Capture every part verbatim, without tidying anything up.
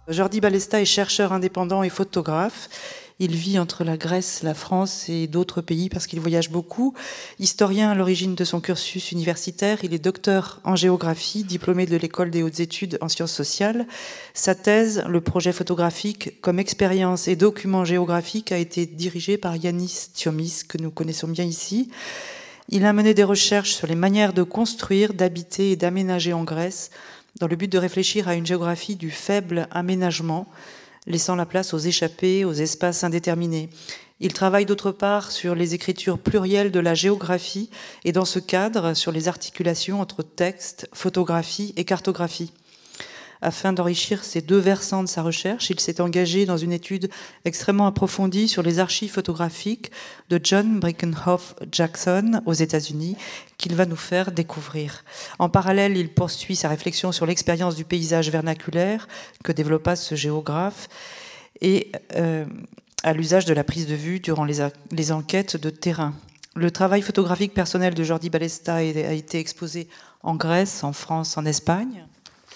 Jordi Balesta est chercheur indépendant et photographe. Il vit entre la Grèce, la France et d'autres pays parce qu'il voyage beaucoup. Historien à l'origine de son cursus universitaire, il est docteur en géographie, diplômé de l'École des hautes études en sciences sociales. Sa thèse, le projet photographique comme expérience et document géographique, a été dirigé par Yannis Tsiomis, que nous connaissons bien ici. Il a mené des recherches sur les manières de construire, d'habiter et d'aménager en Grèce, dans le but de réfléchir à une géographie du faible aménagement, laissant la place aux échappées, aux espaces indéterminés. Il travaille d'autre part sur les écritures plurielles de la géographie et dans ce cadre sur les articulations entre texte, photographie et cartographie. Afin d'enrichir ces deux versants de sa recherche, il s'est engagé dans une étude extrêmement approfondie sur les archives photographiques de John Breckenhoff Jackson aux États-Unis, qu'il va nous faire découvrir. En parallèle, il poursuit sa réflexion sur l'expérience du paysage vernaculaire que développa ce géographe et euh, à l'usage de la prise de vue durant les, les enquêtes de terrain. Le travail photographique personnel de Jordi Balesta a été exposé en Grèce, en France, en Espagne.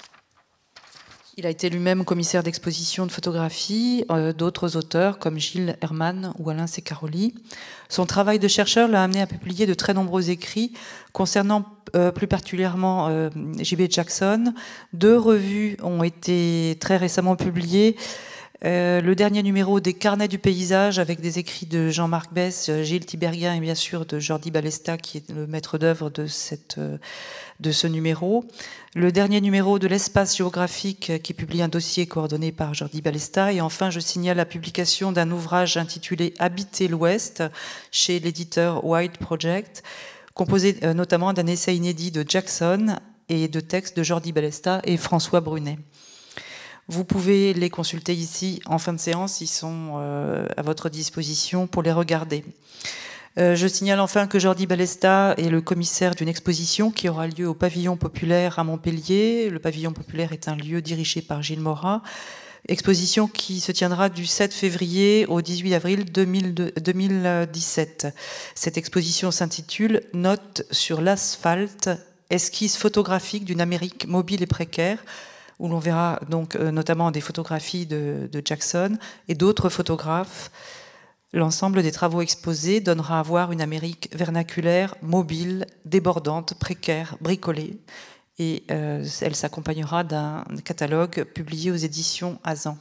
Il a été lui-même commissaire d'exposition de photographie euh, d'autres auteurs comme Gilles Herman ou Alain Secaroli. Son travail de chercheur l'a amené à publier de très nombreux écrits concernant euh, plus particulièrement euh, J B Jackson. Deux revues ont été très récemment publiées. Euh, le dernier numéro des Carnets du paysage avec des écrits de Jean-Marc Besse, Gilles Tiberghien et bien sûr de Jordi Balesta qui est le maître d'œuvre de, cette, de ce numéro. Le dernier numéro de l'Espace géographique qui publie un dossier coordonné par Jordi Balesta. Et enfin, je signale la publication d'un ouvrage intitulé Habiter l'Ouest chez l'éditeur White Project, composé notamment d'un essai inédit de Jackson et de textes de Jordi Balesta et François Brunet. Vous pouvez les consulter ici en fin de séance, ils sont euh, à votre disposition pour les regarder. Euh, je signale enfin que Jordi Balesta est le commissaire d'une exposition qui aura lieu au Pavillon Populaire à Montpellier. Le Pavillon Populaire est un lieu dirigé par Gilles Morat. Exposition qui se tiendra du sept février au dix-huit avril deux mille dix-sept. Cette exposition s'intitule « Notes sur l'asphalte, esquisse photographique d'une Amérique mobile et précaire », où l'on verra donc euh, notamment des photographies de, de Jackson et d'autres photographes. L'ensemble des travaux exposés donnera à voir une Amérique vernaculaire, mobile, débordante, précaire, bricolée. Et euh, elle s'accompagnera d'un catalogue publié aux éditions Azan.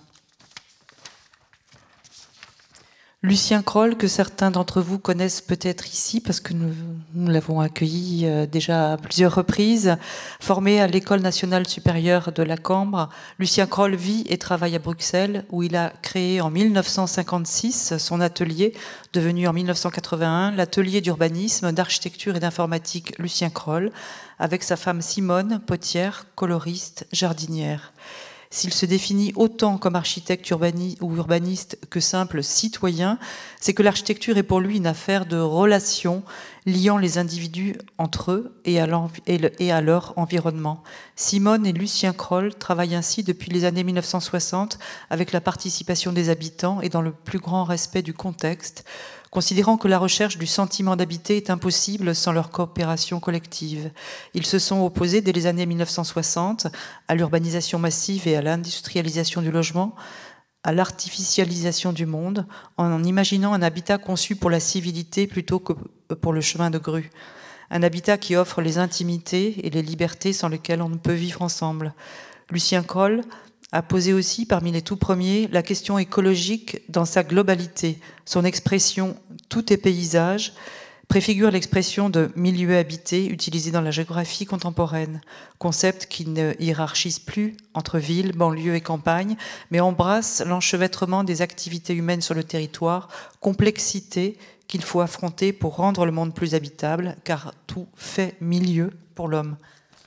Lucien Kroll, que certains d'entre vous connaissent peut-être ici, parce que nous, nous l'avons accueilli euh, déjà à plusieurs reprises, formé à l'École nationale supérieure de la Cambre. Lucien Kroll vit et travaille à Bruxelles, où il a créé en mille neuf cent cinquante-six son atelier, devenu en mille neuf cent quatre-vingt-un l'atelier d'urbanisme, d'architecture et d'informatique Lucien Kroll, avec sa femme Simone, potière, coloriste, jardinière. S'il se définit autant comme architecte ou urbaniste que simple citoyen, c'est que l'architecture est pour lui une affaire de relations liant les individus entre eux et à leur environnement. Simone et Lucien Kroll travaillent ainsi depuis les années mille neuf cent soixante avec la participation des habitants et dans le plus grand respect du contexte, considérant que la recherche du sentiment d'habiter est impossible sans leur coopération collective. Ils se sont opposés dès les années mille neuf cent soixante à l'urbanisation massive et à l'industrialisation du logement, à l'artificialisation du monde, en imaginant un habitat conçu pour la civilité plutôt que pour le chemin de grue. Un habitat qui offre les intimités et les libertés sans lesquelles on ne peut vivre ensemble. Lucien Kroll a posé aussi, parmi les tout premiers, la question écologique dans sa globalité. Son expression « tout est paysage » préfigure l'expression de « milieu habité » utilisée dans la géographie contemporaine, concept qui ne hiérarchise plus entre ville, banlieue et campagne, mais embrasse l'enchevêtrement des activités humaines sur le territoire, complexité qu'il faut affronter pour rendre le monde plus habitable, car tout fait milieu pour l'homme.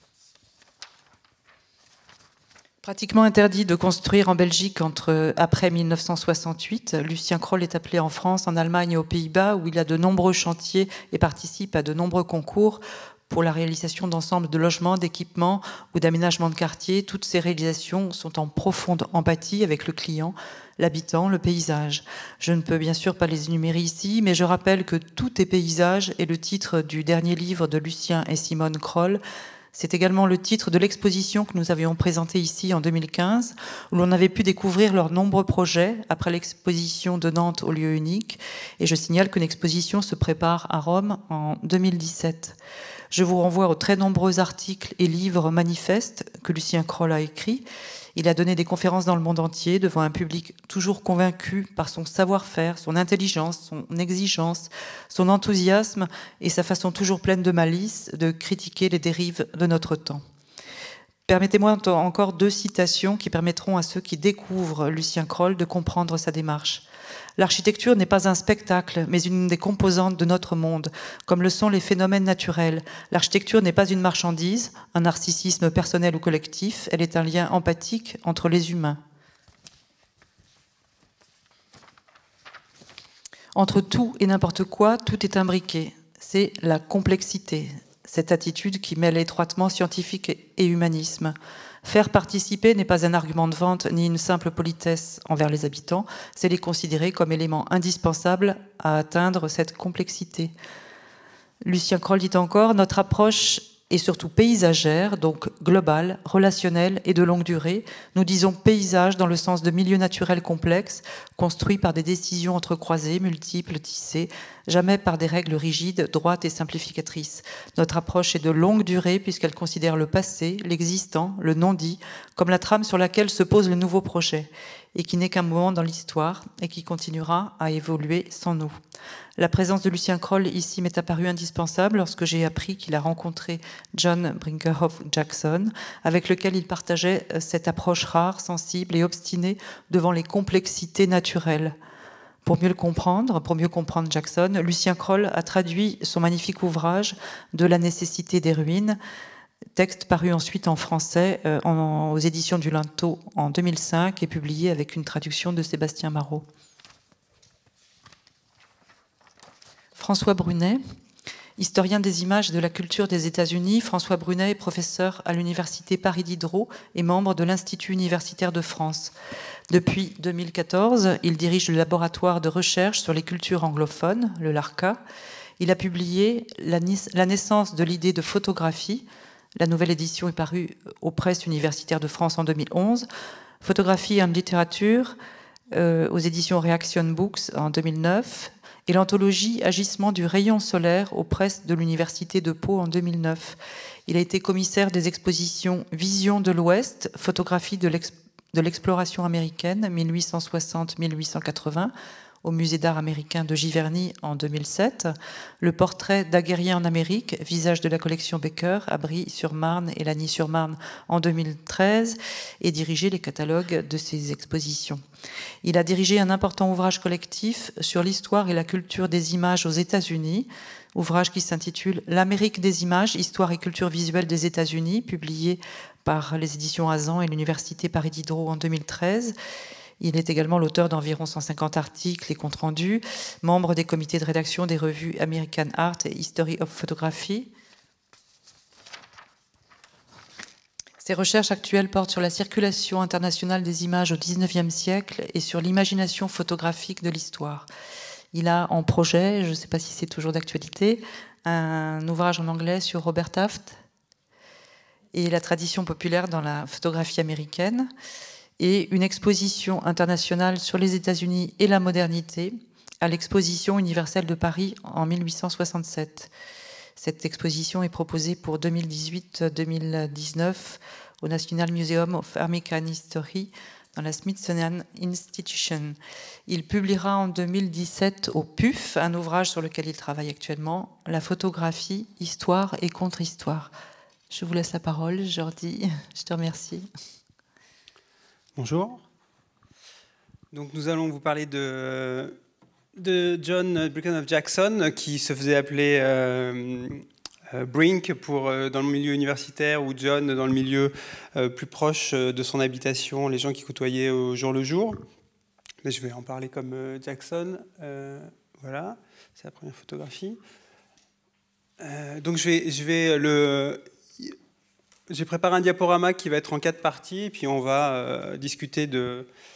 Pratiquement interdit de construire en Belgique entre, après mille neuf cent soixante-huit, Lucien Kroll est appelé en France, en Allemagne et aux Pays-Bas, où il a de nombreux chantiers et participe à de nombreux concours pour la réalisation d'ensembles de logements, d'équipements ou d'aménagements de quartiers. Toutes ces réalisations sont en profonde empathie avec le client, l'habitant, le paysage. Je ne peux bien sûr pas les énumérer ici, mais je rappelle que Tout est paysage est le titre du dernier livre de Lucien et Simone Kroll, C'est également le titre de l'exposition que nous avions présentée ici en deux mille quinze, où l'on avait pu découvrir leurs nombreux projets après l'exposition de Nantes au lieu unique. Et je signale qu'une exposition se prépare à Rome en deux mille dix-sept. Je vous renvoie aux très nombreux articles et livres manifestes que Lucien Kroll a écrits. Il a donné des conférences dans le monde entier devant un public toujours convaincu par son savoir-faire, son intelligence, son exigence, son enthousiasme et sa façon toujours pleine de malice de critiquer les dérives de notre temps. Permettez-moi encore deux citations qui permettront à ceux qui découvrent Lucien Kroll de comprendre sa démarche. L'architecture n'est pas un spectacle, mais une des composantes de notre monde, comme le sont les phénomènes naturels. L'architecture n'est pas une marchandise, un narcissisme personnel ou collectif, elle est un lien empathique entre les humains. Entre tout et n'importe quoi, tout est imbriqué. C'est la complexité, cette attitude qui mêle étroitement scientifique et humanisme. Faire participer n'est pas un argument de vente ni une simple politesse envers les habitants, c'est les considérer comme élément indispensable à atteindre cette complexité. Lucien Kroll dit encore, notre approche est surtout paysagère, donc globale, relationnelle et de longue durée. Nous disons paysage dans le sens de milieu naturel complexe, construit par des décisions entrecroisées, multiples, tissées, jamais par des règles rigides, droites et simplificatrices. Notre approche est de longue durée puisqu'elle considère le passé, l'existant, le non-dit, comme la trame sur laquelle se pose le nouveau projet, et qui n'est qu'un moment dans l'histoire et qui continuera à évoluer sans nous. La présence de Lucien Kroll ici m'est apparue indispensable lorsque j'ai appris qu'il a rencontré John Brinkerhoff Jackson, avec lequel il partageait cette approche rare, sensible et obstinée devant les complexités naturelles. Pour mieux le comprendre, pour mieux comprendre Jackson, Lucien Kroll a traduit son magnifique ouvrage « De la nécessité des ruines », texte paru ensuite en français euh, en, aux éditions du Linteau en deux mille cinq et publié avec une traduction de Sébastien Marot. François Brunet, historien des images et de la culture des États-Unis, François Brunet est professeur à l'université Paris Diderot et membre de l'Institut universitaire de France. Depuis deux mille quatorze, il dirige le laboratoire de recherche sur les cultures anglophones, le LARCA. Il a publié La naissance de l'idée de photographie. La nouvelle édition est parue aux presses universitaires de France en deux mille onze. Photographie and littérature euh, aux éditions Reaction Books en deux mille neuf. Et l'anthologie Agissement du rayon solaire aux presses de l'Université de Pau en deux mille neuf. Il a été commissaire des expositions Vision de l'Ouest, photographie de l'exploration américaine mille huit cent soixante à mille huit cent quatre-vingts, au Musée d'art américain de Giverny en deux mille sept, le portrait d'Aguerrien en Amérique, visage de la collection Baker à Brie-sur-Marne et Lagny-sur-Marne en deux mille treize, et dirigé les catalogues de ces expositions. Il a dirigé un important ouvrage collectif sur l'histoire et la culture des images aux États-Unis, ouvrage qui s'intitule « L'Amérique des images, histoire et culture visuelle des États-Unis », publié par les éditions Azan et l'Université Paris Diderot en deux mille treize. Il est également l'auteur d'environ cent cinquante articles et comptes rendus, membre des comités de rédaction des revues American Art et History of Photography. Ses recherches actuelles portent sur la circulation internationale des images au dix-neuvième siècle et sur l'imagination photographique de l'histoire. Il a en projet, je ne sais pas si c'est toujours d'actualité, un ouvrage en anglais sur Robert Taft et la tradition populaire dans la photographie américaine, et une exposition internationale sur les États-Unis et la modernité à l'exposition universelle de Paris en mille huit cent soixante-sept. Cette exposition est proposée pour deux mille dix-huit deux mille dix-neuf au National Museum of American History dans la Smithsonian Institution. Il publiera en deux mille dix-sept au P U F un ouvrage sur lequel il travaille actuellement, La photographie, histoire et contre-histoire. Je vous laisse la parole, Jordi. Je te remercie. Bonjour. Donc nous allons vous parler de, de John Brinkerhoff Jackson, qui se faisait appeler euh, euh, Brink pour, euh, dans le milieu universitaire, ou John dans le milieu euh, plus proche de son habitation, les gens qui côtoyaient au jour le jour. Mais je vais en parler comme euh, Jackson. Euh, voilà, c'est la première photographie. Euh, donc je vais, je vais le... J'ai préparé un diaporama qui va être en quatre parties, et puis on va euh, discuter de,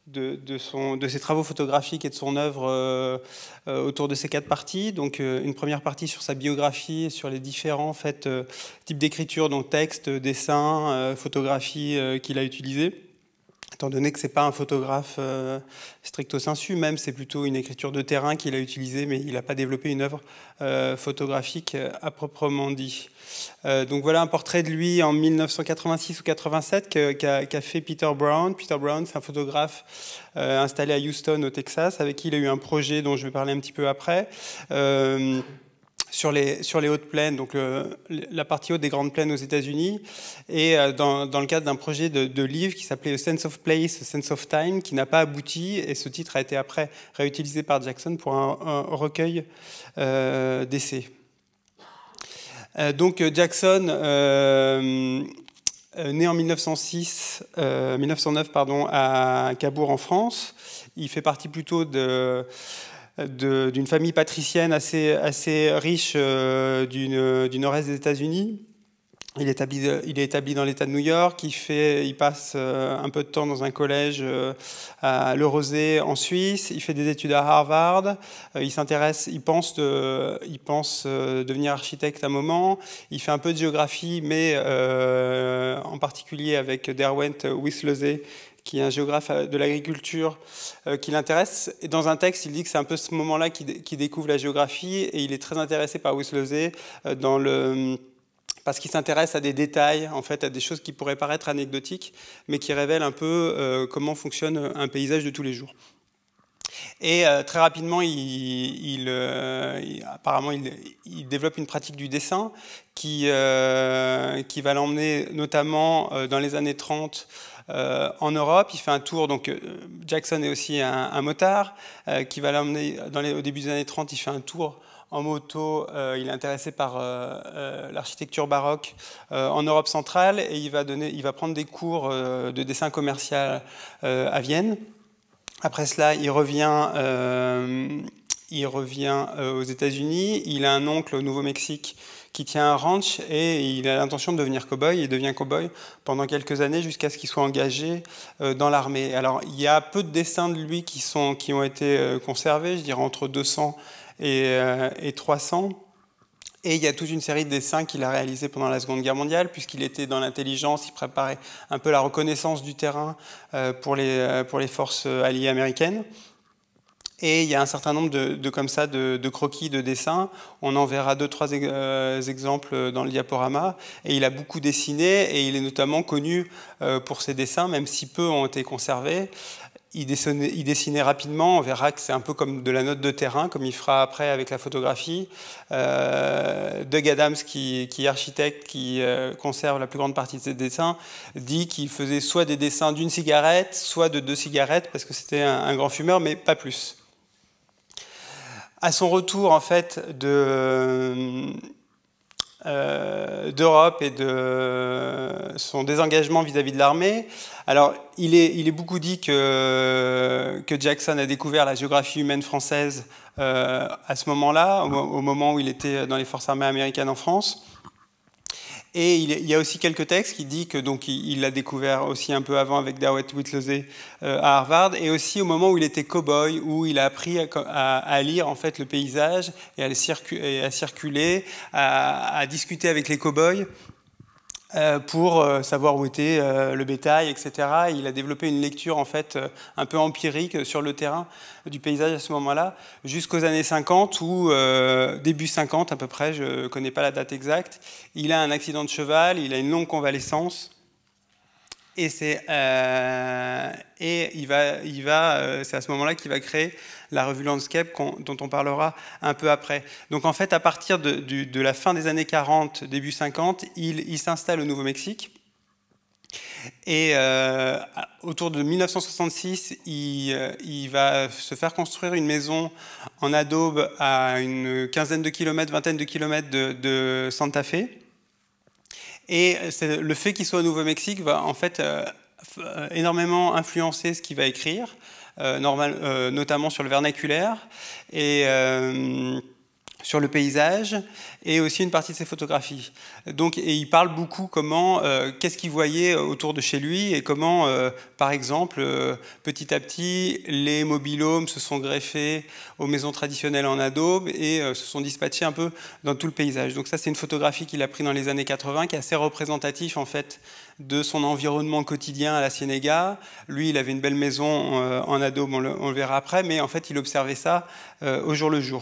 de, de, son, de ses travaux photographiques et de son œuvre euh, euh, autour de ces quatre parties. Donc euh, une première partie sur sa biographie, sur les différents en fait, euh, types d'écriture, donc texte, dessin, euh, photographie euh, qu'il a utilisé. Étant donné que ce n'est pas un photographe euh, stricto sensu, même c'est plutôt une écriture de terrain qu'il a utilisée, mais il n'a pas développé une œuvre euh, photographique euh, à proprement dit. Euh, donc voilà un portrait de lui en mille neuf cent quatre-vingt-six ou quatre-vingt-sept qu'a, qu'a, qu'a fait Peter Brown. Peter Brown, c'est un photographe euh, installé à Houston, au Texas, avec qui il a eu un projet dont je vais parler un petit peu après. Euh, Sur les, sur les hautes plaines, donc le, la partie haute des grandes plaines aux États-Unis, et dans, dans le cadre d'un projet de, de livre qui s'appelait A Sense of Place, A Sense of Time, qui n'a pas abouti, et ce titre a été après réutilisé par Jackson pour un, un recueil euh, d'essais. Euh, donc Jackson, euh, né en mille neuf cent six, euh, mille neuf cent neuf pardon, à Cabourg en France, il fait partie plutôt de De, d'une famille patricienne assez, assez riche euh, du, du nord-est des États-Unis. Il est établi, il est établi dans l'État de New York. Il, fait, il passe euh, un peu de temps dans un collège euh, à Le Rosey en Suisse. Il fait des études à Harvard. Euh, il s'intéresse, il pense, de, il pense euh, devenir architecte à un moment. Il fait un peu de géographie, mais euh, en particulier avec Derwent Wieslozee, qui est un géographe de l'agriculture euh, qui l'intéresse. Et dans un texte, il dit que c'est un peu ce moment-là qu'il, qu'il découvre la géographie, et il est très intéressé par Wieslozee euh, dans le, parce qu'il s'intéresse à des détails, en fait, à des choses qui pourraient paraître anecdotiques, mais qui révèlent un peu euh, comment fonctionne un paysage de tous les jours. Et euh, très rapidement, il, il, euh, il, apparemment, il, il développe une pratique du dessin qui, euh, qui va l'emmener notamment euh, dans les années trente Euh, en Europe. Il fait un tour, donc euh, Jackson est aussi un, un motard euh, qui va l'emmener dans les, au début des années trente. Il fait un tour en moto. Euh, il est intéressé par euh, euh, l'architecture baroque euh, en Europe centrale, et il va, donner, il va prendre des cours euh, de dessin commercial euh, à Vienne. Après cela, il revient, euh, il revient euh, aux États-Unis. Il a un oncle au Nouveau-Mexique qui tient un ranch, et il a l'intention de devenir cow-boy. Il devient cow-boy pendant quelques années jusqu'à ce qu'il soit engagé euh, dans l'armée. Alors, il y a peu de dessins de lui qui, sont, qui ont été euh, conservés, je dirais entre deux cents et, euh, et trois cents. Et il y a toute une série de dessins qu'il a réalisés pendant la Seconde Guerre mondiale, puisqu'il était dans l'intelligence, il préparait un peu la reconnaissance du terrain euh, pour, les, pour les forces alliées américaines. Et il y a un certain nombre de, de, comme ça, de, de croquis, de dessins. On en verra deux, trois euh, exemples dans le diaporama. Et il a beaucoup dessiné, et il est notamment connu euh, pour ses dessins, même si peu ont été conservés. Il dessinait, il dessinait rapidement. On verra que c'est un peu comme de la note de terrain, comme il fera après avec la photographie. Euh, Doug Adams, qui, qui est architecte, qui euh, conserve la plus grande partie de ses dessins, dit qu'il faisait soit des dessins d'une cigarette, soit de deux cigarettes, parce que c'était un, un grand fumeur, mais pas plus. À son retour, en fait, de, euh, d'Europe et de son désengagement vis-à-vis de l'armée, alors il est, il est beaucoup dit que, que Jackson a découvert la géographie humaine française euh, à ce moment-là, au, au moment où il était dans les forces armées américaines en France. Et il y a aussi quelques textes qui disent que donc il l'a découvert aussi un peu avant avec Derwent Wieslozee euh, à Harvard, et aussi au moment où il était cow-boy, où il a appris à, à, à lire en fait le paysage et à, le circu- et à circuler, à, à discuter avec les cow-boys euh, pour euh, savoir où était euh, le bétail, et cetera. Et il a développé une lecture en fait euh, un peu empirique sur le terrain du paysage à ce moment-là, jusqu'aux années cinquante, où, euh, début cinquante à peu près, je ne connais pas la date exacte, il a un accident de cheval, il a une longue convalescence, et, c'est, euh, et il va, il va, euh, c'est à ce moment-là qu'il va créer la revue Landscape, dont on parlera un peu après. Donc en fait, à partir de, de, de la fin des années quarante, début cinquante, il, il s'installe au Nouveau-Mexique. Et euh, autour de mille neuf cent soixante-six, il, il va se faire construire une maison en adobe à une quinzaine de kilomètres, vingtaine de kilomètres de, de Santa Fe. Et le fait qu'il soit au Nouveau-Mexique va en fait euh, énormément influencer ce qu'il va écrire, euh, normal, euh, notamment sur le vernaculaire. Et euh, sur le paysage et aussi une partie de ses photographies. Donc, et il parle beaucoup comment, euh, qu'est-ce qu'il voyait autour de chez lui et comment, euh, par exemple, euh, petit à petit, les mobil-homes se sont greffés aux maisons traditionnelles en adobe et euh, se sont dispatchés un peu dans tout le paysage. Donc ça, c'est une photographie qu'il a prise dans les années quatre-vingt qui est assez représentatif en fait de son environnement quotidien à la Ciénéga. Lui, il avait une belle maison euh, en adobe, on le, on le verra après, mais en fait, il observait ça euh, au jour le jour.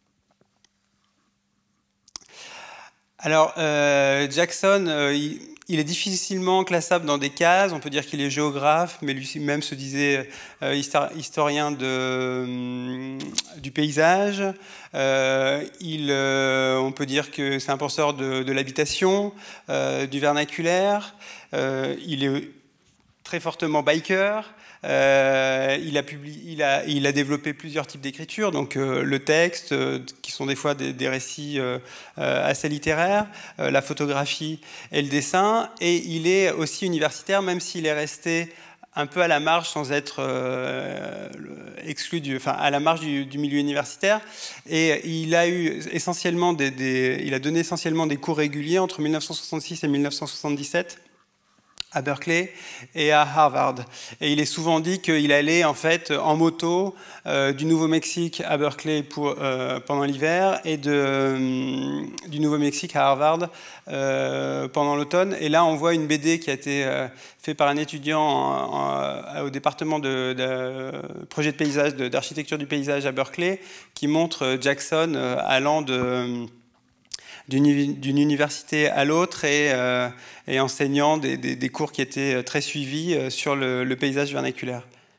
Alors, euh, Jackson, euh, il, il est difficilement classable dans des cases. On peut dire qu'il est géographe, mais lui-même se disait euh, historien de, euh, du paysage. Euh, il, euh, on peut dire que c'est un penseur de, de l'habitation, euh, du vernaculaire. Euh, il est très fortement biker. Euh, il, a publié, il, a, il a développé plusieurs types d'écriture, donc euh, le texte, euh, qui sont des fois des, des récits euh, euh, assez littéraires, euh, la photographie et le dessin, et il est aussi universitaire, même s'il est resté un peu à la marge sans être euh, exclu, du, enfin à la marge du, du milieu universitaire. Et il a eu essentiellement des, des, il a donné essentiellement des cours réguliers entre mille neuf cent soixante-six et mille neuf cent soixante-dix-sept. À Berkeley et à Harvard. Et il est souvent dit qu'il allait en fait en moto euh, du Nouveau-Mexique à Berkeley pour, euh, pendant l'hiver et de, euh, du Nouveau-Mexique à Harvard euh, pendant l'automne. Et là, on voit une B D qui a été euh, faite par un étudiant en, en, au département de, de projet de paysage, d'architecture du paysage à Berkeley, qui montre Jackson euh, allant de d'une université à l'autre et, euh, et enseignant des, des, des cours qui étaient très suivis sur le, le paysage vernaculaire.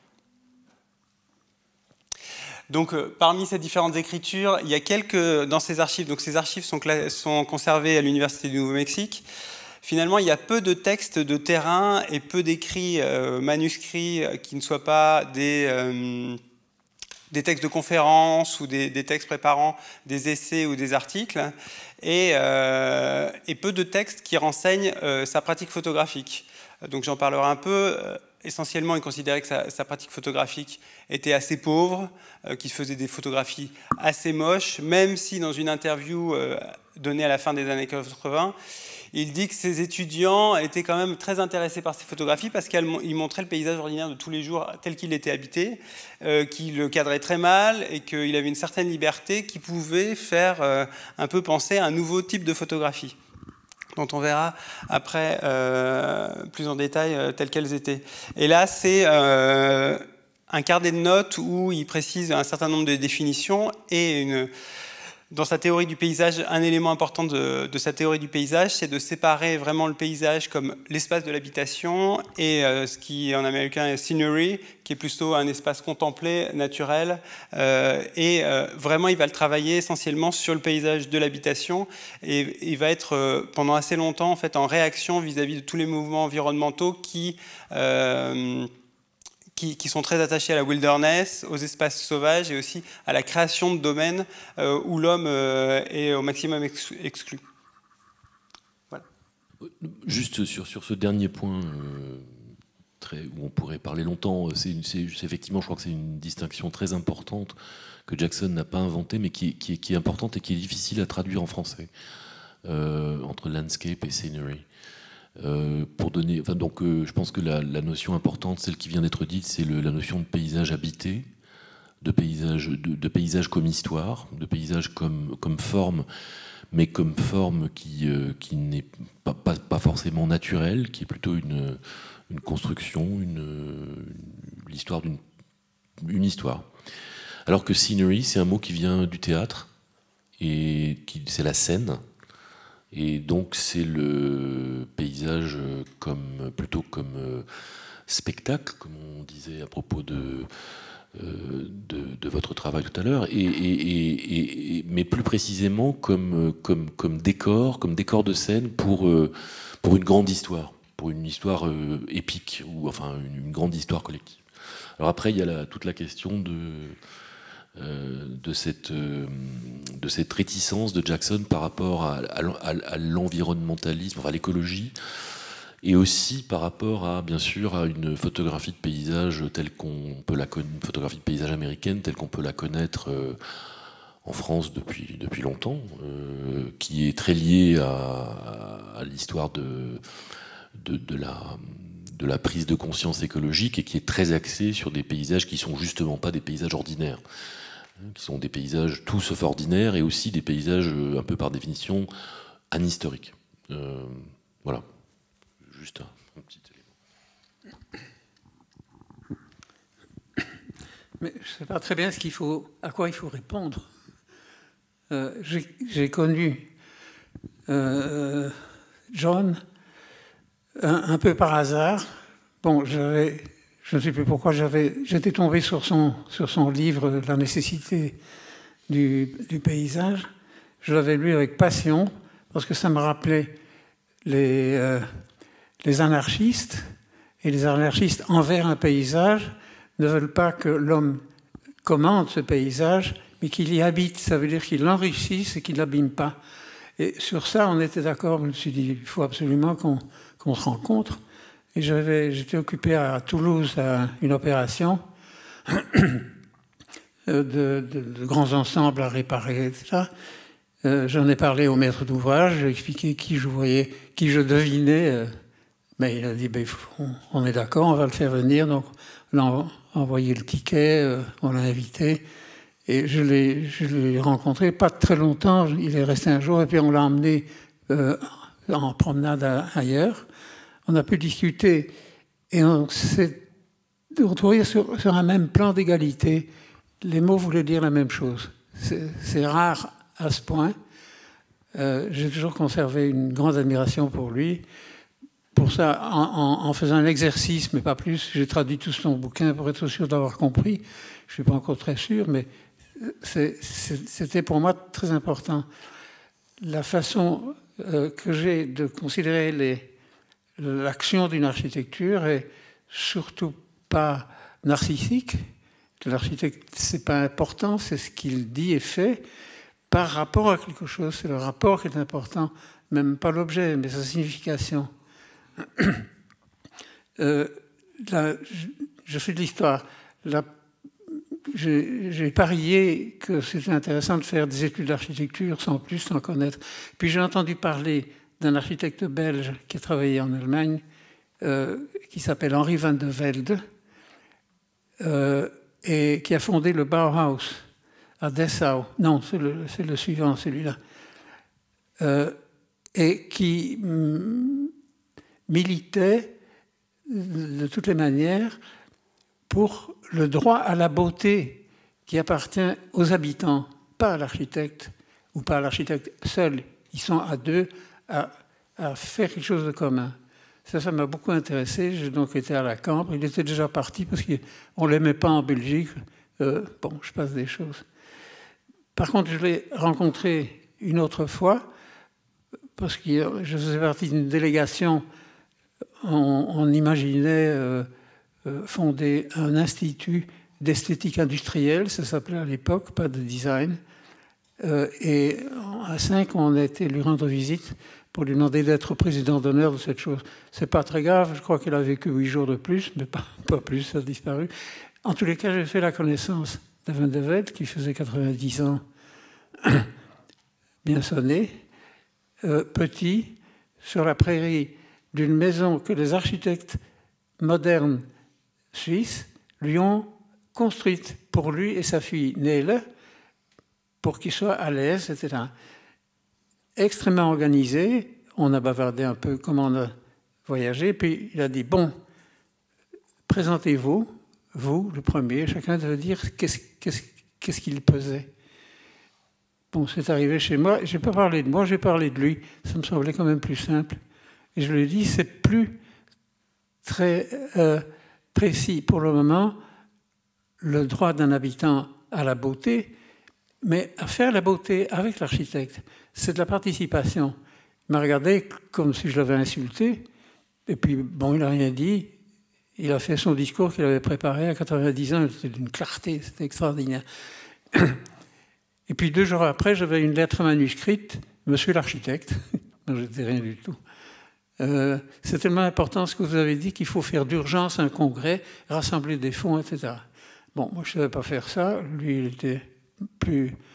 Donc, euh, parmi ces différentes écritures, il y a quelques dans ces archives. Donc, ces archives sont, sont conservées à l'Université du Nouveau-Mexique. Finalement, il y a peu de textes de terrain et peu d'écrits euh, manuscrits qui ne soient pas des euh, des textes de conférences ou des, des textes préparant des essais ou des articles, et, euh, et peu de textes qui renseignent euh, sa pratique photographique. Donc j'en parlerai un peu. Essentiellement, il considérait que sa, sa pratique photographique était assez pauvre, euh, qu'il faisait des photographies assez moches, même si dans une interview euh, donnée à la fin des années quatre-vingt, il dit que ses étudiants étaient quand même très intéressés par ces photographies parce qu'ils montraient le paysage ordinaire de tous les jours tel qu'il était habité, euh, qu'il le cadrait très mal et qu'il avait une certaine liberté qui pouvait faire euh, un peu penser à un nouveau type de photographie, dont on verra après euh, plus en détail euh, telles qu'elles étaient. Et là, c'est euh, un carnet de notes où il précise un certain nombre de définitions et une... Dans sa théorie du paysage, un élément important de, de sa théorie du paysage, c'est de séparer vraiment le paysage comme l'espace de l'habitation et euh, ce qui en américain est scenery, qui est plutôt un espace contemplé, naturel. Euh, et euh, vraiment, il va le travailler essentiellement sur le paysage de l'habitation et il va être euh, pendant assez longtemps en fait en réaction vis-à-vis de tous les mouvements environnementaux qui euh, Qui, qui sont très attachés à la wilderness, aux espaces sauvages et aussi à la création de domaines euh, où l'homme euh, est au maximum exclu. Voilà. Juste sur, sur ce dernier point, euh, très, où on pourrait parler longtemps, c'est, c'est, c'est effectivement, je crois que c'est une distinction très importante que Jackson n'a pas inventée, mais qui, qui, qui est importante et qui est difficile à traduire en français, euh, entre landscape et scenery. Euh, pour donner, enfin donc, euh, je pense que la, la notion importante, celle qui vient d'être dite, c'est le, la notion de paysage habité, de paysage, de, de paysage comme histoire, de paysage comme, comme forme, mais comme forme qui, euh, qui n'est pas, pas, pas forcément naturelle, qui est plutôt une, une construction, une, une, l'histoire d'une une histoire. Alors que scenery, c'est un mot qui vient du théâtre, et qui, c'est la scène. Et donc c'est le paysage comme, plutôt comme euh, spectacle, comme on disait à propos de, euh, de, de votre travail tout à l'heure, et, et, et, et, mais plus précisément comme, comme, comme décor, comme décor de scène pour, euh, pour une grande histoire, pour une histoire euh, épique, ou enfin une, une grande histoire collective. Alors après, il y a la, toute la question de... Euh, de, cette, euh, de cette réticence de Jackson par rapport à, à, à l'environnementalisme, enfin à l'écologie, et aussi par rapport à, bien sûr, à une photographie de paysage telle qu'on peut la connaître, une photographie de paysage américaine telle qu'on peut la connaître euh, en France depuis, depuis longtemps, euh, qui est très lié à, à l'histoire de, de, de, la, de la prise de conscience écologique et qui est très axé sur des paysages qui sont justement pas des paysages ordinaires, qui sont des paysages tout sauf ordinaires et aussi des paysages un peu par définition anhistoriques. Euh, voilà, juste un, un petit élément. Mais je ne sais pas très bien ce qu'il faut, à quoi il faut répondre. Euh, j'ai connu euh, John un, un peu par hasard. Bon, j'avais, je ne sais plus pourquoi, j'étais tombé sur son, sur son livre « La nécessité du, du paysage ». Je l'avais lu avec passion parce que ça me rappelait les, euh, les anarchistes. Et les anarchistes envers un paysage ne veulent pas que l'homme commande ce paysage, mais qu'il y habite. Ça veut dire qu'il l'enrichisse et qu'il ne l'abîme pas. Et sur ça, on était d'accord. Je me suis dit, il faut absolument qu'on qu'on se rencontre. Et j'étais occupé à Toulouse à une opération de, de, de grands ensembles à réparer, et cetera. Euh, J'en ai parlé au maître d'ouvrage, j'ai expliqué qui je voyais, qui je devinais. Euh, mais il a dit, ben, on, on est d'accord, on va le faire venir. Donc, on a envoyé le ticket, euh, on l'a invité. Et je l'ai rencontré pas très longtemps, il est resté un jour, et puis on l'a emmené euh, en promenade à, ailleurs. On a pu discuter, et on s'est retrouvé sur, sur un même plan d'égalité. Les mots voulaient dire la même chose. C'est rare à ce point. Euh, J'ai toujours conservé une grande admiration pour lui. Pour ça, en, en, en faisant un exercice, mais pas plus, j'ai traduit tout son bouquin pour être sûr d'avoir compris. Je ne suis pas encore très sûr, mais c'était pour moi très important. La façon euh, que j'ai de considérer l'action d'une architecture est surtout pas narcissique. L'architecte, c'est pas important, c'est ce qu'il dit et fait par rapport à quelque chose. C'est le rapport qui est important, même pas l'objet, mais sa signification. euh, là, je, je fais de l'histoire. J'ai parié que c'était intéressant de faire des études d'architecture sans plus s'en connaître. Puis j'ai entendu parler d'un architecte belge qui a travaillé en Allemagne, euh, qui s'appelle Henri van de Velde, euh, et qui a fondé le Bauhaus à Dessau. Non, c'est le, le suivant, celui-là. Euh, et qui mm, militait de toutes les manières pour le droit à la beauté qui appartient aux habitants, pas à l'architecte ou pas à l'architecte seul. Ils sont à deux à, à faire quelque chose de commun. Ça, ça m'a beaucoup intéressé. J'ai donc été à la Cambre. Il était déjà parti parce qu'on ne l'aimait pas en Belgique. Euh, bon, je passe des choses. Par contre, je l'ai rencontré une autre fois parce que je faisais partie d'une délégation. On, on imaginait euh, euh, fonder un institut d'esthétique industrielle, ça s'appelait à l'époque, pas de design. Euh, et à cinq, on a été lui rendre visite pour lui demander d'être président d'honneur de cette chose. C'est pas très grave, je crois qu'il a vécu huit jours de plus, mais pas, pas plus, ça a disparu. En tous les cas, j'ai fait la connaissance de Van de Velde, qui faisait quatre-vingt-dix ans, bien sonné, euh, petit, sur la prairie d'une maison que les architectes modernes suisses lui ont construite pour lui et sa fille Nele, pour qu'il soit à l'aise, et cetera. Extrêmement organisé, on a bavardé un peu comment on a voyagé, puis il a dit, bon, présentez-vous, vous, le premier, chacun devait dire qu'est-ce qu'est-ce, qu'est-ce qu'il pesait. Bon, c'est arrivé chez moi, je n'ai pas parlé de moi, j'ai parlé de lui, ça me semblait quand même plus simple. Et je lui ai dit, c'est plus très euh, précis pour le moment, le droit d'un habitant à la beauté, mais à faire la beauté avec l'architecte, c'est de la participation. Il m'a regardé comme si je l'avais insulté, et puis, bon, il n'a rien dit. Il a fait son discours qu'il avait préparé à quatre-vingt-dix ans, c'était d'une clarté, c'était extraordinaire. Et puis, deux jours après, j'avais une lettre manuscrite, Monsieur l'architecte, je n'étais rien du tout. Euh, c'est tellement important ce que vous avez dit qu'il faut faire d'urgence un congrès, rassembler des fonds, et cetera. Bon, moi je ne savais pas faire ça. Lui, il était plus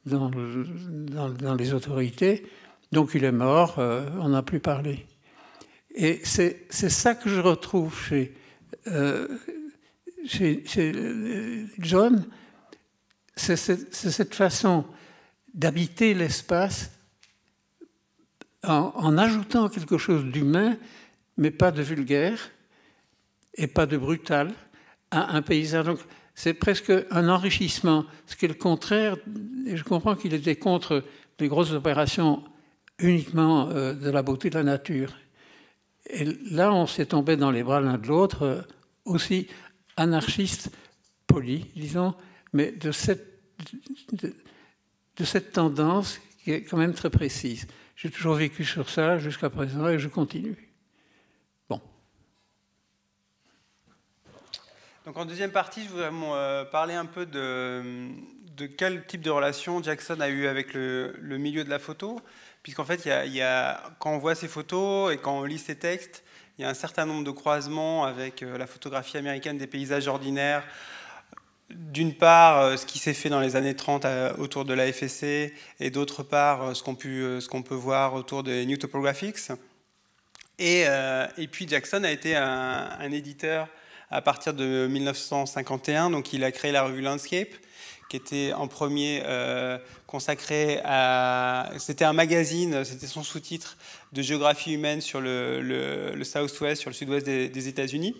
dans, dans, dans les autorités. Donc il est mort, euh, on n'a plus parlé. Et c'est ça que je retrouve chez, euh, chez, chez John, c'est cette façon d'habiter l'espace en, en ajoutant quelque chose d'humain, mais pas de vulgaire et pas de brutal à un paysage. Donc c'est presque un enrichissement, ce qui est le contraire. Et je comprends qu'il était contre les grosses opérations uniquement euh, de la beauté de la nature. Et là, on s'est tombé dans les bras l'un de l'autre, euh, aussi anarchiste, poli, disons, mais de cette, de, de cette tendance qui est quand même très précise. J'ai toujours vécu sur ça jusqu'à présent et je continue. Bon. Donc en deuxième partie, je voudrais euh, parler un peu de, de quel type de relation Jackson a eu avec le, le milieu de la photo. Puisqu'en fait, il y a, il y a, quand on voit ses photos et quand on lit ses textes, il y a un certain nombre de croisements avec la photographie américaine des paysages ordinaires. D'une part, ce qui s'est fait dans les années trente autour de l'A F S C, et d'autre part, ce qu'on peut, ce qu'on peut voir autour des New Topographics. Et, euh, et puis Jackson a été un, un éditeur à partir de mille neuf cent cinquante et un, donc il a créé la revue Landscape, qui était en premier euh, consacré à... C'était un magazine, c'était son sous-titre de géographie humaine sur le, le, le Southwest, sur le sud-ouest des, des États-Unis.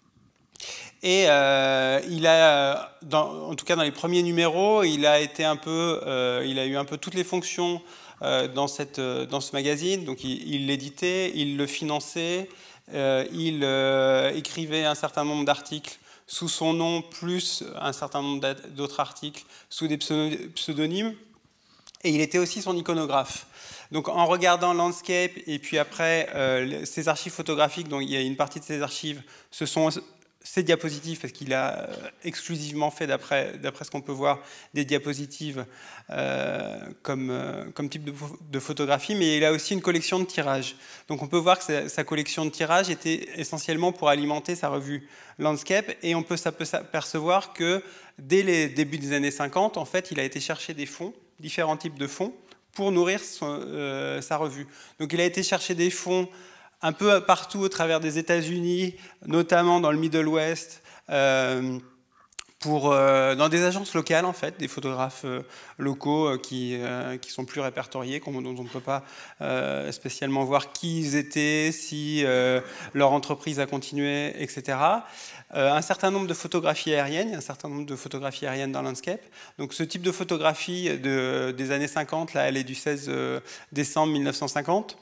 Et euh, il a, dans, en tout cas dans les premiers numéros, il a été un peu, euh, il a eu un peu toutes les fonctions euh, dans, cette, dans ce magazine. Donc il l'éditait, il, il le finançait, euh, il euh, écrivait un certain nombre d'articles sous son nom, plus un certain nombre d'autres articles sous des pseudonymes. Et il était aussi son iconographe. Donc en regardant Landscape, et puis après euh, ses archives photographiques, donc il y a une partie de ses archives, ce sont ses diapositives, parce qu'il a exclusivement fait, d'après ce qu'on peut voir, des diapositives euh, comme, euh, comme type de, de photographie, mais il a aussi une collection de tirages. Donc on peut voir que sa, sa collection de tirages était essentiellement pour alimenter sa revue Landscape, et on peut s'apercevoir que dès les débuts des années cinquante, en fait, il a été chercher des fonds, différents types de fonds, pour nourrir son, euh, sa revue. Donc il a été chercher des fonds un peu partout au travers des États-Unis, notamment dans le Middle West, euh, pour, euh, dans des agences locales, en fait, des photographes euh, locaux euh, qui, euh, qui sont plus répertoriés, dont on ne peut pas euh, spécialement voir qui ils étaient, si euh, leur entreprise a continué, et cetera. Euh, un certain nombre de photographies aériennes, un certain nombre de photographies aériennes dans Landscape. Donc ce type de photographie de, des années cinquante, là, elle est du seize décembre mille neuf cent cinquante.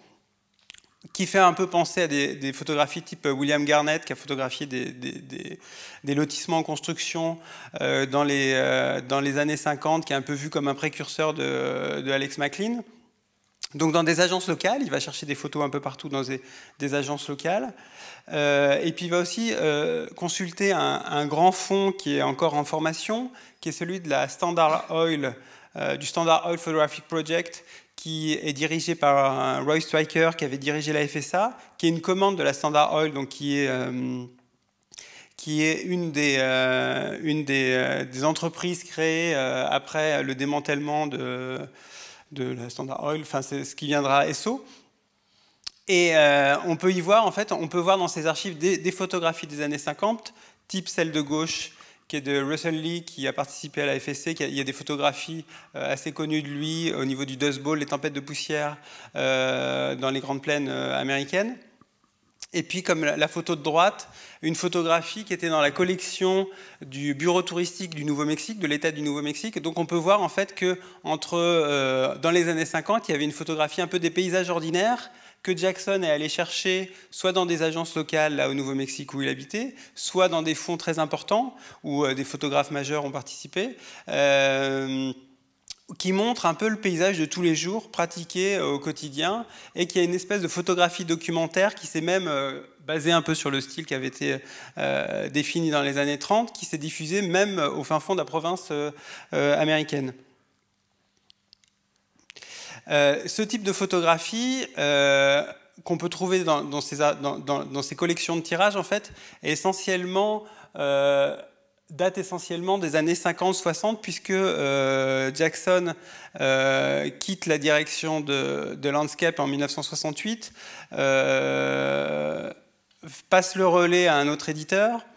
Qui fait un peu penser à des, des photographies type William Garnett, qui a photographié des, des, des, des lotissements en construction euh, dans, les, euh, dans les années cinquante, qui est un peu vu comme un précurseur de, de Alex McLean. Donc dans des agences locales, il va chercher des photos un peu partout dans des, des agences locales. Euh, et puis il va aussi euh, consulter un, un grand fonds qui est encore en formation, qui est celui de la Standard Oil, euh, du Standard Oil Photographic Project, qui est dirigé par Roy Stryker, qui avait dirigé la F S A, qui est une commande de la Standard Oil, donc qui est, euh, qui est une des, euh, une des, euh, des entreprises créées euh, après le démantèlement de, de la Standard Oil, enfin c'est ce qui viendra S O. Et euh, on peut y voir, en fait, on peut voir dans ces archives des, des photographies des années cinquante, type celle de gauche, qui est de Russell Lee, qui a participé à la F S C. Il y a des photographies assez connues de lui au niveau du Dust Bowl, les tempêtes de poussière euh, dans les grandes plaines américaines. Et puis, comme la photo de droite, une photographie qui était dans la collection du bureau touristique du Nouveau-Mexique, de l'État du Nouveau-Mexique. Donc on peut voir en fait que entre, euh, dans les années cinquante, il y avait une photographie un peu des paysages ordinaires, que Jackson est allé chercher soit dans des agences locales, là au Nouveau-Mexique où il habitait, soit dans des fonds très importants, où euh, des photographes majeurs ont participé, euh, qui montrent un peu le paysage de tous les jours pratiqué euh, au quotidien, et qui a une espèce de photographie documentaire qui s'est même euh, basée un peu sur le style qui avait été euh, défini dans les années trente, qui s'est diffusé même au fin fond de la province euh, euh, américaine. Euh, ce type de photographie euh, qu'on peut trouver dans, dans, ces, dans, dans, dans ces collections de tirages, en fait, est essentiellement euh, date essentiellement des années cinquante soixante, puisque euh, Jackson euh, quitte la direction de, de Landscape en mille neuf cent soixante-huit, euh, passe le relais à un autre éditeur.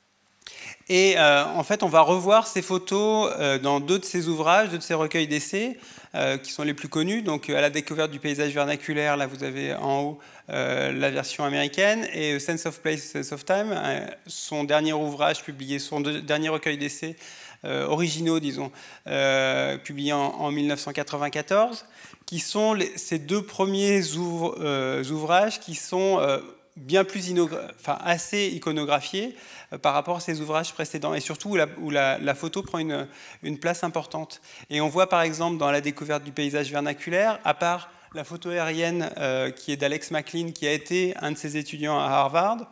Et euh, en fait, on va revoir ces photos euh, dans deux de ses ouvrages, deux de ses recueils d'essais, euh, qui sont les plus connus. Donc, à la découverte du paysage vernaculaire, là, vous avez en haut euh, la version américaine, et Sense of Place, Sense of Time, euh, son dernier ouvrage publié, son deux, dernier recueil d'essais euh, originaux, disons, euh, publié en, en mille neuf cent quatre-vingt-quatorze, qui sont les, ces deux premiers ouvre, euh, ouvrages qui sont euh, bien plus enfin, assez iconographiés euh, par rapport à ces ouvrages précédents, et surtout où la, où la, la photo prend une, une place importante. Et on voit par exemple dans la découverte du paysage vernaculaire, à part la photo aérienne euh, qui est d'Alex McLean, qui a été un de ses étudiants à Harvard,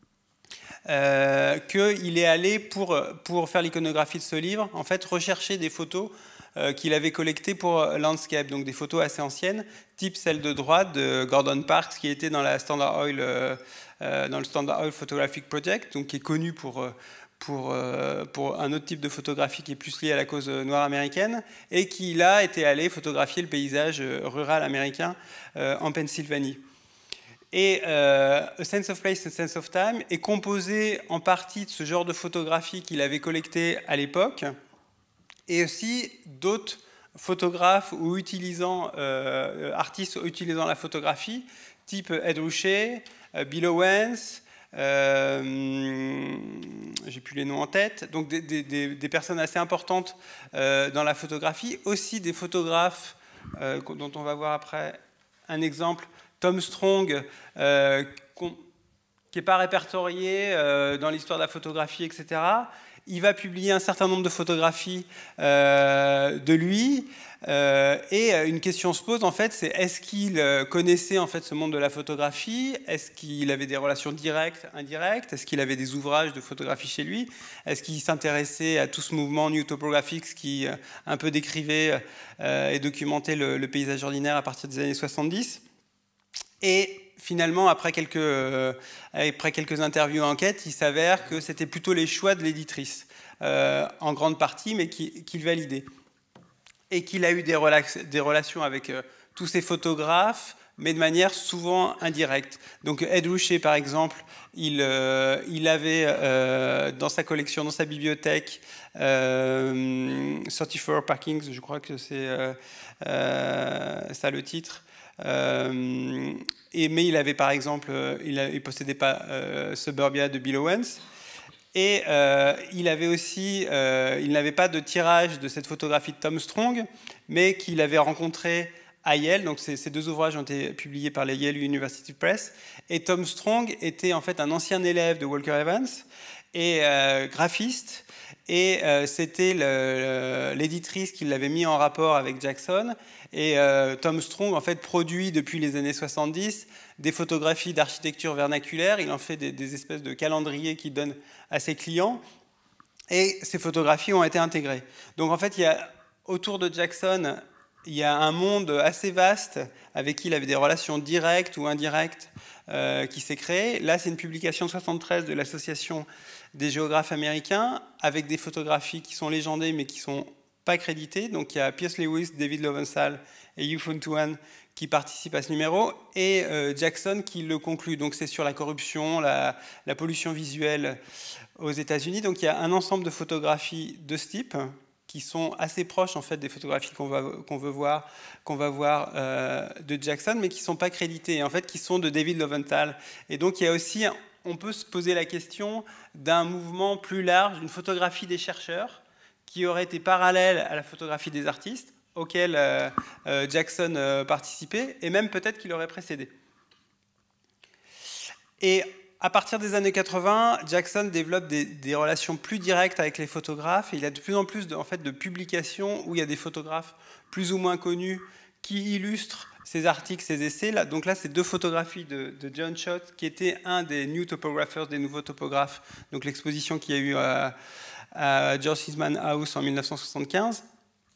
euh, qu'il est allé, pour, pour faire l'iconographie de ce livre, en fait, rechercher des photos euh, qu'il avait collectées pour Landscape, donc des photos assez anciennes, type celle de droite de Gordon Parks, qui était dans, la Standard Oil, euh, euh, dans le Standard Oil Photographic Project, donc qui est connu pour... Euh, Pour, euh, pour un autre type de photographie qui est plus lié à la cause noire américaine, et qui là était allé photographier le paysage rural américain euh, en Pennsylvanie. Et euh, A Sense of Place and Sense of Time est composé en partie de ce genre de photographie qu'il avait collecté à l'époque, et aussi d'autres photographes ou utilisant, euh, artistes utilisant la photographie, type Ed Ruscha, euh, Bill Owens, Euh, j'ai plus les noms en tête, donc des, des, des personnes assez importantes euh, dans la photographie, aussi des photographes euh, dont on va voir après un exemple, Tom Strong, euh, qui n'est pas répertorié euh, dans l'histoire de la photographie, et cetera. Il va publier un certain nombre de photographies euh, de lui, euh, et une question se pose en fait, c'est est-ce qu'il connaissait en fait ce monde de la photographie? Est-ce qu'il avait des relations directes, indirectes? Est-ce qu'il avait des ouvrages de photographie chez lui? Est-ce qu'il s'intéressait à tout ce mouvement New Topographics qui euh, un peu décrivait euh, et documentait le, le paysage ordinaire à partir des années soixante-dix? Et finalement, après quelques, euh, après quelques interviews et enquêtes, il s'avère que c'était plutôt les choix de l'éditrice, euh, en grande partie, mais qu'il qui validait. Et qu'il a eu des, relax, des relations avec euh, tous ces photographes, mais de manière souvent indirecte. Donc Ed Ruscha, par exemple, il, euh, il avait euh, dans sa collection, dans sa bibliothèque, euh, trente-quatre Packings, je crois que c'est euh, euh, ça le titre. Euh, et, mais il avait par exemple, il ne possédait pas euh, Suburbia de Bill Owens. Et euh, il avait aussi, euh, il n'avait pas de tirage de cette photographie de Tom Strong, mais qu'il avait rencontré à Yale. Donc ces, ces deux ouvrages ont été publiés par la Yale University Press. Et Tom Strong était en fait un ancien élève de Walker Evans et euh, graphiste. Et euh, c'était l'éditrice qui l'avait mis en rapport avec Jackson. Et euh, Tom Strong en fait produit depuis les années soixante-dix des photographies d'architecture vernaculaire. Il en fait des, des espèces de calendriers qu'il donne à ses clients. Et ces photographies ont été intégrées. Donc en fait, il y a, autour de Jackson, il y a un monde assez vaste avec qui il avait des relations directes ou indirectes euh, qui s'est créé. Là, c'est une publication de soixante-treize de l'Association des géographes américains avec des photographies qui sont légendées mais qui ne sont pas créditées. Donc il y a Pierce Lewis, David Lowenthal et Hugh Funtuan qui participent à ce numéro, et euh, Jackson qui le conclut. Donc c'est sur la corruption, la, la pollution visuelle aux États-Unis. Donc il y a un ensemble de photographies de ce type qui sont assez proches en fait des photographies qu'on va qu'on veut voir, qu'on va voir euh, de Jackson, mais qui sont pas créditées, en fait, qui sont de David Lowenthal. Et donc il y a aussi, on peut se poser la question d'un mouvement plus large, d'une photographie des chercheurs qui aurait été parallèle à la photographie des artistes, auquel euh, euh, Jackson euh, participait, et même peut-être qu'il aurait précédé. Et à partir des années quatre-vingts, Jackson développe des, des relations plus directes avec les photographes, et il y a de plus en plus de, en fait, de publications où il y a des photographes plus ou moins connus qui illustrent ces articles, ces essais. Là, donc là, c'est deux photographies de, de John Schott, qui était un des New Topographers, des nouveaux topographes, donc l'exposition qu'il y a eu à, à George Eastman House en mille neuf cent soixante-quinze.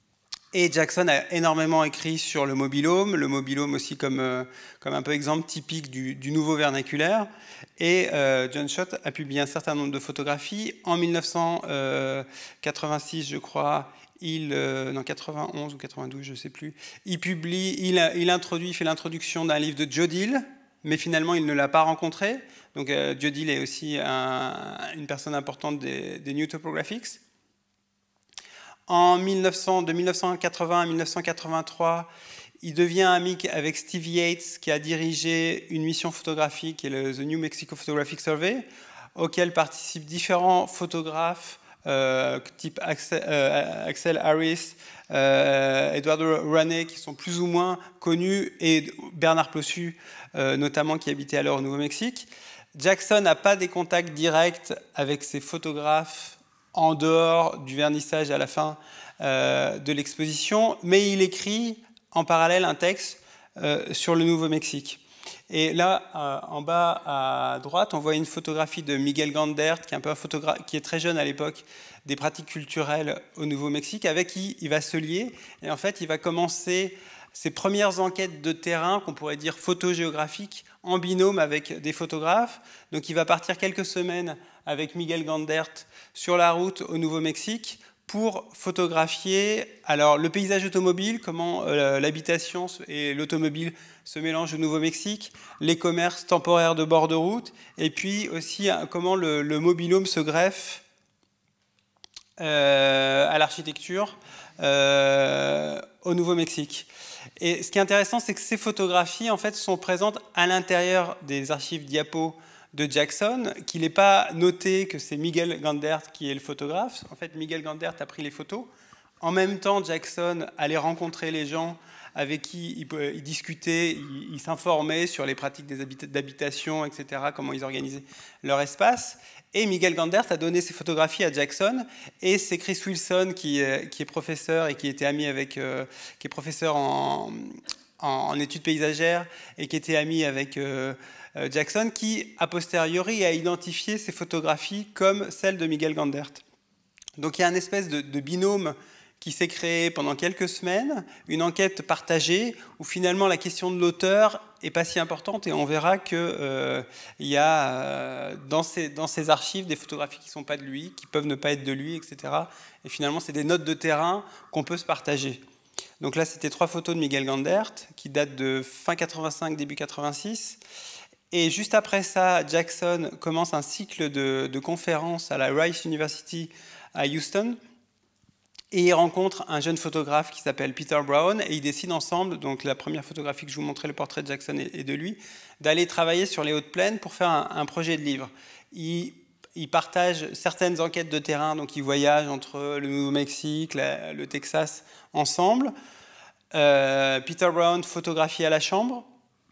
Et Jackson a énormément écrit sur le mobil-home, le mobil-home aussi comme, euh, comme un peu exemple typique du, du nouveau vernaculaire. Et euh, John Schott a publié un certain nombre de photographies. En mille neuf cent quatre-vingt-six, je crois, il, euh, non, quatre-vingt-onze ou quatre-vingt-douze, je ne sais plus, il publie, il, il introduit, il fait l'introduction d'un livre de Joe Dill, mais finalement il ne l'a pas rencontré. Donc euh, Joe Dill est aussi un, une personne importante des, des New Topographics. En mille neuf cents, de mille neuf cent quatre-vingts à mille neuf cent quatre-vingt-trois, il devient ami avec Steve Yates, qui a dirigé une mission photographique, qui est le The New Mexico Photographic Survey, auquel participent différents photographes, euh, type Axel, euh, Axel Harris, euh, Eduardo Raney, qui sont plus ou moins connus, et Bernard Plossu, euh, notamment, qui habitait alors au Nouveau-Mexique. Jackson n'a pas des contacts directs avec ces photographes en dehors du vernissage à la fin euh, de l'exposition, mais il écrit en parallèle un texte euh, sur le Nouveau-Mexique. Et là, euh, en bas à droite, on voit une photographie de Miguel Gandert, qui est, un peu un photographe, qui est très jeune à l'époque, des pratiques culturelles au Nouveau-Mexique, avec qui il va se lier. Et en fait, il va commencer ses premières enquêtes de terrain, qu'on pourrait dire photogéographiques, en binôme avec des photographes. Donc il va partir quelques semaines avec Miguel Gandert sur la route au Nouveau-Mexique pour photographier alors, le paysage automobile, comment euh, l'habitation et l'automobile se mélangent au Nouveau-Mexique, les commerces temporaires de bord de route, et puis aussi hein, comment le, le mobil-home se greffe euh, à l'architecture euh, au Nouveau-Mexique. Et ce qui est intéressant, c'est que ces photographies en fait, sont présentes à l'intérieur des archives diapo de Jackson, qu'il n'est pas noté que c'est Miguel Gandert qui est le photographe. En fait, Miguel Gandert a pris les photos. En même temps, Jackson allait rencontrer les gens avec qui il, il discutait, il, il s'informait sur les pratiques d'habitation, et cetera, comment ils organisaient leur espace. Et Miguel Gandert a donné ses photographies à Jackson, et c'est Chris Wilson qui est, qui est professeur et qui était ami avec, euh, qui est professeur en, en, en études paysagères et qui était ami avec euh, Jackson, qui a posteriori a identifié ces photographies comme celles de Miguel Gandert. Donc il y a une espèce de, de binôme qui s'est créé pendant quelques semaines, une enquête partagée où finalement la question de l'auteur n'est pas si importante, et on verra qu'il euh, y a euh, dans, ces, dans ces archives des photographies qui ne sont pas de lui, qui peuvent ne pas être de lui, et cetera. Et finalement, c'est des notes de terrain qu'on peut se partager. Donc là, c'était trois photos de Miguel Gandert qui datent de fin quatre-vingt-cinq, début quatre-vingt-six. Et juste après ça, Jackson commence un cycle de, de conférences à la Rice University à Houston. Et il rencontre un jeune photographe qui s'appelle Peter Brown, et ils décident ensemble, donc la première photographie que je vous montrais, le portrait de Jackson et de lui, d'aller travailler sur les hautes plaines pour faire un, un projet de livre. Ils, ils partagent certaines enquêtes de terrain, donc ils voyagent entre le Nouveau-Mexique, la, le Texas, ensemble. Euh, Peter Brown photographie à la chambre.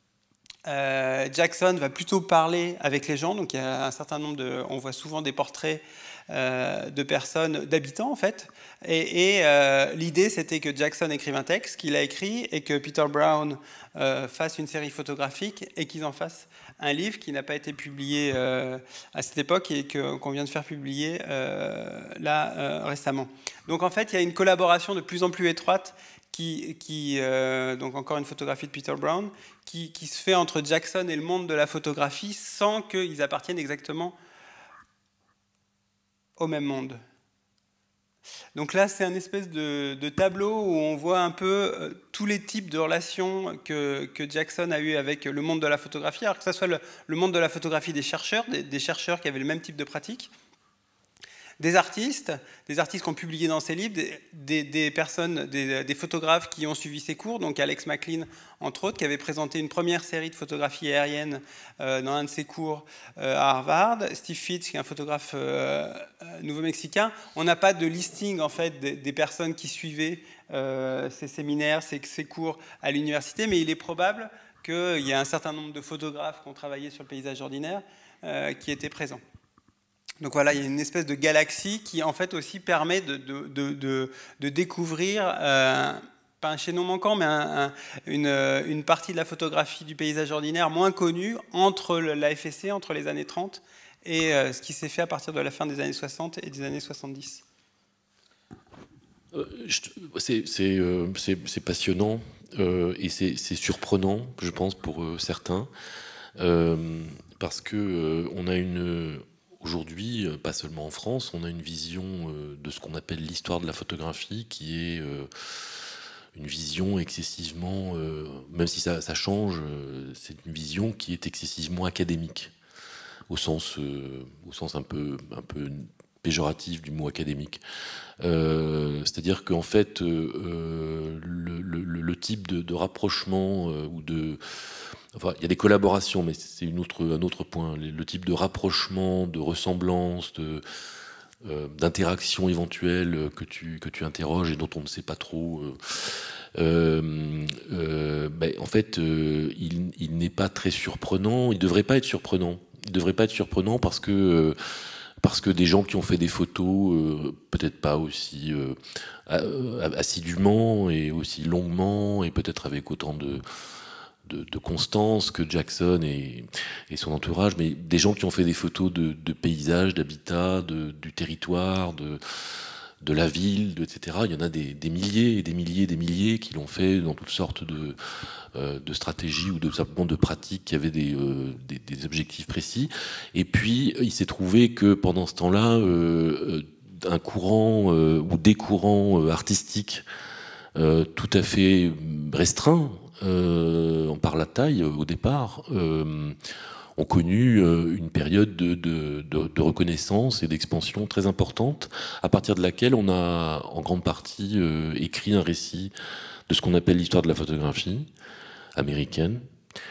Euh, Jackson va plutôt parler avec les gens, donc il y a un certain nombre de, on voit souvent des portraits euh, de personnes, d'habitants en fait, et, et euh, l'idée c'était que Jackson écrive un texte qu'il a écrit et que Peter Brown euh, fasse une série photographique et qu'ils en fassent un livre qui n'a pas été publié euh, à cette époque et que, qu'on vient de faire publier euh, là euh, récemment. Donc en fait il y a une collaboration de plus en plus étroite qui, qui euh, donc encore une photographie de Peter Brown, qui, qui se fait entre Jackson et le monde de la photographie sans qu'ils appartiennent exactement au même monde. Donc là, c'est un espèce de, de tableau où on voit un peu euh, tous les types de relations que, que Jackson a eu avec le monde de la photographie, alors que ce soit le, le monde de la photographie des chercheurs, des, des chercheurs qui avaient le même type de pratique, des artistes, des artistes qui ont publié dans ses livres, des, des, des personnes, des, des photographes qui ont suivi ses cours, donc Alex McLean, entre autres, qui avait présenté une première série de photographies aériennes euh, dans un de ses cours euh, à Harvard, Steve Fitch, qui est un photographe euh, nouveau-mexicain. On n'a pas de listing, en fait, des, des personnes qui suivaient euh, ces séminaires, ces, ces cours à l'université, mais il est probable qu'il y ait un certain nombre de photographes qui ont travaillé sur le paysage ordinaire euh, qui étaient présents. Donc voilà, il y a une espèce de galaxie qui en fait aussi permet de, de, de, de, de découvrir, euh, pas un chaînon manquant, mais un, un, une, une partie de la photographie du paysage ordinaire moins connue entre la F S C, entre les années trente, et euh, ce qui s'est fait à partir de la fin des années soixante et des années soixante-dix. euh, C'est euh, passionnant euh, et c'est surprenant, je pense, pour euh, certains, euh, parce que euh, on a une aujourd'hui, pas seulement en France, on a une vision euh, de ce qu'on appelle l'histoire de la photographie, qui est euh, une vision excessivement, euh, même si ça, ça change, euh, c'est une vision qui est excessivement académique, au sens, euh, au sens un peu, un peu péjoratif du mot académique. Euh, C'est-à-dire qu'en fait, euh, le, le, le type de, de rapprochement euh, ou de... Enfin, il y a des collaborations, mais c'est une autre, un autre point. Le, le type de rapprochement, de ressemblance, de... Euh, d'interaction éventuelle que tu, que tu interroges et dont on ne sait pas trop. Euh, euh, euh, ben, en fait, euh, il, il n'est pas très surprenant. Il ne devrait pas être surprenant. Il ne devrait pas être surprenant parce que, euh, parce que des gens qui ont fait des photos, euh, peut-être pas aussi euh, assidûment et aussi longuement et peut-être avec autant de... De, de constance que Jackson et, et son entourage, mais des gens qui ont fait des photos de, de paysages, d'habitat, du territoire, de, de la ville, de, et cetera. Il y en a des, des milliers et des milliers et des milliers qui l'ont fait dans toutes sortes de, euh, de stratégies ou de, simplement de pratiques qui avaient des, euh, des, des objectifs précis. Et puis, il s'est trouvé que pendant ce temps-là, euh, un courant euh, ou des courants euh, artistiques euh, tout à fait restreints, Euh, par la taille au départ, euh, ont connu euh, une période de, de, de, de reconnaissance et d'expansion très importante, à partir de laquelle on a en grande partie euh, écrit un récit de ce qu'on appelle l'histoire de la photographie américaine,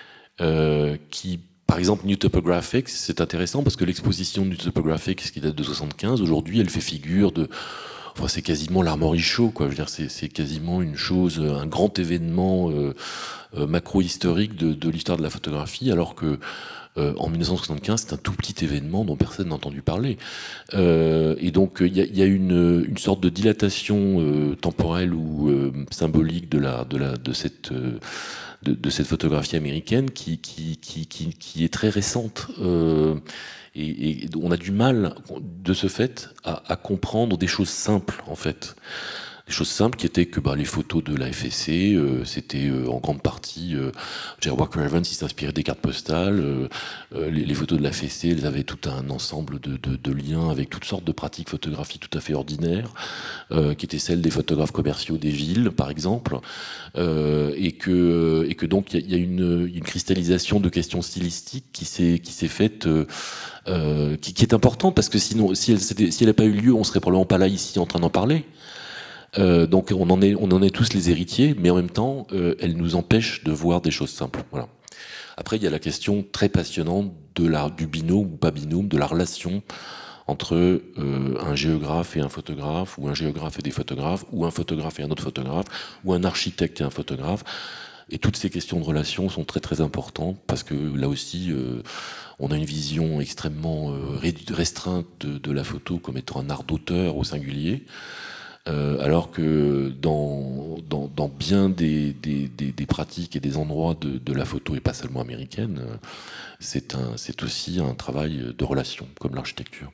euh, qui, par exemple, New Topographics, c'est intéressant parce que l'exposition de New Topographics, qui date de soixante-quinze, aujourd'hui, elle fait figure de... Enfin, c'est quasiment l'Armory Show, quoi. Je veux dire, c'est quasiment une chose, un grand événement euh, euh, macro-historique de, de l'histoire de la photographie, alors que euh, en mille neuf cent soixante-quinze, c'est un tout petit événement dont personne n'a entendu parler. Euh, et donc, il y a, y a une, une sorte de dilatation euh, temporelle ou euh, symbolique de la, de la, de cette euh, de, de cette photographie américaine qui qui qui qui, qui est très récente. Euh, Et, et on a du mal, de ce fait, à, à comprendre des choses simples, en fait. Des choses simples qui étaient que bah, les photos de la F S C, euh, c'était euh, en grande partie... Euh, Walker Evans, il s'inspirait des cartes postales. Euh, euh, les, les photos de la F S C, elles avaient tout un ensemble de, de, de liens avec toutes sortes de pratiques photographiques tout à fait ordinaires, euh, qui étaient celles des photographes commerciaux des villes, par exemple. Euh, et, que, et que donc, il y, y a une, une cristallisation de questions stylistiques qui s'est qui s'est faite... Euh, Euh, qui, qui est importante parce que sinon, si elle n'avait si pas eu lieu, on serait probablement pas là ici en train d'en parler. Euh, donc on en est, on en est tous les héritiers, mais en même temps, euh, elle nous empêche de voir des choses simples. Voilà. Après, il y a la question très passionnante de la, du binôme ou pas binôme, de la relation entre euh, un géographe et un photographe, ou un géographe et des photographes, ou un photographe et un autre photographe, ou un architecte et un photographe. Et toutes ces questions de relations sont très très importantes parce que là aussi, euh, on a une vision extrêmement euh, restreinte de, de la photo comme étant un art d'auteur au singulier, euh, alors que dans, dans, dans bien des, des, des, des pratiques et des endroits de, de la photo, et pas seulement américaine, euh, c'est un, c'est aussi un travail de relation, comme l'architecture.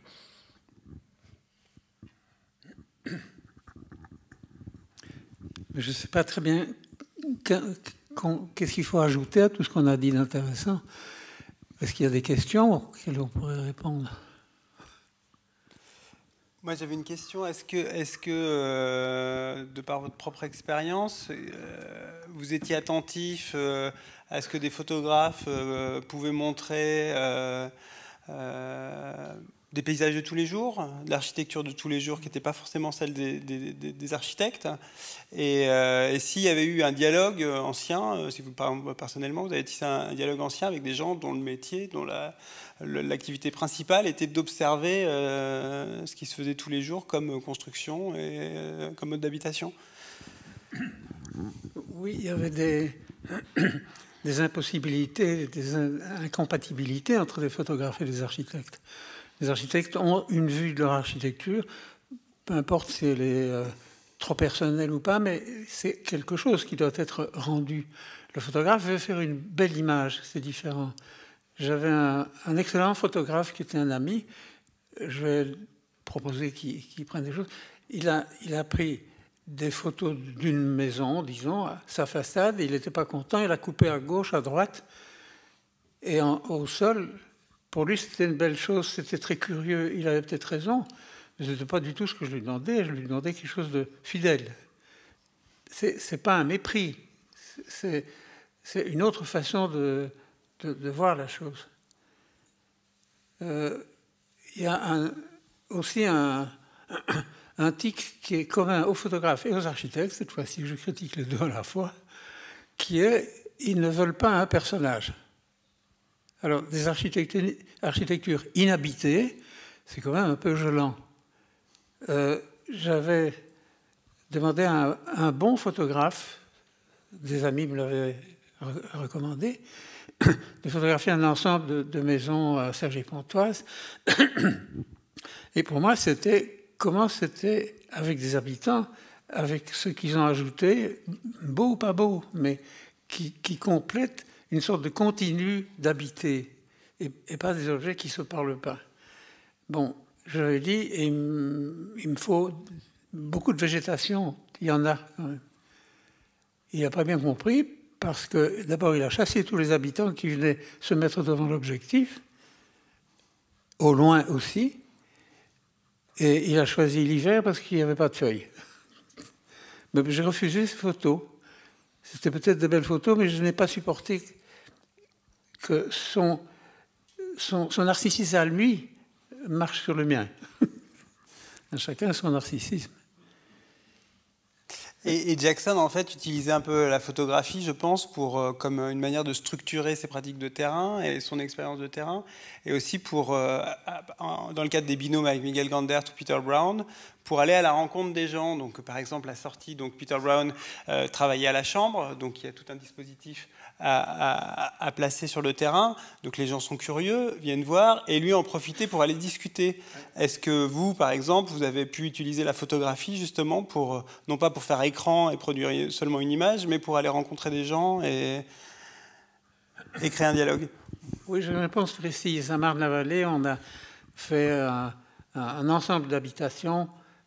Je ne sais pas très bien qu'est-ce qu'il faut ajouter à tout ce qu'on a dit d'intéressant. Est-ce qu'il y a des questions auxquelles on pourrait répondre? Moi, j'avais une question. Est-ce que, est-ce que euh, de par votre propre expérience, euh, vous étiez attentif euh, à ce que des photographes euh, pouvaient montrer euh, euh, des paysages de tous les jours, de l'architecture de tous les jours qui n'était pas forcément celle des, des, des, des architectes, et, euh, et s'il y avait eu un dialogue ancien, si vous parlez personnellement, vous avez tissé un dialogue ancien avec des gens dont le métier, dont la, l'activité principale était d'observer euh, ce qui se faisait tous les jours comme construction et euh, comme mode d'habitation. Oui, il y avait des, des impossibilités, des incompatibilités entre les photographes et les architectes. Les architectes ont une vue de leur architecture, peu importe si elle est euh, trop personnelle ou pas, mais c'est quelque chose qui doit être rendu. Le photographe veut faire une belle image, c'est différent. J'avais un, un excellent photographe qui était un ami, je vais proposer qu'il qu'il prenne des choses. Il a, il a pris des photos d'une maison, disons, sa façade. Il n'était pas content, il a coupé à gauche, à droite. Et en, au sol, pour lui, c'était une belle chose, c'était très curieux. Il avait peut-être raison, mais ce n'était pas du tout ce que je lui demandais. Je lui demandais quelque chose de fidèle. C'est, c'est pas un mépris, c'est, c'est une autre façon de, de, de voir la chose. Euh, il y a un, aussi un, un tic qui est commun aux photographes et aux architectes, cette fois-ci je critique les deux à la fois, qui est ils ne veulent pas un personnage. Alors, des architectures, architectures inhabitées, c'est quand même un peu gelant. Euh, j'avais demandé à un, un bon photographe, des amis me l'avaient recommandé, de photographier un ensemble de, de maisons à Cergy-Pontoise. Et pour moi, c'était comment c'était avec des habitants, avec ce qu'ils ont ajouté, beau ou pas beau, mais qui, qui complètent une sorte de continu d'habiter, et, et pas des objets qui ne se parlent pas. Bon, je l'avais dit, et il me faut beaucoup de végétation, il y en a quand même. Il n'a pas bien compris, parce que d'abord, il a chassé tous les habitants qui venaient se mettre devant l'objectif, au loin aussi, et il a choisi l'hiver parce qu'il n'y avait pas de feuilles. Mais j'ai refusé ces photos. C'était peut-être de belles photos, mais je n'ai pas supporté que son, son, son narcissisme à lui marche sur le mien. Chacun son narcissisme. Et, et Jackson, en fait, utilisait un peu la photographie, je pense, pour, euh, comme une manière de structurer ses pratiques de terrain et son expérience de terrain, et aussi pour, euh, dans le cadre des binômes avec Miguel Gandert ou Peter Brown, pour aller à la rencontre des gens. Donc, par exemple, la sortie, donc Peter Brown euh, travaillait à la chambre, donc il y a tout un dispositif à, à, à placer sur le terrain. Donc, les gens sont curieux, viennent voir, et lui en profiter pour aller discuter. Est-ce que vous, par exemple, vous avez pu utiliser la photographie justement pour, non pas pour faire écran et produire seulement une image, mais pour aller rencontrer des gens et, et créer un dialogue? Oui, j'ai une réponse précise. À Marne-la-Vallée, on a fait un, un ensemble d'habitations,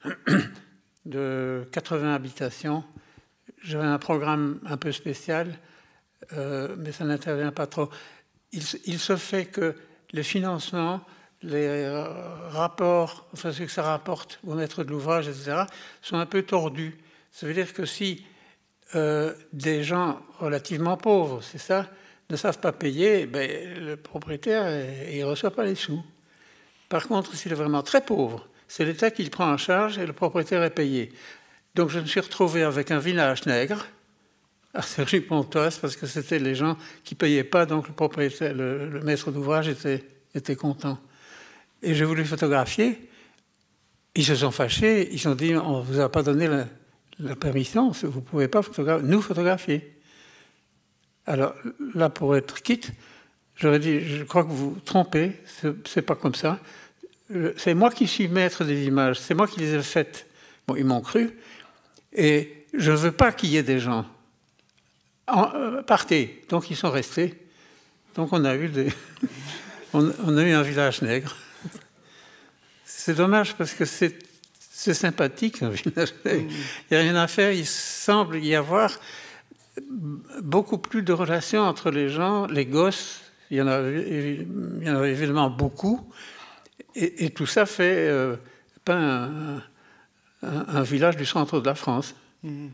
de quatre-vingts habitations. J'avais un programme un peu spécial, euh, mais ça n'intervient pas trop. Il, il se fait que les financements, les rapports, enfin ce que ça rapporte au maître de l'ouvrage, et cetera, sont un peu tordus. Ça veut dire que si euh, des gens relativement pauvres, c'est ça, ne savent pas payer, ben, le propriétaire, il ne reçoit pas les sous. Par contre, s'il est vraiment très pauvre, c'est l'État qui le prend en charge et le propriétaire est payé. Donc je me suis retrouvé avec un village nègre à Cergy-Pontoise parce que c'était les gens qui ne payaient pas, donc le propriétaire, le, le maître d'ouvrage était, était content. Et j'ai voulu photographier. Ils se sont fâchés, ils ont dit on ne vous a pas donné la, la permission, vous ne pouvez pas photographier, nous photographier. Alors là, pour être quitte, j'aurais dit je crois que vous vous trompez, c'est pas comme ça. C'est moi qui suis maître des images, c'est moi qui les ai faites. Bon, ils m'ont cru, et je ne veux pas qu'il y ait des gens. En, euh, partez, donc ils sont restés. Donc on a eu des, on, on a eu un village nègre. C'est dommage parce que c'est c'est sympathique un village nègre. Il n'y a rien à faire. Il semble y avoir beaucoup plus de relations entre les gens, les gosses. Il y en a, il y en a évidemment beaucoup. Et, et tout ça fait euh, pas un, un, un village du centre de la France. Mmh.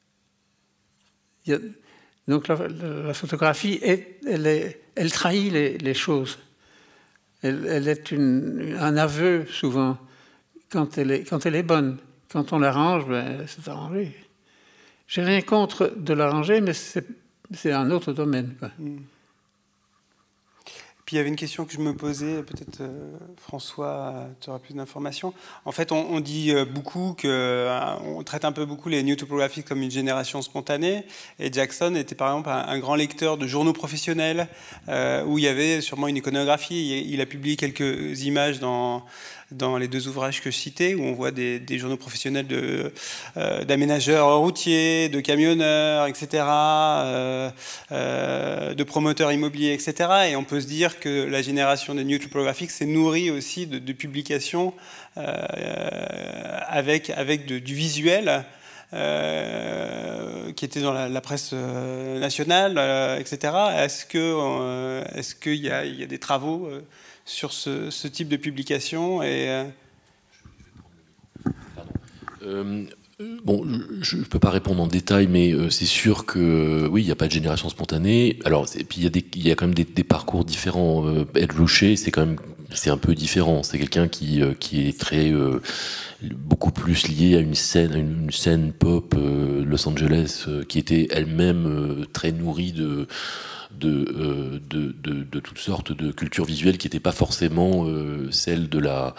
Il y a, donc la, la photographie, est, elle, est, elle trahit les, les choses. Elle, elle est une, un aveu souvent quand elle est, quand elle est bonne. Quand on l'arrange, ben, c'est arrangé. J'ai rien contre de l'arranger, mais c'est, c'est un autre domaine. Quoi. Mmh. Puis il y avait une question que je me posais, peut-être euh, François, tu auras plus d'informations. En fait, on, on dit beaucoup que, euh, on traite un peu beaucoup les new topographies comme une génération spontanée. Et Jackson était par exemple un, un grand lecteur de journaux professionnels euh, où il y avait sûrement une iconographie. Il, il a publié quelques images dans dans les deux ouvrages que je citais, où on voit des, des journaux professionnels de, euh, d'aménageurs routiers, de camionneurs, et cetera, euh, euh, de promoteurs immobiliers, et cetera. Et on peut se dire que la génération des New Topographics s'est nourrie aussi de, de publications euh, avec, avec de, du visuel euh, qui était dans la, la presse euh, nationale, euh, et cetera. Est-ce que, euh, est-ce qu'il y a, il y a des travaux euh, sur ce, ce type de publication et, euh... Euh, bon, je ne peux pas répondre en détail, mais euh, c'est sûr que oui, il n'y a pas de génération spontanée. Alors, et puis il y a des, il y a quand même des, des parcours différents. Euh, Ed Ruscha, c'est quand même, c'est un peu différent. C'est quelqu'un qui euh, qui est très euh, beaucoup plus lié à une scène, à une, une scène pop euh, Los Angeles, euh, qui était elle-même euh, très nourrie de de, euh, de, de de toutes sortes de cultures visuelles qui n'étaient pas forcément euh, celles de la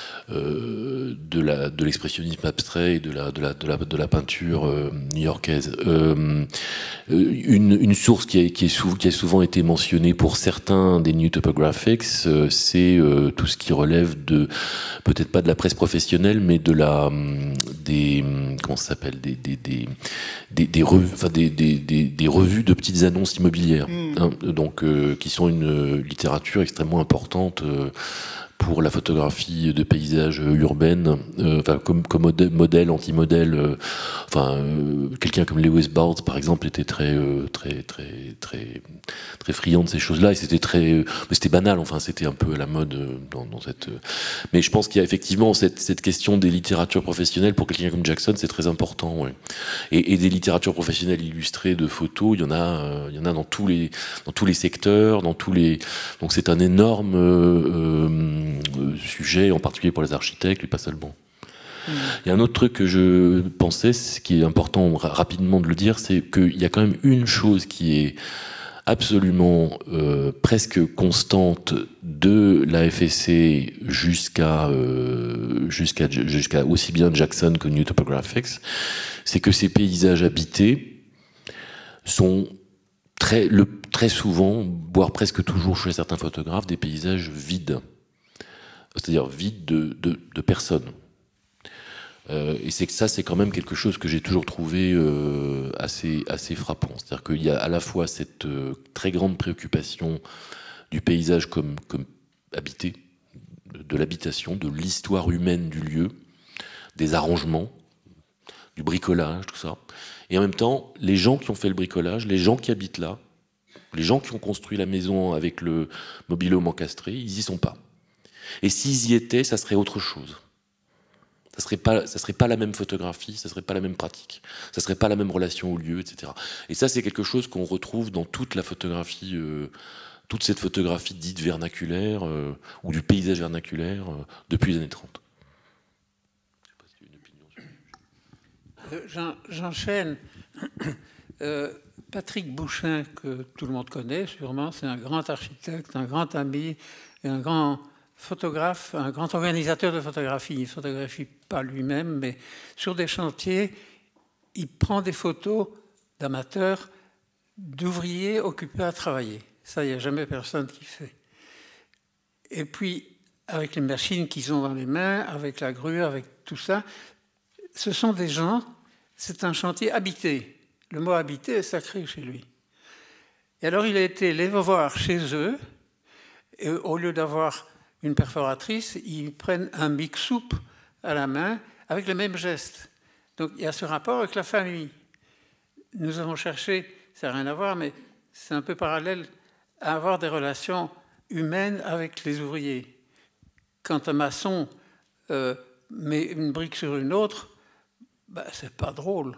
Euh, de la de l'expressionnisme abstrait et de la de la de la, de la peinture euh, new-yorkaise. Euh, une, une source qui, a, qui, est souvent, qui a souvent été mentionnée pour certains des New Topographics, euh, c'est euh, tout ce qui relève de peut-être pas de la presse professionnelle, mais de la des comment ça s'appelle des des des des, des revues, enfin des, des, des, des revues de petites annonces immobilières, mmh. hein, donc euh, qui sont une littérature extrêmement importante. Euh, pour la photographie de paysages urbaines, euh, enfin, comme, comme modèle, modèle anti-modèle. Euh, enfin, euh, quelqu'un comme Lewis Barthes, par exemple, était très, euh, très, très, très, très friand de ces choses-là, et c'était très, euh, c'était banal. Enfin, c'était un peu à la mode euh, dans, dans cette. Euh... Mais je pense qu'il y a effectivement cette, cette question des littératures professionnelles pour quelqu'un comme Jackson, c'est très important. Ouais. Et, et des littératures professionnelles illustrées de photos, il y en a, euh, il y en a dans tous les, dans tous les secteurs, dans tous les. Donc c'est un énorme euh, euh, sujet, en particulier pour les architectes, mais pas seulement. Mmh. Il y a un autre truc que je pensais, ce qui est important rapidement de le dire, c'est qu'il y a quand même une chose qui est absolument euh, presque constante de la F S C jusqu'à euh, jusqu'à jusqu'à aussi bien Jackson que New Topographics, c'est que ces paysages habités sont très, le, très souvent, voire presque toujours chez certains photographes, des paysages vides. C'est-à-dire vide de, de, de personnes. Euh, et c'est que ça, c'est quand même quelque chose que j'ai toujours trouvé euh, assez, assez frappant. C'est-à-dire qu'il y a à la fois cette euh, très grande préoccupation du paysage comme, comme habité, de, de l'habitation, de l'histoire humaine du lieu, des arrangements, du bricolage, tout ça. Et en même temps, les gens qui ont fait le bricolage, les gens qui habitent là, les gens qui ont construit la maison avec le mobil-home encastré, ils n'y sont pas. Et s'ils y étaient, ça serait autre chose. Ça serait pas, ça serait pas la même photographie, ça serait pas la même pratique, ça serait pas la même relation au lieu, et cetera. Et ça, c'est quelque chose qu'on retrouve dans toute la photographie, euh, toute cette photographie dite vernaculaire euh, ou du paysage vernaculaire euh, depuis les années trente. Je sais pas si tu as une opinion sur euh, J'enchaîne. Euh, Patrick Bouchain, que tout le monde connaît sûrement, c'est un grand architecte, un grand ami et un grand photographe, un grand organisateur de photographie. Il ne photographie pas lui-même, mais sur des chantiers, il prend des photos d'amateurs, d'ouvriers occupés à travailler. Ça, il n'y a jamais personne qui fait. Et puis, avec les machines qu'ils ont dans les mains, avec la grue, avec tout ça, ce sont des gens, c'est un chantier habité. Le mot habité est sacré chez lui. Et alors, il a été les voir chez eux, et au lieu d'avoir une perforatrice, ils prennent un mic-soupe à la main avec les mêmes gestes. Donc il y a ce rapport avec la famille. Nous avons cherché, ça n'a rien à voir, mais c'est un peu parallèle, à avoir des relations humaines avec les ouvriers. Quand un maçon euh, met une brique sur une autre, ben, c'est pas drôle.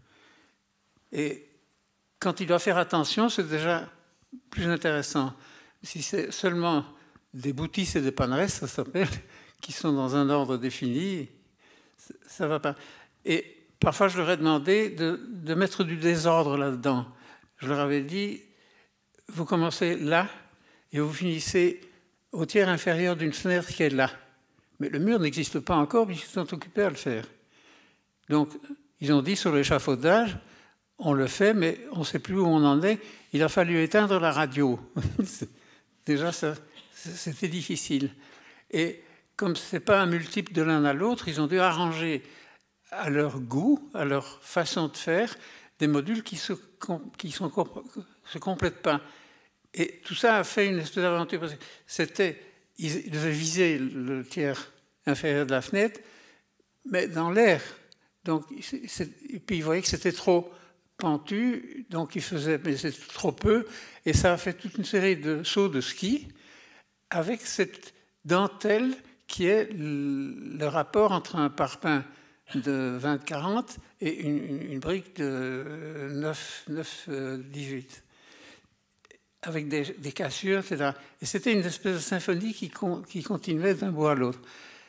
Et quand il doit faire attention, c'est déjà plus intéressant. Si c'est seulement des boutistes et des paneresses, ça s'appelle, qui sont dans un ordre défini, ça ne va pas. Et parfois, je leur ai demandé de, de mettre du désordre là-dedans. Je leur avais dit, vous commencez là et vous finissez au tiers inférieur d'une fenêtre qui est là. Mais le mur n'existe pas encore puisqu'ils sont occupés à le faire. Donc, ils ont dit sur l'échafaudage, on le fait, mais on ne sait plus où on en est. Il a fallu éteindre la radio. Déjà, ça, c'était difficile. Et comme ce n'est pas un multiple de l'un à l'autre, ils ont dû arranger à leur goût, à leur façon de faire, des modules qui se, qui sont, se complètent pas. Et tout ça a fait une espèce d'aventure. C'était, ils devaient viser le tiers inférieur de la fenêtre, mais dans l'air. Donc, c'est, et puis il voyait que c'était trop pentu, donc il faisait, mais c'était trop peu, et ça a fait toute une série de sauts de ski avec cette dentelle qui est le rapport entre un parpaing de vingt quarante et une, une brique de neuf dix-huit, avec des, des cassures, et cetera. Et c'était une espèce de symphonie qui, con, qui continuait d'un bout à l'autre.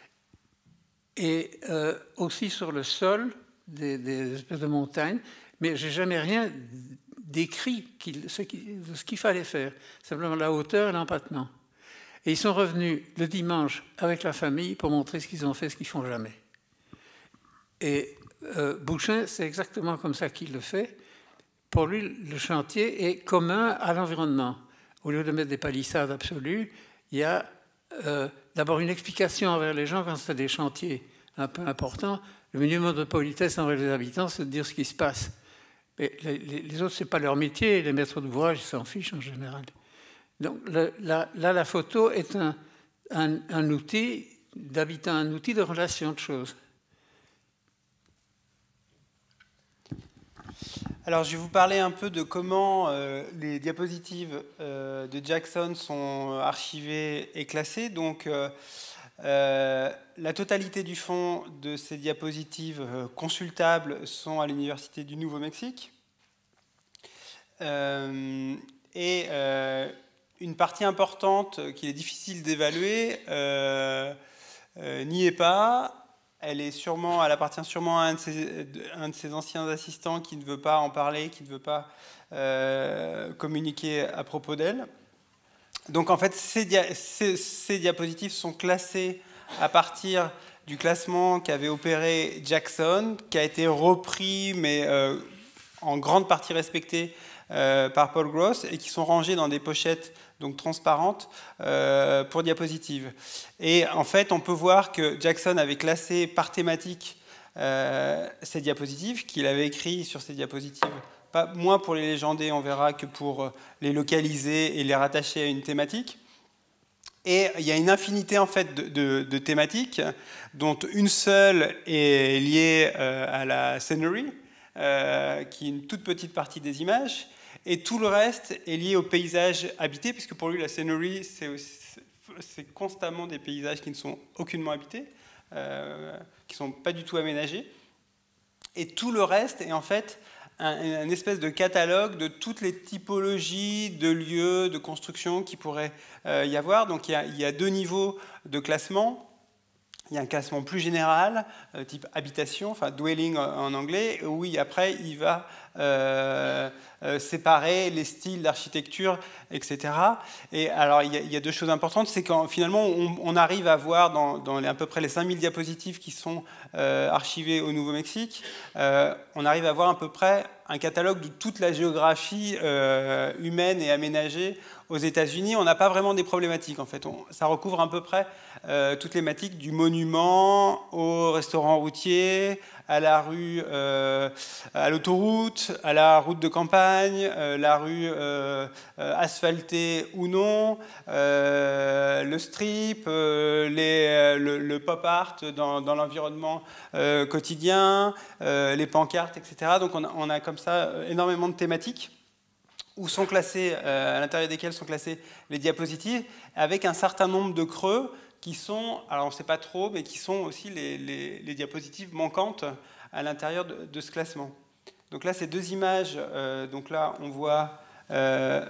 Et euh, aussi sur le sol, des, des espèces de montagnes, mais je n'ai jamais rien décrit de ce qu'il fallait faire, simplement la hauteur et l'empattement. Et ils sont revenus le dimanche avec la famille pour montrer ce qu'ils ont fait, ce qu'ils ne font jamais. Et euh, Bouchin, c'est exactement comme ça qu'il le fait. Pour lui, le chantier est commun à l'environnement. Au lieu de mettre des palissades absolues, il y a euh, d'abord une explication envers les gens quand c'est des chantiers un peu importants. Le minimum de politesse envers les habitants, c'est de dire ce qui se passe. Mais les, les autres, ce n'est pas leur métier. Les maîtres d'ouvrage, ils s'en fichent en général. Donc le, la, là, la photo est un, un, un outil d'habitant, un outil de relation de choses. Alors, je vais vous parler un peu de comment euh, les diapositives euh, de Jackson sont archivées et classées. Donc, euh, euh, la totalité du fond de ces diapositives euh, consultables sont à l'Université du Nouveau-Mexique. Euh, et euh, une partie importante qu'il est difficile d'évaluer euh, euh, n'y est pas. Elle, est sûrement, elle appartient sûrement à un de, ses, un de ses anciens assistants qui ne veut pas en parler, qui ne veut pas euh, communiquer à propos d'elle. Donc en fait, ces, dia ces, ces diapositives sont classées à partir du classement qu'avait opéré Jackson, qui a été repris, mais euh, en grande partie respecté euh, par Paul Gross, et qui sont rangées dans des pochettes donc transparentes euh, pour diapositives. Et en fait, on peut voir que Jackson avait classé par thématique euh, ces diapositives, qu'il avait écrit sur ces diapositives, pas moins pour les légender, on verra, que pour les localiser et les rattacher à une thématique. Et il y a une infinité en fait de, de, de thématiques, dont une seule est liée euh, à la scenery, euh, qui est une toute petite partie des images. Et tout le reste est lié au paysage habité, puisque pour lui, la scenery, c'est constamment des paysages qui ne sont aucunement habités, euh, qui ne sont pas du tout aménagés. Et tout le reste est en fait un, un espèce de catalogue de toutes les typologies de lieux, de construction qui pourrait euh, y avoir. Donc il y a, il y a deux niveaux de classement. Il y a un classement plus général, euh, type habitation, enfin dwelling en anglais, où il, après il va euh, euh, séparer les styles d'architecture, et cetera. Et alors il y a, il y a deux choses importantes, c'est qu'en finalement on, on arrive à voir dans, dans les, à peu près les cinq mille diapositives qui sont euh, archivées au Nouveau-Mexique, euh, on arrive à voir à peu près un catalogue de toute la géographie euh, humaine et aménagée aux États-Unis. On n'a pas vraiment des problématiques en fait. On, ça recouvre à peu près euh, toutes les thématiques du monument au restaurant routier, à la rue, euh, à l'autoroute, à la route de campagne, euh, la rue euh, euh, asphaltée ou non, euh, le strip, euh, les, le, le pop art dans, dans l'environnement euh, quotidien, euh, les pancartes, et cetera. Donc on a, on a comme ça énormément de thématiques où sont classées, euh, à l'intérieur desquelles sont classées les diapositives, avec un certain nombre de creux qui sont, alors on ne sait pas trop, mais qui sont aussi les, les, les diapositives manquantes à l'intérieur de, de ce classement. Donc là, ces deux images, euh, donc là, on voit euh,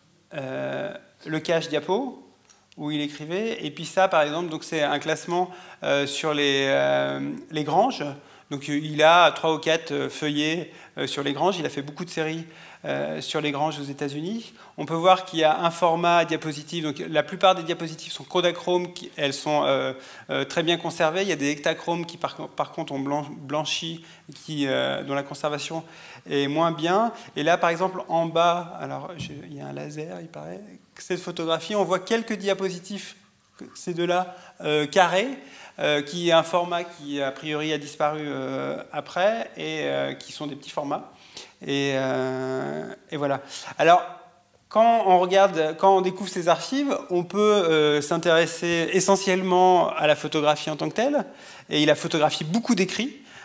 euh, le cache diapo, où il écrivait, et puis ça, par exemple, donc c'est un classement euh, sur les, euh, les granges. Donc il a trois ou quatre feuillets euh, sur les granges, il a fait beaucoup de séries Euh, sur les granges aux États-Unis. On peut voir qu'il y a un format diapositive. Donc, la plupart des diapositives sont Kodachrome, qui, elles sont euh, euh, très bien conservées. Il y a des Ektachromes qui, par, par contre, ont blanc, blanchi, qui, euh, dont la conservation est moins bien. Et là, par exemple, en bas, alors je, il y a un laser, il paraît. Cette photographie, on voit quelques diapositives, ces deux-là, euh, carrés, euh, qui est un format qui, a priori, a disparu euh, après, et euh, qui sont des petits formats. Et, euh, et voilà. Alors, quand on regarde, quand on découvre ces archives, on peut euh, s'intéresser essentiellement à la photographie en tant que telle. Et il a photographié beaucoup d'écrits.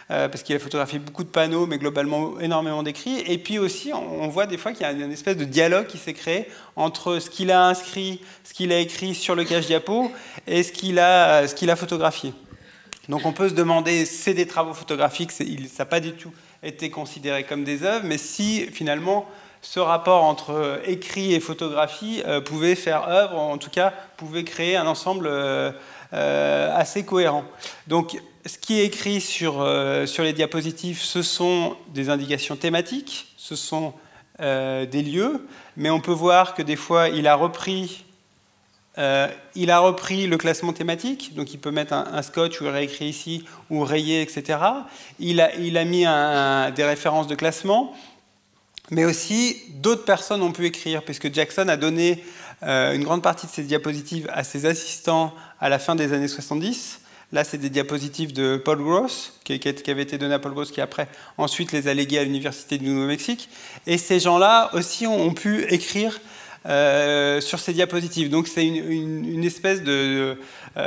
euh, parce qu'il a photographié beaucoup de panneaux, mais globalement énormément d'écrits. Et puis aussi, on, on voit des fois qu'il y a une espèce de dialogue qui s'est créé entre ce qu'il a inscrit, ce qu'il a écrit sur le cache-diapo et ce qu'il a, ce qu'il a photographié. Donc on peut se demander, c'est des travaux photographiques, ça n'a pas du tout été considéré comme des œuvres, mais si finalement ce rapport entre écrit et photographie euh, pouvait faire œuvre, en tout cas pouvait créer un ensemble euh, euh, assez cohérent. Donc ce qui est écrit sur, euh, sur les diapositives, ce sont des indications thématiques, ce sont euh, des lieux, mais on peut voir que des fois il a repris, euh, il a repris le classement thématique, donc il peut mettre un, un scotch ou réécrit ici, ou rayer, et cetera. Il a, il a mis un, un, des références de classement. Mais aussi, d'autres personnes ont pu écrire, puisque Jackson a donné euh, une grande partie de ses diapositives à ses assistants à la fin des années soixante-dix. Là, c'est des diapositives de Paul Gross, qui, qui avaient été données à Paul Gross, qui après, ensuite, les a léguées à l'Université du Nouveau-Mexique. Et ces gens-là aussi ont, ont pu écrire euh, sur ces diapositives. Donc, c'est une, une, une espèce de...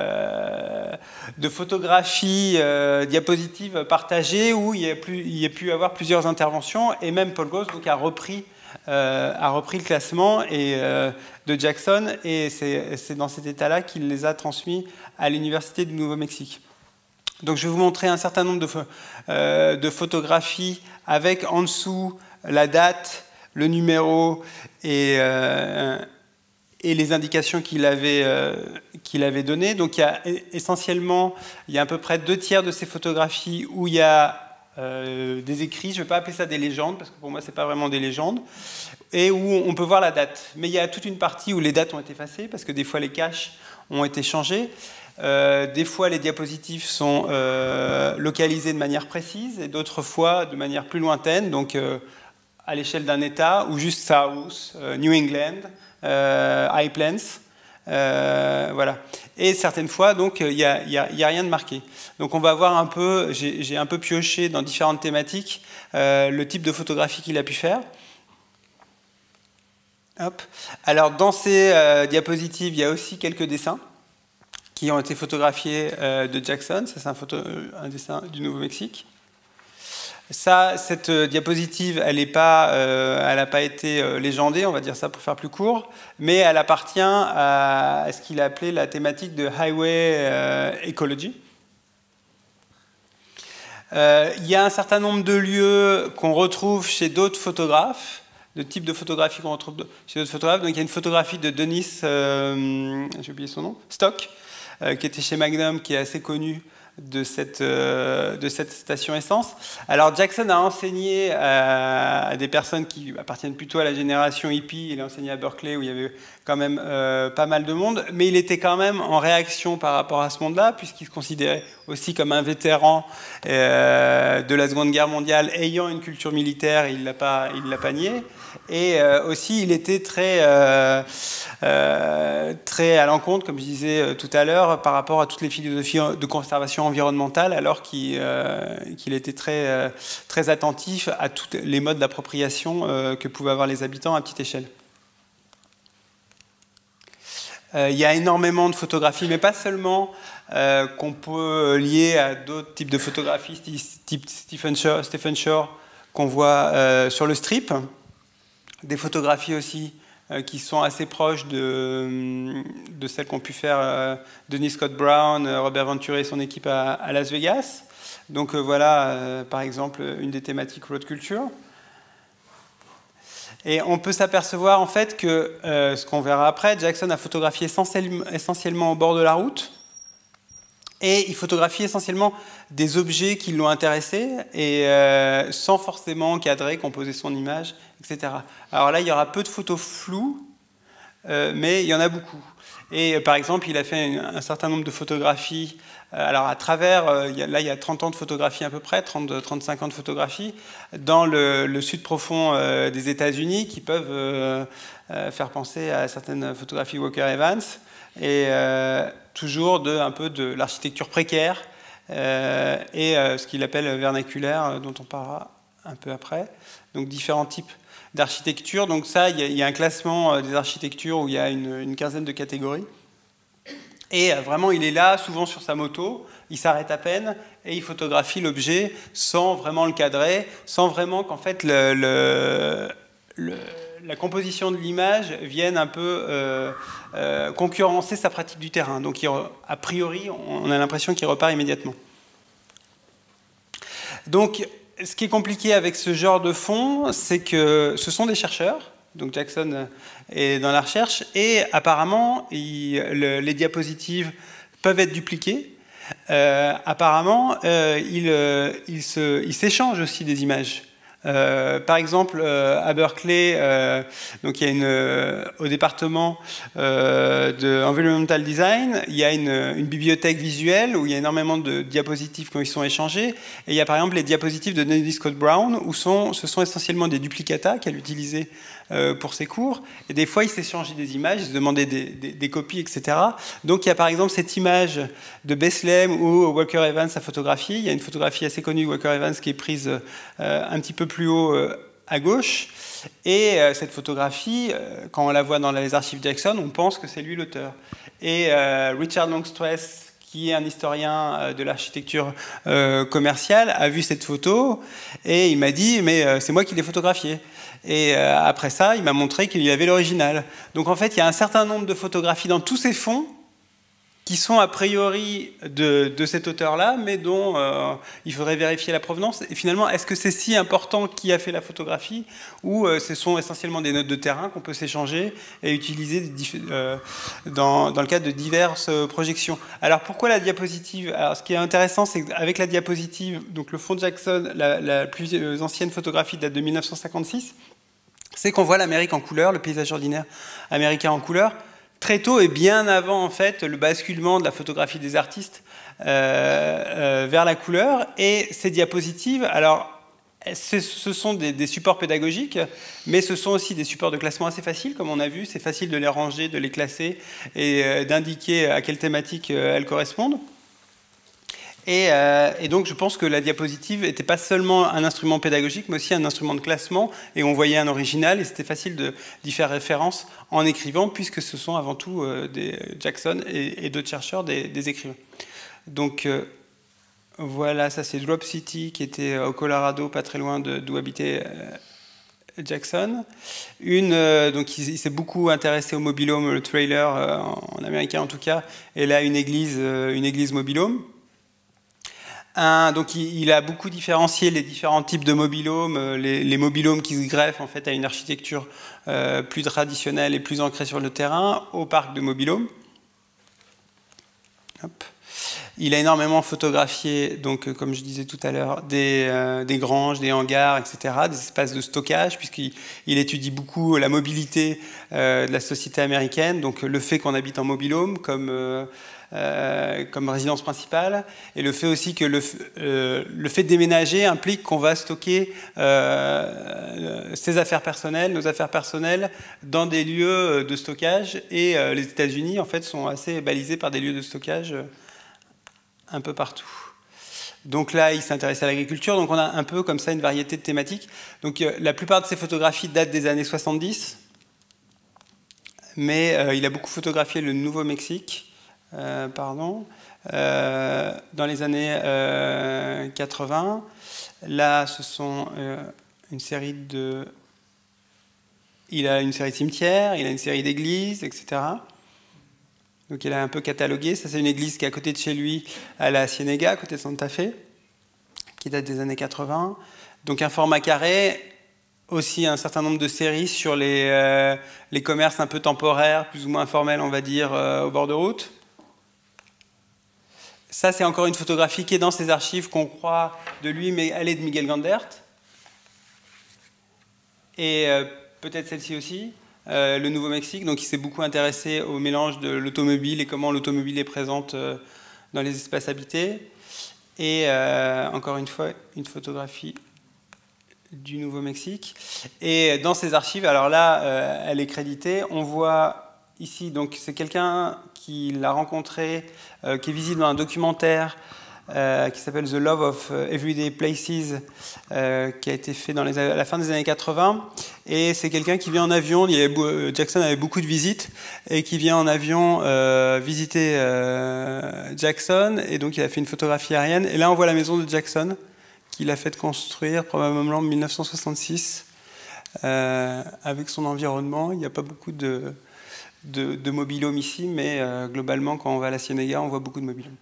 Euh, de photographie euh, diapositive partagée où il y, a plus, il y a pu avoir plusieurs interventions, et même Paul Gross donc, a, repris, euh, a repris le classement et, euh, de Jackson, et c'est dans cet état-là qu'il les a transmis à l'Université du Nouveau-Mexique. Donc je vais vous montrer un certain nombre de, euh, de photographies avec en dessous la date, le numéro et... Euh, et les indications qu'il avait, euh, qu'il avait données. Donc il y a essentiellement, il y a à peu près deux tiers de ces photographies où il y a euh, des écrits, je ne vais pas appeler ça des légendes, parce que pour moi ce n'est pas vraiment des légendes, et où on peut voir la date. Mais il y a toute une partie où les dates ont été effacées, parce que des fois les caches ont été changées, euh, des fois les diapositives sont euh, localisées de manière précise, et d'autres fois de manière plus lointaine, donc euh, à l'échelle d'un État, ou juste South, euh, New England, Euh, High Plains, euh, voilà. Et certaines fois, donc, il n'y a, a, a rien de marqué. Donc, on va voir un peu, j'ai un peu pioché dans différentes thématiques euh, le type de photographie qu'il a pu faire. Hop. Alors, dans ces euh, diapositives, il y a aussi quelques dessins qui ont été photographiés euh, de Jackson. Ça, c'est un, photo, un dessin du Nouveau-Mexique. Ça, cette euh, diapositive, elle n'a pas, euh, pas été euh, légendée, on va dire ça pour faire plus court, mais elle appartient à, à ce qu'il a appelé la thématique de Highway euh, Ecology. Euh, il y a un certain nombre de lieux qu'on retrouve chez d'autres photographes, de types de photographies qu'on retrouve chez d'autres photographes. Donc il y a une photographie de Denis, euh, j'ai oublié son nom, Stock, euh, qui était chez Magnum, qui est assez connu de cette, euh, de cette station essence. Alors Jackson a enseigné à, à des personnes qui appartiennent plutôt à la génération hippie. Il a enseigné à Berkeley où il y avait quand même euh, pas mal de monde, mais il était quand même en réaction par rapport à ce monde-là, puisqu'il se considérait aussi comme un vétéran euh, de la Seconde Guerre mondiale, ayant une culture militaire, il ne l'a pas, il l'a pas nié. Et euh, aussi, il était très, euh, euh, très à l'encontre, comme je disais euh, tout à l'heure, par rapport à toutes les philosophies de conservation environnementale, alors qu'il euh, qu'il était très, euh, très attentif à tous les modes d'appropriation euh, que pouvaient avoir les habitants à petite échelle. Euh, il y a énormément de photographies, mais pas seulement euh, qu'on peut lier à d'autres types de photographies, type Stephen Shore, Stephen Shore qu'on voit euh, sur le strip. Des photographies aussi euh, qui sont assez proches de, de celles qu'ont pu faire euh, Denis Scott Brown, Robert Ventura et son équipe à, à Las Vegas. Donc euh, voilà, euh, par exemple, une des thématiques road culture. Et on peut s'apercevoir en fait que, euh, ce qu'on verra après, Jackson a photographié essentiellement, essentiellement au bord de la route. Et il photographie essentiellement des objets qui l'ont intéressé, et euh, sans forcément cadrer, composer son image, et cetera. Alors là, il y aura peu de photos floues, euh, mais il y en a beaucoup. Et euh, par exemple, il a fait un, un certain nombre de photographies. Euh, alors à travers, euh, il y a, là, il y a trente ans de photographies à peu près, trente à trente-cinq ans de photographies, dans le, le sud profond euh, des États-Unis, qui peuvent euh, euh, faire penser à certaines photographies Walker Evans. Et euh, toujours de, un peu de l'architecture précaire euh, et euh, ce qu'il appelle vernaculaire, euh, dont on parlera un peu après. Donc différents types d'architecture. Donc ça, il y, y a un classement euh, des architectures où il y a une, une quinzaine de catégories. Et vraiment, il est là, souvent sur sa moto, il s'arrête à peine et il photographie l'objet sans vraiment le cadrer, sans vraiment qu'en fait le, le, le, la composition de l'image vienne un peu euh, euh, concurrencer sa pratique du terrain. Donc, il, a priori, on a l'impression qu'il repart immédiatement. Donc, ce qui est compliqué avec ce genre de fond, c'est que ce sont des chercheurs. Donc Jackson est dans la recherche et apparemment il, le, les diapositives peuvent être dupliquées. Euh, apparemment, euh, il, euh, il, se, il s'échange aussi des images. Euh, par exemple, euh, à Berkeley, euh, donc il y a une, euh, au département euh, de Environmental Design, il y a une, une bibliothèque visuelle où il y a énormément de diapositives qui sont échangées. Et il y a par exemple les diapositives de Nellie Scott Brown, où sont, ce sont essentiellement des duplicata qu'elle utilisait euh, pour ses cours. Et des fois, ils s'échangeaient des images, ils se demandaient des, des, des copies, et cetera. Donc il y a par exemple cette image de Bethlehem où Walker Evans a photographié. Il y a une photographie assez connue de Walker Evans qui est prise euh, un petit peu plus haut euh, à gauche. Et euh, cette photographie, euh, quand on la voit dans les archives Jackson, on pense que c'est lui l'auteur. Et euh, Richard Longstress, qui est un historien euh, de l'architecture euh, commerciale, a vu cette photo et il m'a dit « mais euh, c'est moi qui l'ai photographiée ». Et euh, après ça, il m'a montré qu'il y avait l'original. Donc en fait, il y a un certain nombre de photographies dans tous ces fonds qui sont a priori de, de cet auteur-là, mais dont euh, il faudrait vérifier la provenance. Et finalement, est-ce que c'est si important qui a fait la photographie, ou euh, ce sont essentiellement des notes de terrain qu'on peut s'échanger et utiliser euh, dans, dans le cadre de diverses euh, projections. Alors pourquoi la diapositive? Alors ce qui est intéressant, c'est qu'avec la diapositive, donc le fond Jackson, la, la plus ancienne photographie date de mille neuf cent cinquante-six, c'est qu'on voit l'Amérique en couleur, le paysage ordinaire américain en couleur, très tôt et bien avant en fait le basculement de la photographie des artistes euh, euh, vers la couleur. Et ces diapositives, alors ce sont des, des supports pédagogiques, mais ce sont aussi des supports de classement assez faciles, comme on a vu. C'est facile de les ranger, de les classer et euh, d'indiquer à quelle thématique euh, elles correspondent. Et, euh, et donc je pense que la diapositive n'était pas seulement un instrument pédagogique, mais aussi un instrument de classement, et on voyait un original, et c'était facile d'y faire référence en écrivant, puisque ce sont avant tout euh, des Jackson et, et d'autres chercheurs, des, des écrivains. Donc euh, voilà, ça c'est Drop City, qui était au Colorado, pas très loin d'où habitait euh, Jackson. Une, euh, donc il, il s'est beaucoup intéressé au mobilhome, le trailer euh, en américain en tout cas, et là une église, euh, une église mobilhome. Un, donc il, il a beaucoup différencié les différents types de mobilhomes, les, les mobilhomes qui se greffent en fait à une architecture euh, plus traditionnelle et plus ancrée sur le terrain, au parc de mobilhomes. Hop. Il a énormément photographié, donc comme je disais tout à l'heure, des, euh, des granges, des hangars, et cetera, des espaces de stockage, puisqu'il il étudie beaucoup la mobilité euh, de la société américaine, donc le fait qu'on habite en mobilhome comme euh, Euh, comme résidence principale, et le fait aussi que le, euh, le fait de déménager implique qu'on va stocker euh, ses affaires personnelles, nos affaires personnelles, dans des lieux de stockage, et euh, les États-Unis en fait sont assez balisés par des lieux de stockage euh, un peu partout. Donc là, il s'intéresse à l'agriculture, donc on a un peu comme ça une variété de thématiques. Donc euh, la plupart de ces photographies datent des années soixante-dix, mais euh, il a beaucoup photographié le Nouveau-Mexique, Euh, pardon, euh, dans les années euh, quatre-vingts. Là, ce sont euh, une série de... Il a une série de cimetières, il a une série d'églises, et cetera. Donc il a un peu catalogué. Ça, c'est une église qui est à côté de chez lui, à la Ciénega, à côté de Santa Fe, qui date des années quatre-vingts. Donc un format carré, aussi un certain nombre de séries sur les, euh, les commerces un peu temporaires, plus ou moins informels, on va dire, euh, au bord de route. Ça, c'est encore une photographie qui est dans ses archives, qu'on croit de lui, mais elle est de Miguel Gandert. Et euh, peut-être celle-ci aussi, euh, le Nouveau-Mexique. Donc il s'est beaucoup intéressé au mélange de l'automobile et comment l'automobile est présente euh, dans les espaces habités. Et euh, encore une fois, une photographie du Nouveau-Mexique. Et dans ses archives, alors là, euh, elle est créditée, on voit ici, donc c'est quelqu'un qui l'a rencontré, euh, qui est visible dans un documentaire euh, qui s'appelle The Love of Everyday Places, euh, qui a été fait dans les, à la fin des années quatre-vingts. Et c'est quelqu'un qui vient en avion. Il y avait, Jackson avait beaucoup de visites et qui vient en avion euh, visiter euh, Jackson. Et donc il a fait une photographie aérienne. Et là on voit la maison de Jackson qu'il a fait construire probablement en mille neuf cent soixante-six euh, avec son environnement. Il n'y a pas beaucoup de, de, de mobil-home ici, mais euh, globalement quand on va à la Ciénaga, on voit beaucoup de mobil-home.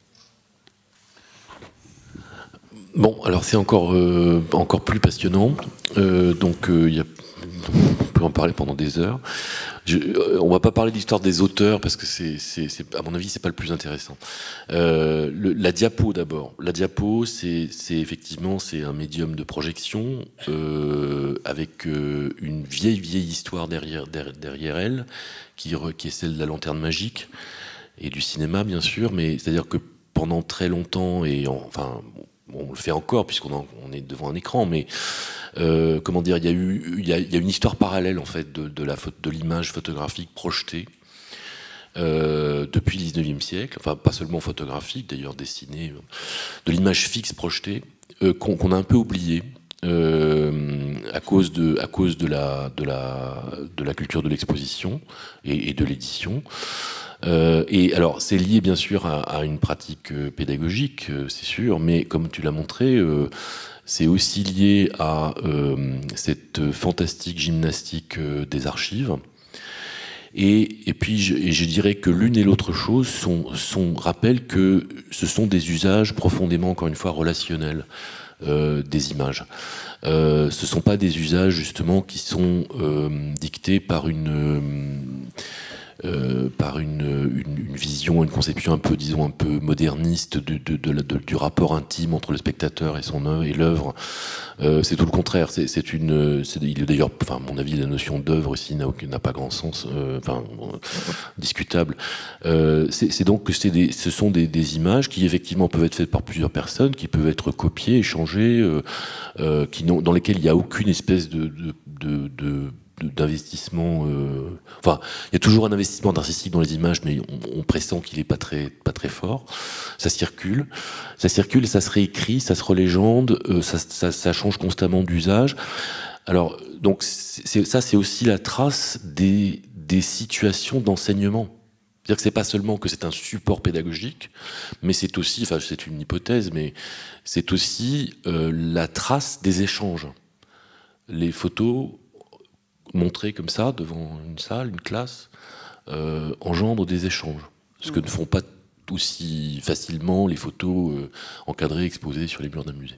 Bon, alors c'est encore, euh, encore plus passionnant. Euh, donc, euh, y a, on peut en parler pendant des heures. Je, euh, on ne va pas parler de l'histoire des auteurs parce que, c'est, c'est, c'est, à mon avis, c'est pas le plus intéressant. Euh, le, la diapo d'abord. La diapo, c'est, c'est effectivement c'est un médium de projection euh, avec euh, une vieille, vieille histoire derrière, derrière, derrière elle, qui, qui est celle de la lanterne magique et du cinéma, bien sûr. Mais c'est-à-dire que pendant très longtemps, et en, enfin... on le fait encore puisqu'on en, on est devant un écran, mais euh, comment dire, il y a eu, il y a, il y a une histoire parallèle en fait de, de la de l'image photographique projetée euh, depuis le dix-neuvième siècle, enfin pas seulement photographique, d'ailleurs dessinée, de l'image fixe projetée euh, qu'on, qu'on a un peu oubliée euh, à cause de à cause de la de la de la culture de l'exposition et, et de l'édition. Euh, et alors, c'est lié bien sûr à, à une pratique euh, pédagogique, euh, c'est sûr, mais comme tu l'as montré, euh, c'est aussi lié à euh, cette fantastique gymnastique euh, des archives. Et, et puis, je, et je dirais que l'une et l'autre chose sont, sont, rappellent que ce sont des usages profondément, encore une fois, relationnels euh, des images. Euh, ce ne sont pas des usages, justement, qui sont euh, dictés par une... Euh, Euh, par une, une, une vision, une conception un peu, disons, un peu moderniste de, de, de, de, du rapport intime entre le spectateur et son œuvre et l'œuvre. Euh, c'est tout le contraire. C'est, c'est une, c'est, il est d'ailleurs, enfin, à mon avis, la notion d'œuvre aussi n'a, n'a pas grand sens, euh, enfin, euh, discutable. Euh, c'est, c'est donc que c'est des, ce sont des, des images qui effectivement peuvent être faites par plusieurs personnes, qui peuvent être copiées, échangées, euh, euh, qui n'ont, dans lesquelles il n'y a aucune espèce de, de, de, de d'investissement, euh... enfin, il y a toujours un investissement artistique dans les images, mais on, on pressent qu'il n'est pas très, pas très fort. Ça circule, ça circule, ça se réécrit, ça se relégende, euh, ça, ça, ça change constamment d'usage. Alors, donc, c'est, ça, c'est aussi la trace des, des situations d'enseignement. C'est-à-dire que c'est pas seulement que c'est un support pédagogique, mais c'est aussi, enfin, c'est une hypothèse, mais c'est aussi euh, la trace des échanges. Les photos montrées comme ça devant une salle, une classe, euh, engendrent des échanges. Ce que ne font pas aussi facilement les photos euh, encadrées, exposées sur les murs d'un musée.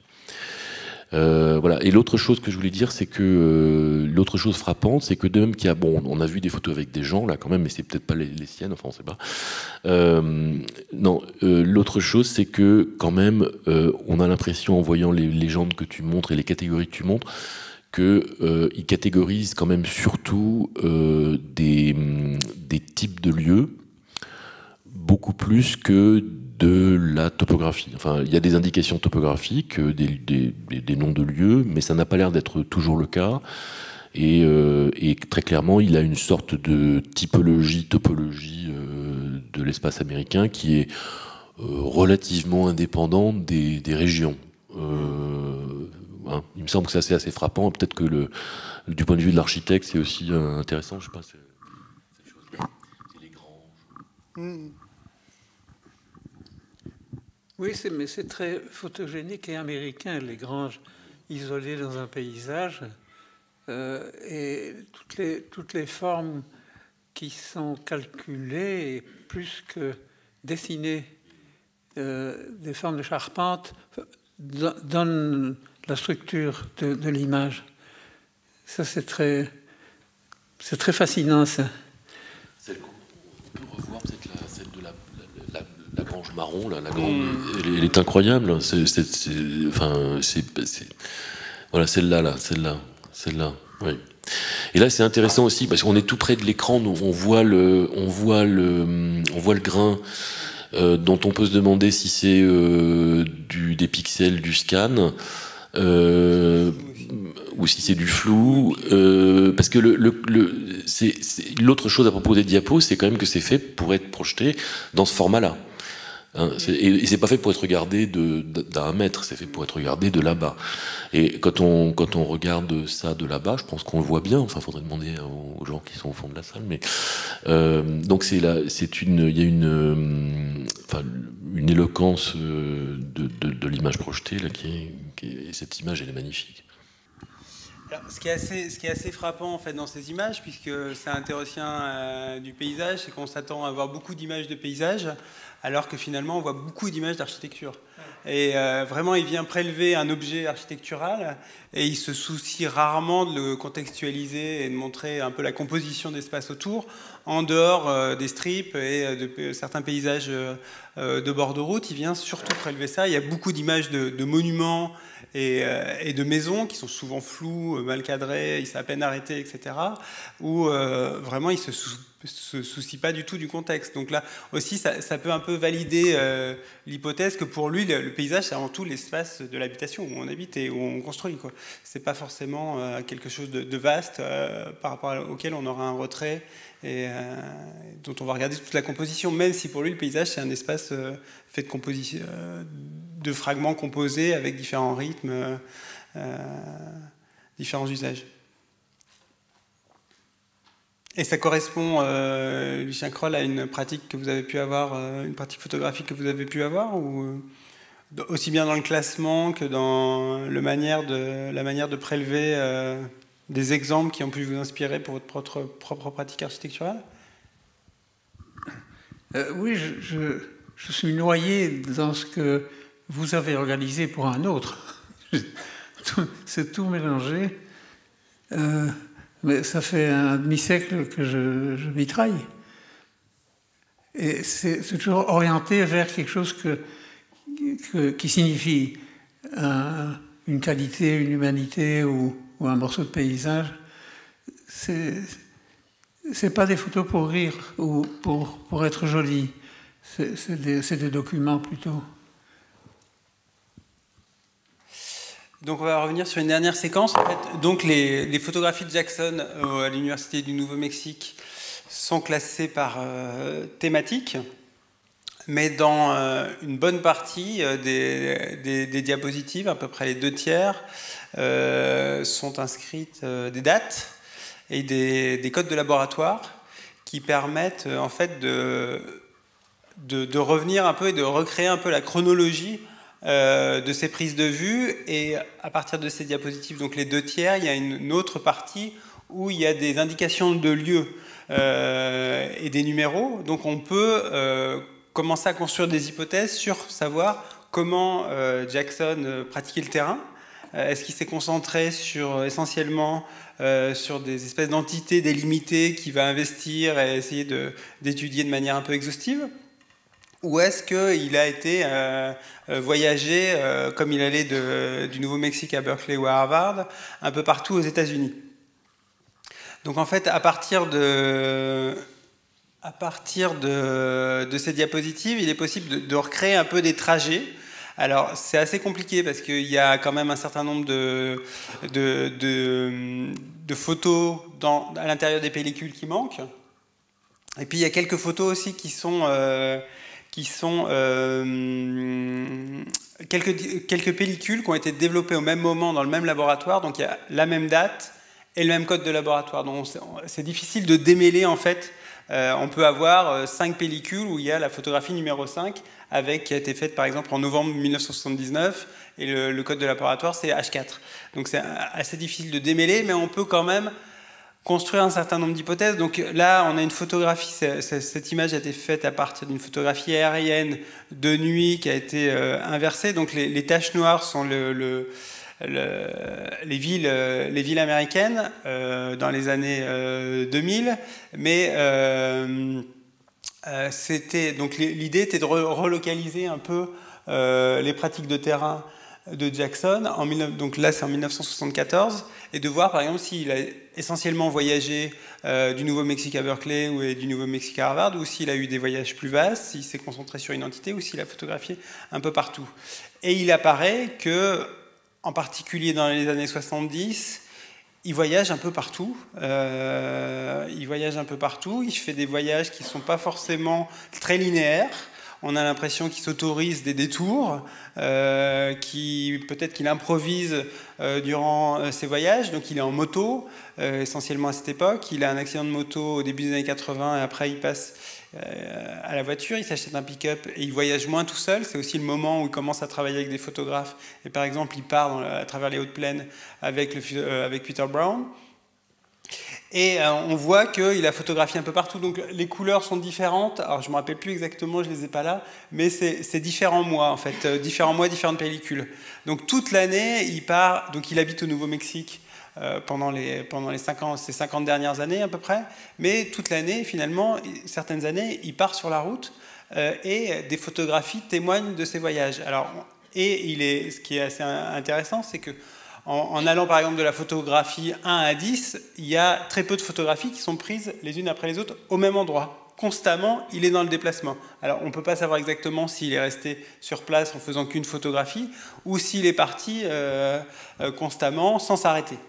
Euh, voilà. Et l'autre chose que je voulais dire, c'est que euh, l'autre chose frappante, c'est que de même qu'il y a, bon, on a vu des photos avec des gens là quand même, mais c'est peut-être pas les, les siennes, enfin on sait pas. Euh, non, euh, l'autre chose, c'est que quand même, euh, on a l'impression en voyant les légendes que tu montres et les catégories que tu montres, qu'ils euh, catégorisent quand même surtout euh, des, des types de lieux, beaucoup plus que de la topographie. Enfin, il y a des indications topographiques, des, des, des noms de lieux, mais ça n'a pas l'air d'être toujours le cas. Et, euh, et très clairement, il a une sorte de typologie, topologie euh, de l'espace américain qui est euh, relativement indépendante des, des régions. Euh, hein, il me semble que c'est assez, assez frappant. Peut-être que le, du point de vue de l'architecte, c'est aussi euh, intéressant. Je sais pas, c'est, ces choses-là. C'est les granges. Mm. Oui, c'est, mais c'est très photogénique et américain, les granges isolées dans un paysage. Euh, et toutes les, toutes les formes qui sont calculées, plus que dessinées, euh, des formes de charpente, donnent la structure de, de l'image. Ça, c'est très, c'est très fascinant, ça. Celle qu'on peut revoir, peut-être la, celle de la, la, la, la grange marron, là, la grande, mmh. elle, elle est incroyable. C'est, c'est, c'est, enfin, c'est, c'est, voilà, celle-là, là, celle-là, celle-là. Oui. Et là, c'est intéressant aussi parce qu'on est tout près de l'écran, on voit le, on voit le, on voit le grain euh, dont on peut se demander si c'est euh, du, des pixels du scan. Euh, ou si c'est du flou, euh, parce que le, le, le, c'est, c'est, l'autre chose à propos des diapos, c'est quand même que c'est fait pour être projeté dans ce format-là. Hein, et c'est pas fait pour être regardé d'à un mètre, c'est fait pour être regardé de là-bas. Et quand on, quand on regarde ça de là-bas, je pense qu'on le voit bien. Enfin, il faudrait demander aux gens qui sont au fond de la salle. Mais euh, donc c'est là, c'est une, il y a une, euh, enfin, une éloquence de, de, de l'image projetée là, qui est, qui est, et cette image, elle est magnifique. Alors, ce, qui est assez, ce qui est assez frappant en fait dans ces images, puisque c'est un théoricien euh, du paysage, c'est qu'on s'attend à avoir beaucoup d'images de paysages, alors que finalement on voit beaucoup d'images d'architecture. Et euh, vraiment, il vient prélever un objet architectural et il se soucie rarement de le contextualiser et de montrer un peu la composition d'espace autour, en dehors euh, des strips et de, de certains paysages euh, de bord de route. Il vient surtout prélever ça. Il y a beaucoup d'images de, de monuments et, euh, et de maisons qui sont souvent floues, mal cadrées, il s'est à peine arrêté, et cetera, où euh, vraiment il se soucie se soucie pas du tout du contexte. Donc là aussi, ça, ça peut un peu valider euh, l'hypothèse que pour lui, le, le paysage, c'est avant tout l'espace de l'habitation où on habite et où on construit. C'est pas forcément euh, quelque chose de, de vaste euh, par rapport à, auquel on aura un retrait et euh, dont on va regarder toute la composition, même si pour lui, le paysage, c'est un espace euh, fait de, composition, euh, de fragments composés avec différents rythmes, euh, différents usages. Et ça correspond, euh, Lucien Kroll, à une pratique que vous avez pu avoir, euh, une pratique photographique que vous avez pu avoir, ou euh, aussi bien dans le classement que dans le manière de, la manière de prélever euh, des exemples qui ont pu vous inspirer pour votre propre, propre pratique architecturale? euh, Oui, je, je, je suis noyé dans ce que vous avez organisé pour un autre. C'est tout mélangé. Euh, Mais ça fait un demi-siècle que je, je mitraille. Et c'est toujours orienté vers quelque chose que, que, qui signifie un, une qualité, une humanité ou, ou un morceau de paysage. C'est c'est pas des photos pour rire ou pour, pour être joli. C'est des, des documents plutôt. Donc on va revenir sur une dernière séquence. En fait, donc les, les photographies de Jackson euh, à l'Université du Nouveau-Mexique sont classées par euh, thématique, mais dans euh, une bonne partie euh, des, des, des diapositives, à peu près les deux tiers, euh, sont inscrites euh, des dates et des, des codes de laboratoire qui permettent euh, en fait de, de, de revenir un peu et de recréer un peu la chronologie Euh, de ces prises de vue, et à partir de ces diapositives, donc les deux tiers, il y a une autre partie où il y a des indications de lieux euh, et des numéros. Donc on peut euh, commencer à construire des hypothèses sur savoir comment euh, Jackson euh, pratiquait le terrain. Euh, Est-ce qu'il s'est concentré sur, essentiellement euh, sur des espèces d'entités délimitées qu'il va investir et essayer d'étudier de, de manière un peu exhaustive? Ou est-ce qu'il a été euh, voyagé, euh, comme il allait de, du Nouveau-Mexique à Berkeley ou à Harvard, un peu partout aux États-Unis? Donc en fait, à partir de, à partir de, de ces diapositives, il est possible de, de recréer un peu des trajets. Alors c'est assez compliqué parce qu'il y a quand même un certain nombre de, de, de, de photos dans, à l'intérieur des pellicules qui manquent. Et puis il y a quelques photos aussi qui sont... Euh, qui sont euh, quelques, quelques pellicules qui ont été développées au même moment dans le même laboratoire, donc il y a la même date et le même code de laboratoire. Donc c'est difficile de démêler en fait. Euh, on peut avoir cinq pellicules où il y a la photographie numéro cinq avec, qui a été faite par exemple en novembre mille neuf cent soixante-dix-neuf et le, le code de laboratoire c'est H quatre. Donc c'est assez difficile de démêler, mais on peut quand même construire un certain nombre d'hypothèses. Donc là, on a une photographie, cette image a été faite à partir d'une photographie aérienne de nuit qui a été euh, inversée. Donc les, les taches noires sont le, le, le, les, villes, les villes américaines euh, dans les années euh, deux mille. Mais euh, euh, c'était, donc l'idée était de re relocaliser un peu euh, les pratiques de terrain de Jackson, en, donc là c'est en mille neuf cent soixante-quatorze, et de voir par exemple s'il a essentiellement voyagé euh, du Nouveau-Mexique à Berkeley ou du Nouveau-Mexique à Harvard, ou s'il a eu des voyages plus vastes, s'il s'est concentré sur une entité, ou s'il a photographié un peu partout. Et il apparaît que, en particulier dans les années soixante-dix, il voyage un peu partout. Euh, il voyage un peu partout. Il fait des voyages qui ne sont pas forcément très linéaires. On a l'impression qu'il s'autorise des détours, euh, qui, peut-être qu'il improvise euh, durant euh, ses voyages. Donc il est en moto, euh, essentiellement à cette époque. Il a un accident de moto au début des années quatre-vingts et après il passe euh, à la voiture. Il s'achète un pick-up et il voyage moins tout seul. C'est aussi le moment où il commence à travailler avec des photographes. Et par exemple, il part dans, à travers les hautes plaines avec, le, euh, avec Peter Brown. Et euh, on voit qu'il a photographié un peu partout, donc les couleurs sont différentes. Alors je ne me rappelle plus exactement, je ne les ai pas là, mais c'est différents mois en fait, euh, différents mois, différentes pellicules. Donc toute l'année, il part, donc il habite au Nouveau-Mexique euh, pendant, les, pendant les cinquante, ces cinquante dernières années à peu près, mais toute l'année, finalement, certaines années, il part sur la route euh, et des photographies témoignent de ses voyages. Alors, et il est, ce qui est assez intéressant, c'est que en allant par exemple de la photographie un à dix, il y a très peu de photographies qui sont prises les unes après les autres au même endroit. Constamment, il est dans le déplacement. Alors on ne peut pas savoir exactement s'il est resté sur place en faisant qu'une photographie ou s'il est parti euh, euh, constamment sans s'arrêter.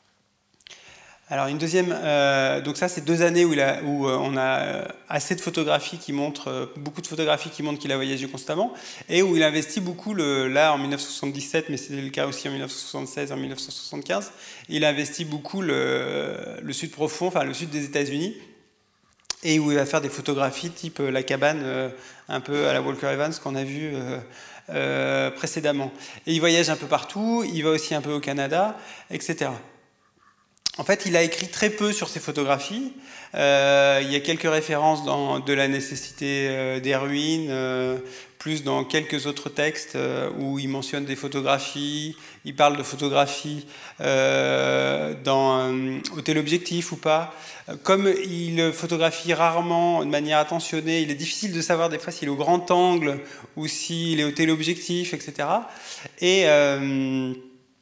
Alors une deuxième, euh, donc ça c'est deux années où, il a, où euh, on a assez de photographies qui montrent, euh, beaucoup de photographies qui montrent qu'il a voyagé constamment, et où il investit beaucoup, le, là en mille neuf cent soixante-dix-sept, mais c'était le cas aussi en mille neuf cent soixante-seize, en mille neuf cent soixante-quinze, il investit beaucoup le, le sud profond, enfin le sud des États-Unis, et où il va faire des photographies type euh, la cabane, euh, un peu à la Walker Evans qu'on a vu euh, euh, précédemment. Et il voyage un peu partout, il va aussi un peu au Canada, et cetera. En fait, il a écrit très peu sur ses photographies. Euh, il y a quelques références dans De la nécessité euh, des ruines, euh, plus dans quelques autres textes euh, où il mentionne des photographies, il parle de photographies euh, dans euh, au téléobjectif ou pas. Comme il photographie rarement de manière attentionnée, il est difficile de savoir des fois s'il est au grand angle ou s'il est au téléobjectif, et cetera. Et, euh,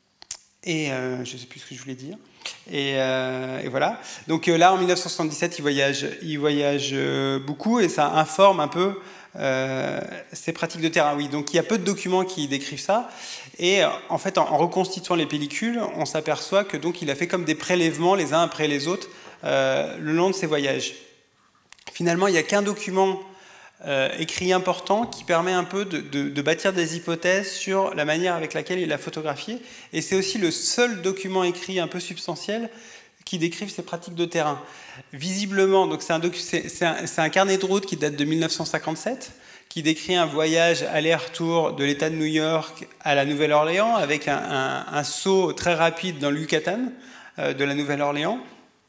et euh, je ne sais plus ce que je voulais dire. Et, euh, et voilà. Donc euh, là, en mille neuf cent soixante-dix-sept, il voyage, il voyage euh, beaucoup et ça informe un peu euh, ses pratiques de terrain. Oui, donc il y a peu de documents qui décrivent ça. Et euh, en fait, en, en reconstituant les pellicules, on s'aperçoit que donc il a fait comme des prélèvements les uns après les autres euh, le long de ses voyages. Finalement, il n'y a qu'un document Euh, écrit important qui permet un peu de, de, de bâtir des hypothèses sur la manière avec laquelle il a photographié, et c'est aussi le seul document écrit un peu substantiel qui décrive ses pratiques de terrain. Visiblement, donc c'est un, un, un carnet de route qui date de mille neuf cent cinquante-sept, qui décrit un voyage aller-retour de l'État de New York à la Nouvelle-Orléans avec un, un, un saut très rapide dans le Yucatan euh, de la Nouvelle-Orléans,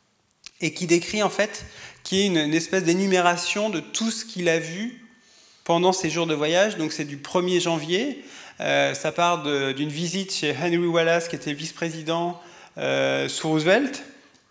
et qui décrit en fait qui est une, une espèce d'énumération de tout ce qu'il a vu pendant ses jours de voyage. Donc c'est du premier janvier, euh, ça part d'une visite chez Henry Wallace, qui était vice-président euh, sous Roosevelt,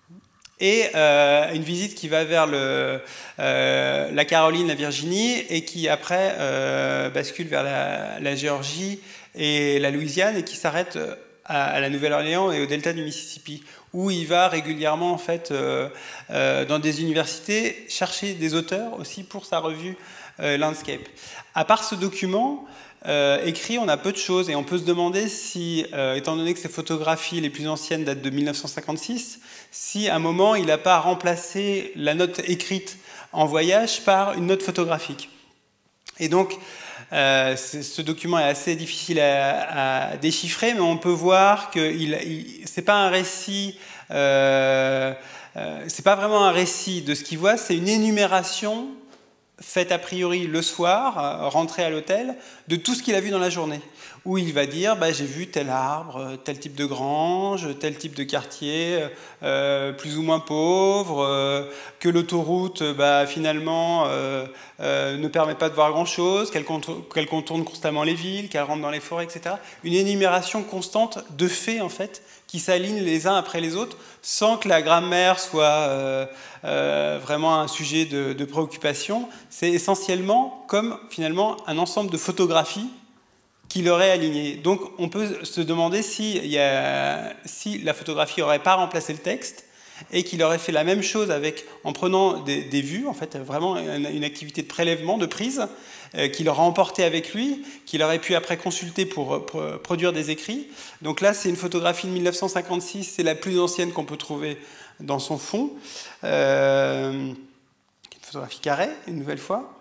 et euh, une visite qui va vers le, euh, la Caroline, la Virginie, et qui après euh, bascule vers la, la Géorgie et la Louisiane, et qui s'arrête à, à la Nouvelle-Orléans et au delta du Mississippi, où il va régulièrement en fait euh, euh, dans des universités chercher des auteurs aussi pour sa revue euh, Landscape. À part ce document euh, écrit, on a peu de choses, et on peut se demander si, euh, étant donné que ces photographies les plus anciennes datent de mille neuf cent cinquante-six, si à un moment il n'a pas remplacé la note écrite en voyage par une note photographique. Et donc Euh, ce document est assez difficile à, à déchiffrer, mais on peut voir que il, il, c'est pas un récit, euh, euh, c'est pas vraiment un récit de ce qu'il voit, c'est une énumération faite a priori le soir, euh, rentré à l'hôtel, de tout ce qu'il a vu dans la journée. Où il va dire, bah, j'ai vu tel arbre, tel type de grange, tel type de quartier, euh, plus ou moins pauvre, euh, que l'autoroute, bah, finalement, euh, euh, ne permet pas de voir grand-chose, qu'elle contourne, qu'elle contourne constamment les villes, qu'elle rentre dans les forêts, et cetera. Une énumération constante de faits, en fait, qui s'alignent les uns après les autres, sans que la grammaire soit euh, euh, vraiment un sujet de, de préoccupation. C'est essentiellement comme, finalement, un ensemble de photographies qu'il aurait aligné. Donc on peut se demander si, il y a, si la photographie n'aurait pas remplacé le texte et qu'il aurait fait la même chose avec, en prenant des, des vues, en fait, vraiment une, une activité de prélèvement, de prise, euh, qu'il aurait emporté avec lui, qu'il aurait pu après consulter pour, pour produire des écrits. Donc là, c'est une photographie de mille neuf cent cinquante-six, c'est la plus ancienne qu'on peut trouver dans son fond. Euh, une photographie carrée, une nouvelle fois.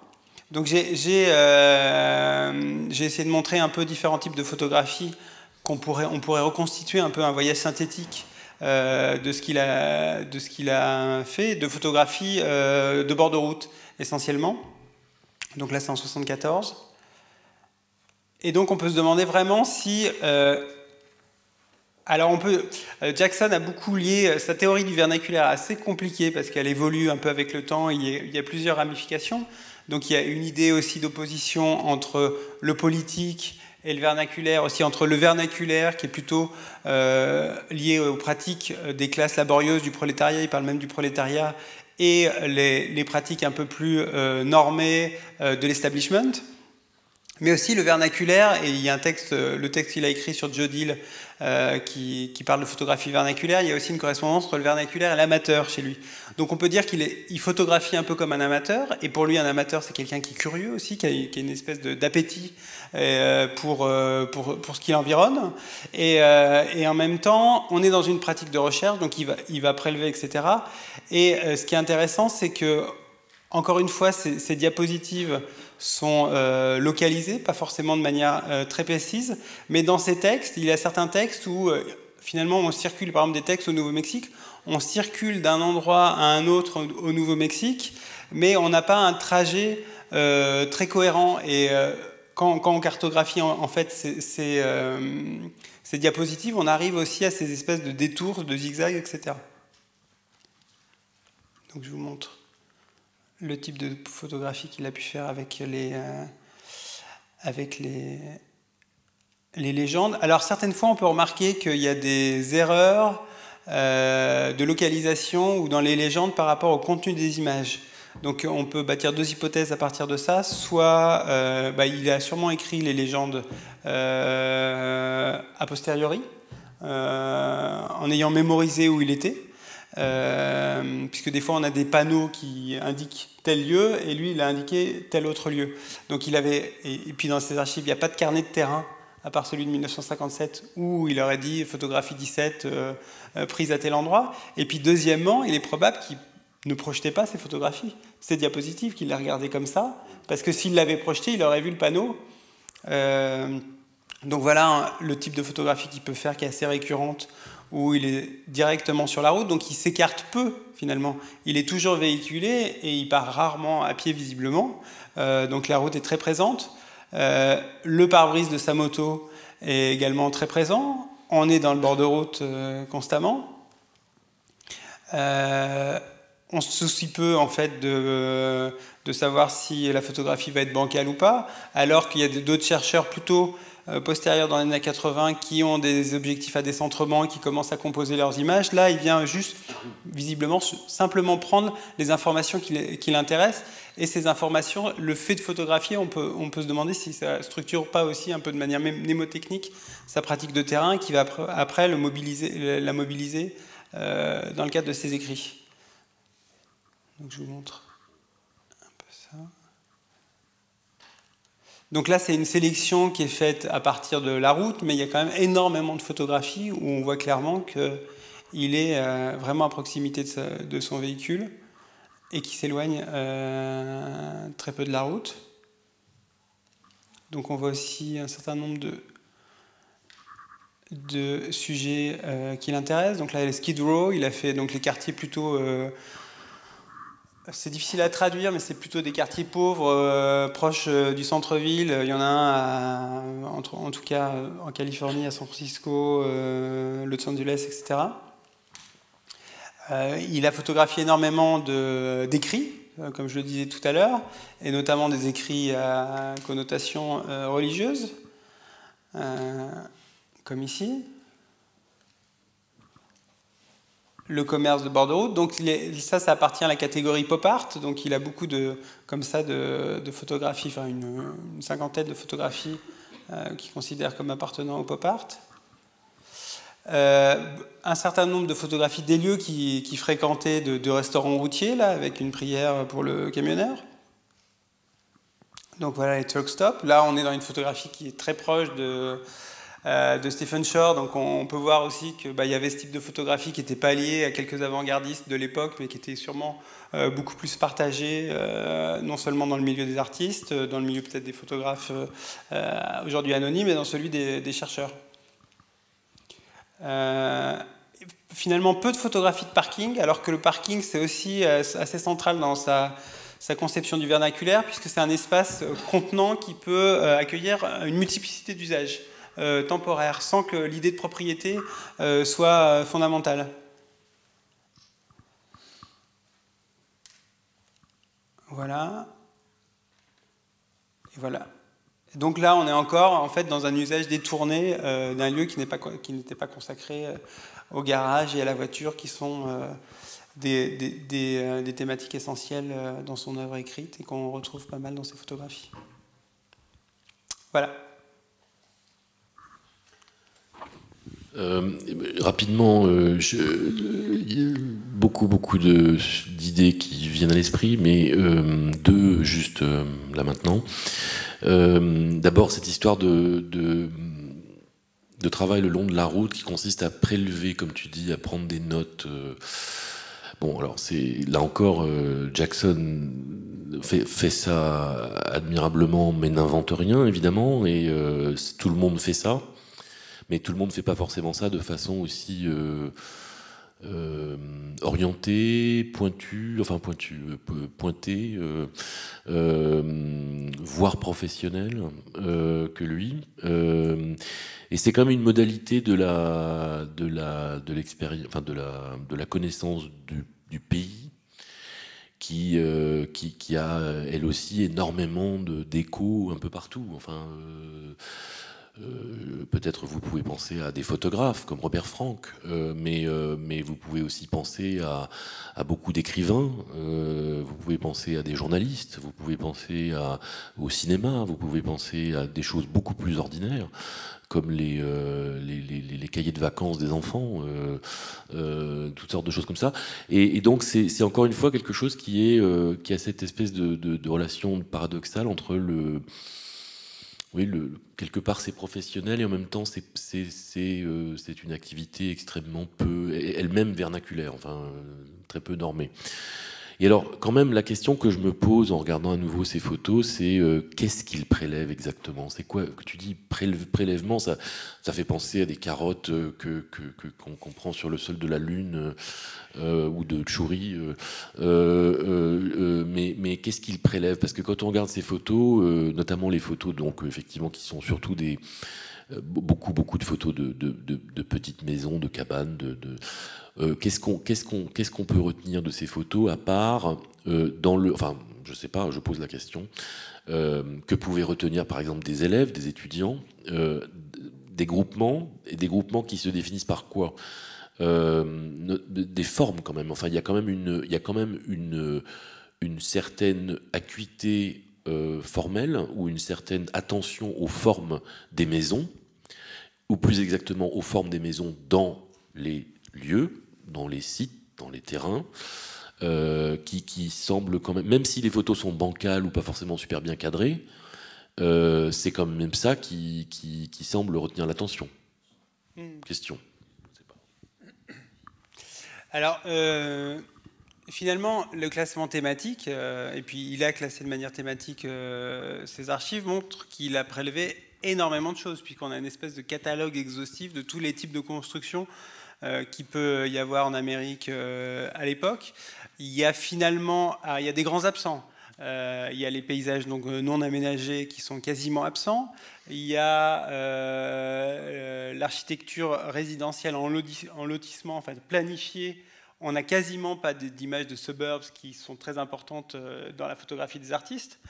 Donc j'ai euh, essayé de montrer un peu différents types de photographies qu'on pourrait, on pourrait reconstituer un peu un voyage synthétique euh, de ce qu'il a, de ce qu'il a fait, de photographies euh, de bord de route essentiellement. Donc là c'est en soixante-quatorze. Et donc on peut se demander vraiment si... Euh, alors on peut, Jackson a beaucoup lié, sa théorie du vernaculaire est assez compliquée parce qu'elle évolue un peu avec le temps, il y a, il y a plusieurs ramifications. Donc il y a une idée aussi d'opposition entre le politique et le vernaculaire, aussi entre le vernaculaire qui est plutôt euh, lié aux pratiques des classes laborieuses du prolétariat, il parle même du prolétariat, et les, les pratiques un peu plus euh, normées euh, de l'establishment. Mais aussi le vernaculaire, et il y a un texte, le texte qu'il a écrit sur Joe Dill euh, qui, qui parle de photographie vernaculaire, il y a aussi une correspondance entre le vernaculaire et l'amateur chez lui. Donc on peut dire qu'il il photographie un peu comme un amateur, et pour lui un amateur c'est quelqu'un qui est curieux aussi, qui a, qui a une espèce d'appétit euh, pour, euh, pour, pour ce qui l'environne, et, euh, et en même temps on est dans une pratique de recherche, donc il va, il va prélever, et cetera. Et euh, ce qui est intéressant c'est que, encore une fois, ces, ces diapositives sont euh, localisées, pas forcément de manière euh, très précise, mais dans ces textes, il y a certains textes où euh, finalement on circule, par exemple des textes au Nouveau-Mexique, on circule d'un endroit à un autre au Nouveau-Mexique, mais on n'a pas un trajet euh, très cohérent. Et euh, quand, quand on cartographie en, en fait ces, ces, euh, ces diapositives, on arrive aussi à ces espèces de détours, de zigzags, et cetera. Donc je vous montre le type de photographie qu'il a pu faire avec les, euh, avec les, les légendes. Alors certaines fois on peut remarquer qu'il y a des erreurs euh, de localisation ou dans les légendes par rapport au contenu des images. Donc on peut bâtir deux hypothèses à partir de ça. Soit euh, bah, il a sûrement écrit les légendes euh, a posteriori, euh, en ayant mémorisé où il était. Euh, puisque des fois on a des panneaux qui indiquent tel lieu et lui il a indiqué tel autre lieu. Donc il avait, et, et puis dans ses archives il n'y a pas de carnet de terrain à part celui de mille neuf cent cinquante-sept où il aurait dit photographie dix-sept euh, euh, prise à tel endroit. Et puis deuxièmement, il est probable qu'il ne projetait pas ces photographies, ces diapositives, qu'il les regardait comme ça, parce que s'il l'avait projeté il aurait vu le panneau. Euh, donc voilà le type de photographie qu'il peut faire, qui est assez récurrente, où il est directement sur la route, donc il s'écarte peu finalement. Il est toujours véhiculé et il part rarement à pied visiblement, euh, donc la route est très présente. Euh, le pare-brise de sa moto est également très présent. On est dans le bord de route euh, constamment. Euh, on se soucie peu en fait de, de savoir si la photographie va être bancale ou pas, alors qu'il y a d'autres chercheurs plutôt postérieurs dans les années quatre-vingts qui ont des objectifs à décentrement et qui commencent à composer leurs images. Là, il vient juste, visiblement, simplement prendre les informations qui, qui l'intéressent. Et ces informations, le fait de photographier, on peut, on peut se demander si ça ne structure pas aussi un peu de manière mnémotechnique sa pratique de terrain qui va après le mobiliser, la mobiliser euh, dans le cadre de ses écrits. Donc je vous montre un peu ça. Donc là, c'est une sélection qui est faite à partir de la route, mais il y a quand même énormément de photographies où on voit clairement qu'il est euh, vraiment à proximité de, sa, de son véhicule et qui s'éloigne euh, très peu de la route. Donc on voit aussi un certain nombre de, de sujets euh, qui l'intéressent. Donc là, il y a Skid Row, il a fait donc, les quartiers plutôt... Euh, c'est difficile à traduire, mais c'est plutôt des quartiers pauvres, euh, proches euh, du centre-ville. Il y en a un, à, en, en tout cas en Californie, à San Francisco, euh, Los Angeles, et cetera. Euh, il a photographié énormément d'écrits, euh, comme je le disais tout à l'heure, et notamment des écrits à connotation euh, religieuse, euh, comme ici. Le commerce de bord de route, donc il est, ça, ça appartient à la catégorie pop art, donc il a beaucoup de, comme ça, de, de photographies, enfin une, une cinquantaine de photographies euh, qu'il considère comme appartenant au pop art. Euh, un certain nombre de photographies des lieux qui, qui fréquentaient de, de restaurants routiers, là, avec une prière pour le camionneur. Donc voilà les truck stops. Là, on est dans une photographie qui est très proche de, euh, de Stephen Shore. Donc on, on peut voir aussi qu'il bah, y avait ce type de photographie qui n'était pas lié à quelques avant-gardistes de l'époque, mais qui était sûrement euh, beaucoup plus partagé, euh, non seulement dans le milieu des artistes, dans le milieu peut-être des photographes euh, aujourd'hui anonymes, mais dans celui des, des chercheurs. Euh, finalement, peu de photographies de parking, alors que le parking, c'est aussi assez central dans sa, sa conception du vernaculaire, puisque c'est un espace contenant qui peut accueillir une multiplicité d'usages euh, temporaires, sans que l'idée de propriété euh, soit fondamentale. Voilà. Et voilà. Donc là, on est encore en fait dans un usage détourné euh, d'un lieu qui n'est pas, qui n'était pas consacré euh, au garage et à la voiture, qui sont euh, des, des, des, euh, des thématiques essentielles euh, dans son œuvre écrite et qu'on retrouve pas mal dans ses photographies. Voilà. Euh, rapidement, euh, je, euh, beaucoup, beaucoup de, d'idées qui viennent à l'esprit, mais euh, deux juste euh, là maintenant. Euh, d'abord, cette histoire de, de, de travail le long de la route qui consiste à prélever, comme tu dis, à prendre des notes. Euh, bon, alors, c'est là encore, euh, Jackson fait, fait ça admirablement, mais n'invente rien, évidemment, et euh, tout le monde fait ça. Mais tout le monde ne fait pas forcément ça de façon aussi euh, euh, orientée, pointue, enfin pointue, euh, pointée, euh, euh, voire professionnelle euh, que lui. Euh, et c'est quand même une modalité de la, de la, de l'expérience, enfin de la, de la connaissance du, du pays qui, euh, qui, qui a elle aussi énormément de, d'échos un peu partout. Enfin. Euh, Euh, peut-être vous pouvez penser à des photographes comme Robert Frank, euh, mais, euh, mais vous pouvez aussi penser à, à beaucoup d'écrivains, euh, vous pouvez penser à des journalistes, vous pouvez penser à, au cinéma, vous pouvez penser à des choses beaucoup plus ordinaires, comme les, euh, les, les, les cahiers de vacances des enfants, euh, euh, toutes sortes de choses comme ça. Et, et donc c'est, c'est encore une fois quelque chose qui, est, euh, qui a cette espèce de, de, de relation paradoxale entre le... Oui, le, quelque part c'est professionnel et en même temps c'est, c'est, c'est, euh, c'est une activité extrêmement peu, elle-même vernaculaire, enfin euh, très peu normée. Et alors quand même la question que je me pose en regardant à nouveau ces photos, c'est euh, qu'est-ce qu'il prélève exactement? C'est quoi que tu dis prélève, prélèvement, ça, ça fait penser à des carottes euh, que, que, que, qu'on, qu'on prend sur le sol de la Lune euh, ou de Tchouri. Euh, euh, euh, mais, mais qu'est-ce qu'il prélève? Parce que quand on regarde ces photos, euh, notamment les photos donc effectivement qui sont surtout des beaucoup beaucoup de photos de, de, de, de petites maisons, de cabanes, de, de euh, qu'est-ce qu'on qu'est-ce qu'on qu'est-ce qu'on peut retenir de ces photos à part euh, dans le enfin je sais pas, je pose la question euh, que pouvaient retenir par exemple des élèves, des étudiants, euh, des groupements et des groupements qui se définissent par quoi? Euh, des formes quand même. Enfin, il y a quand même une il y a quand même une une certaine acuité Euh, formelle ou une certaine attention aux formes des maisons, ou plus exactement aux formes des maisons dans les lieux, dans les sites, dans les terrains, euh, qui, qui semble quand même, même si les photos sont bancales ou pas forcément super bien cadrées, euh, c'est quand même ça qui, qui, qui semble retenir l'attention. Mmh. Question. Je sais pas. Alors. Euh... Finalement, le classement thématique, euh, et puis il a classé de manière thématique euh, ses archives, montre qu'il a prélevé énormément de choses, puisqu'on a une espèce de catalogue exhaustif de tous les types de constructions euh, qu'il peut y avoir en Amérique euh, à l'époque. Il y a finalement ah, il y a des grands absents. Euh, il y a les paysages donc, non aménagés qui sont quasiment absents. Il y a euh, l'architecture résidentielle en, loti- en lotissement, en fait, planifiée. On n'a quasiment pas d'images de suburbs qui sont très importantes dans la photographie des artistes.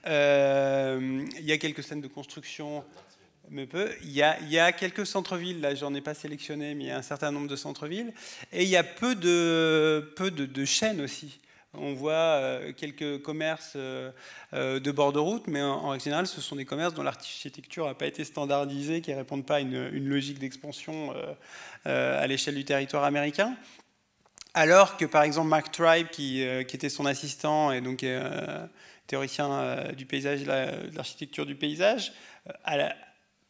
Euh, il y a quelques scènes de construction, mais peu. Il y a, il y a quelques centres-villes, là j'en ai pas sélectionné, mais il y a un certain nombre de centres-villes. Et il y a peu de, peu de, de chaînes aussi. On voit quelques commerces de bord de route, mais en général, ce sont des commerces dont l'architecture n'a pas été standardisée, qui ne répondent pas à une, une logique d'expansion à l'échelle du territoire américain. Alors que, par exemple, Mark Tribe, qui, euh, qui était son assistant et donc euh, théoricien euh, du paysage, de l'architecture du paysage, euh, a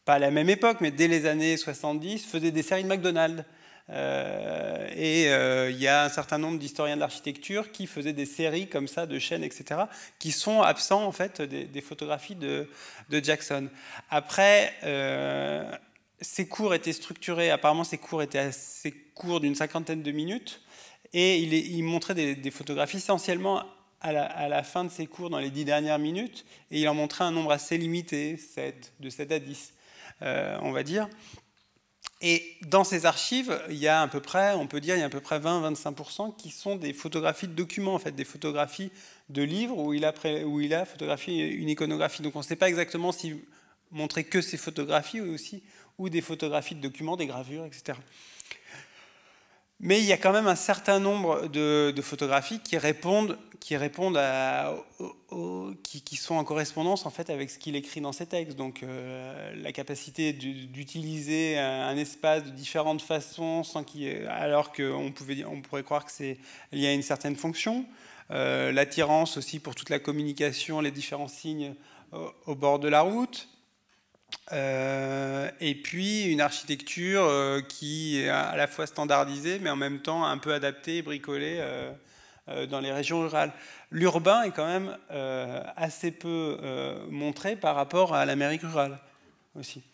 pas à la même époque, mais dès les années soixante-dix, faisait des séries de McDonald's. Euh, et il euh, y a un certain nombre d'historiens de l'architecture qui faisaient des séries comme ça, de chaînes, et cetera, qui sont absents en fait des, des photographies de, de Jackson. Après, euh, ces cours étaient structurés, apparemment ces cours étaient assez courts d'une cinquantaine de minutes, et il, est, il montrait des, des photographies essentiellement à la, à la fin de ses cours, dans les dix dernières minutes, et il en montrait un nombre assez limité, sept, de sept à dix, euh, on va dire. Et dans ces archives, il y a à peu près, on peut dire, il y a à peu près vingt à vingt-cinq pour cent qui sont des photographies de documents, en fait, des photographies de livres où il a, où il a photographié une iconographie. Donc on ne sait pas exactement s'il montrait que ces photographies ou aussi ou des photographies de documents, des gravures, et cetera. Mais il y a quand même un certain nombre de, de photographies qui répondent, qui, répondent à, au, au, qui, qui sont en correspondance en fait avec ce qu'il écrit dans ses textes. Donc euh, la capacité d'utiliser un, un espace de différentes façons, sans qu'il y ait, alors qu'on pouvait, on pourrait croire que c'est lié à une certaine fonction. Euh, L'attirance aussi pour toute la communication, les différents signes au, au bord de la route. Euh, et puis une architecture euh, qui est à la fois standardisée mais en même temps un peu adaptée, bricolée euh, euh, dans les régions rurales. L'urbain est quand même euh, assez peu euh, montré par rapport à l'Amérique rurale aussi.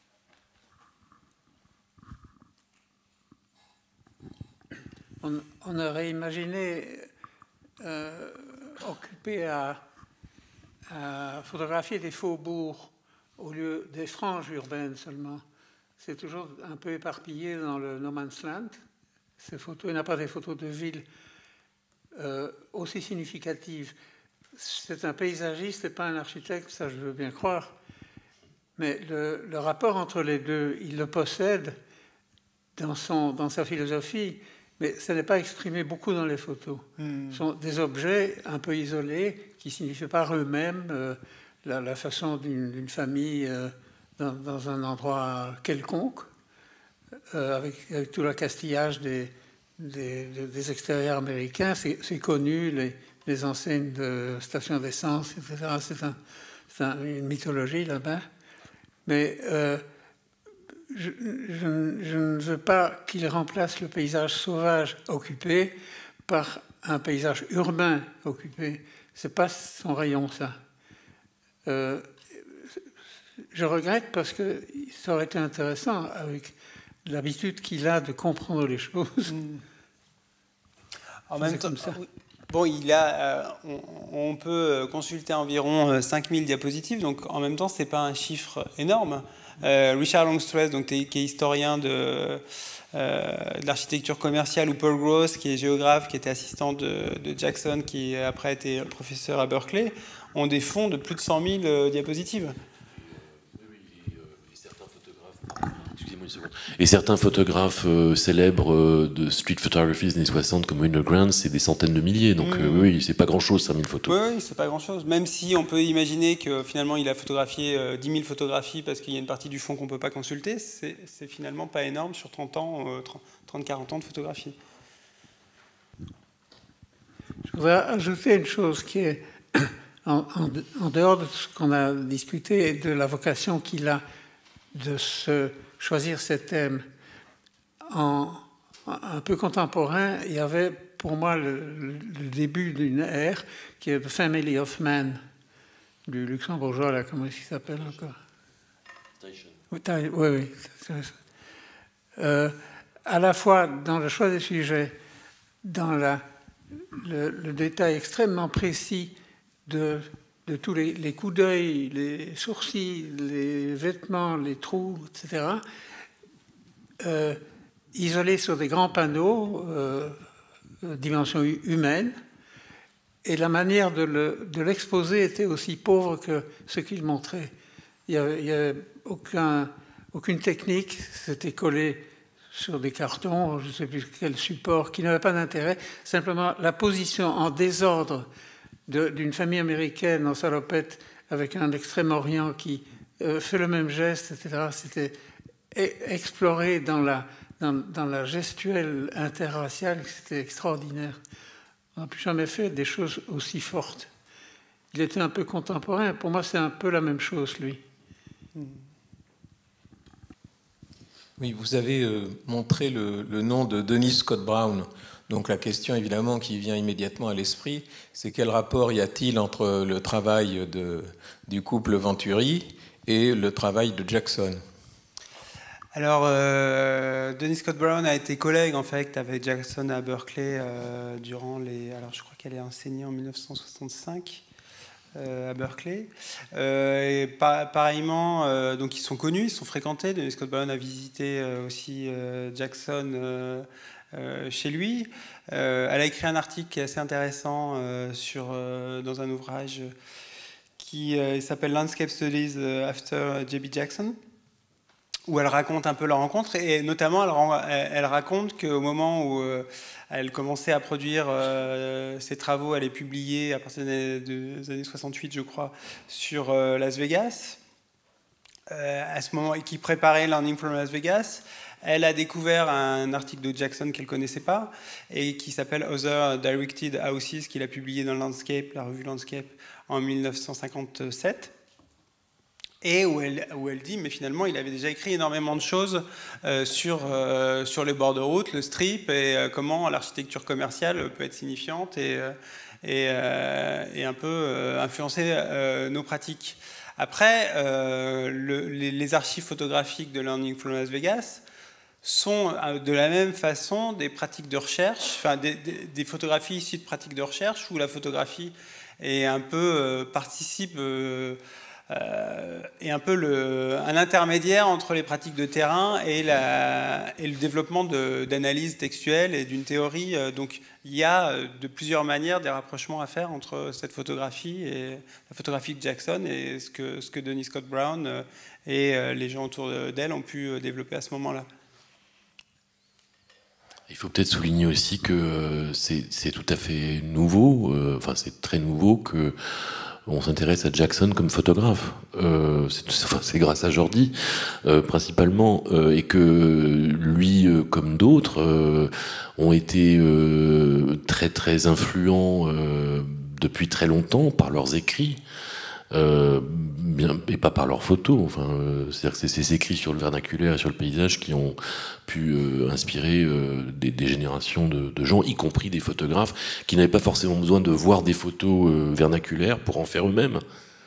On, on aurait imaginé euh, occupé à, à photographier des faubourgs au lieu des franges urbaines seulement. C'est toujours un peu éparpillé dans le no man's land. Ces photos, il n'y a pas des photos de villes euh, aussi significatives. C'est un paysagiste et pas un architecte, ça je veux bien croire. Mais le, le rapport entre les deux, il le possède dans, son, dans sa philosophie, mais ça n'est pas exprimé beaucoup dans les photos. Mm. Ce sont des objets un peu isolés qui ne signifient pas eux-mêmes euh, La, la façon d'une famille euh, dans, dans un endroit quelconque, euh, avec, avec tout l'accastillage des, des, des extérieurs américains. C'est connu, les, les enseignes de stations d'essence, et cetera. C'est un, un, une mythologie là-bas. Mais euh, je, je, je ne veux pas qu'il remplace le paysage sauvage occupé par un paysage urbain occupé. Ce n'est pas son rayon, ça. Euh, je regrette parce que ça aurait été intéressant avec l'habitude qu'il a de comprendre les choses. Mmh. En même temps, ça. Bon, il a, euh, on, on peut consulter environ cinq mille diapositives, donc en même temps, c'est pas un chiffre énorme. Euh, Richard Longstreth, donc, qui est historien de, euh, de l'architecture commerciale, ou Paul Gross, qui est géographe, qui était assistant de, de Jackson, qui après a été professeur à Berkeley, ont des fonds de plus de cent mille euh, diapositives. Et certains photographes euh, célèbres euh, de street photography des années soixante, comme Wyndham Grant, c'est des centaines de milliers. Donc mmh. euh, oui, c'est pas grand-chose, cinq mille photos. Oui, oui c'est pas grand-chose. Même si on peut imaginer que finalement il a photographié euh, dix mille photographies parce qu'il y a une partie du fond qu'on peut pas consulter, c'est finalement pas énorme sur trente ans, euh, trente à quarante ans de photographie. Je voudrais ajouter une chose qui est en, en, en dehors de ce qu'on a discuté et de la vocation qu'il a de se choisir ces thèmes. En, un peu contemporain, il y avait pour moi le, le début d'une ère qui est The Family of Man, du luxembourgeois, là, comment est-ce qu'il s'appelle encore? Station. Oui, oui. Euh, à la fois dans le choix des sujets, dans la, le, le détail extrêmement précis de, de tous les, les coups d'œil, les sourcils, les vêtements, les trous, et cetera, euh, isolés sur des grands panneaux, euh, dimension humaine, et la manière de l'exposer était aussi pauvre que ce qu'il montrait. Il n'y avait aucun, aucune technique, c'était collé sur des cartons, je ne sais plus quel support, qui n'avait pas d'intérêt, simplement la position en désordre d'une famille américaine en salopette avec un Extrême-Orient qui euh, fait le même geste, et cetera. C'était exploré dans la, dans, dans la gestuelle interraciale, c'était extraordinaire. On n'a plus jamais fait des choses aussi fortes. Il était un peu contemporain. Pour moi, c'est un peu la même chose, lui. Oui, vous avez euh, montré le, le nom de Dennis Scott Brown. Donc la question évidemment qui vient immédiatement à l'esprit, c'est quel rapport y a-t-il entre le travail de, du couple Venturi et le travail de Jackson? Alors, euh, Dennis Scott Brown a été collègue en fait avec Jackson à Berkeley euh, durant les. Alors, je crois qu'elle est enseignée en mille neuf cent soixante-cinq. Euh, à Berkeley. Euh, et pa pareillement, euh, donc ils sont connus, ils sont fréquentés. Dennis Scott Brown a visité euh, aussi euh, Jackson euh, euh, chez lui. Euh, elle a écrit un article qui est assez intéressant euh, sur, euh, dans un ouvrage qui euh, s'appelle Landscape Studies After J B Jackson, où elle raconte un peu leur rencontre, et notamment elle, elle raconte qu'au moment où euh, elle commençait à produire euh, ses travaux, elle est publiée à partir des, des années soixante-huit, je crois, sur euh, Las Vegas, euh, à ce moment, et qui préparait Learning from Las Vegas, elle a découvert un article de Jackson qu'elle ne connaissait pas, et qui s'appelle Other Directed Houses, qu'il a publié dans Landscape, la revue Landscape, en mille neuf cent cinquante-sept. Et où elle, où elle dit, mais finalement, il avait déjà écrit énormément de choses euh, sur, euh, sur les bords de route, le strip, et euh, comment l'architecture commerciale peut être signifiante et, euh, et, euh, et un peu euh, influencer euh, nos pratiques. Après, euh, le, les, les archives photographiques de Learning from Las Vegas sont de la même façon des pratiques de recherche, enfin des, des, des photographies issues de pratiques de recherche, où la photographie est un peu euh, participe... Euh, Euh, et un peu le, un intermédiaire entre les pratiques de terrain et, la, et le développement d'analyse textuelle et d'une théorie. Donc il y a de plusieurs manières des rapprochements à faire entre cette photographie et la photographie de Jackson et ce que, ce que Dennis Scott Brown et les gens autour d'elle ont pu développer à ce moment-là. Il faut peut-être souligner aussi que c'est tout à fait nouveau, euh, enfin c'est très nouveau que on s'intéresse à Jackson comme photographe. Euh, c'est enfin, grâce à Jordi, euh, principalement, euh, et que lui, euh, comme d'autres, euh, ont été euh, très très influents euh, depuis très longtemps par leurs écrits, euh, bien, et pas par leurs photos. Enfin, euh, c'est-à-dire que c'est ces écrits sur le vernaculaire et sur le paysage qui ont pu euh, inspirer euh, des, des générations de, de gens, y compris des photographes, qui n'avaient pas forcément besoin de voir des photos euh, vernaculaires pour en faire eux-mêmes.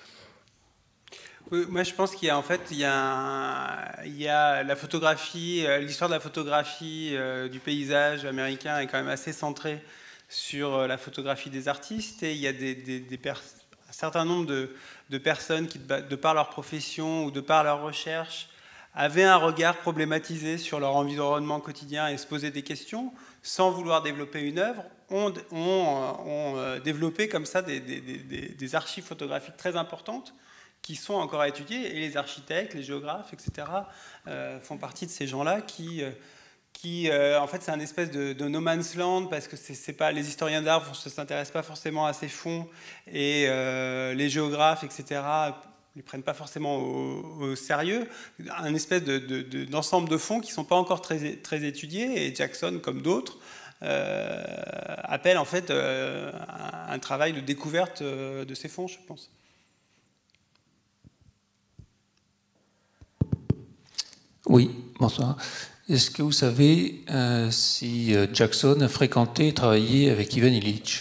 Oui, moi je pense qu'il y a en fait il y a, un, il y a la photographie, l'histoire de la photographie euh, du paysage américain est quand même assez centrée sur la photographie des artistes, et il y a des, des, des pers un certain nombre de, de personnes qui, de par leur profession ou de par leur recherche, avaient un regard problématisé sur leur environnement quotidien et se posaient des questions, sans vouloir développer une œuvre, ont, ont, ont développé comme ça des, des, des, des archives photographiques très importantes qui sont encore à étudier, et les architectes, les géographes, et cetera, euh, font partie de ces gens-là qui, euh, qui euh, en fait, c'est un espèce de, de no man's land, parce que c'est pas, les historiens d'art ne s'intéressent pas forcément à ces fonds, et euh, les géographes, et cetera, ne les prennent pas forcément au, au sérieux, un espèce de, de, de, d'ensemble de fonds qui ne sont pas encore très, très étudiés, et Jackson, comme d'autres, euh, appelle en fait euh, un, un travail de découverte de ces fonds, je pense. Oui, bonsoir. Est-ce que vous savez euh, si Jackson a fréquenté et travaillé avec Ivan Illich?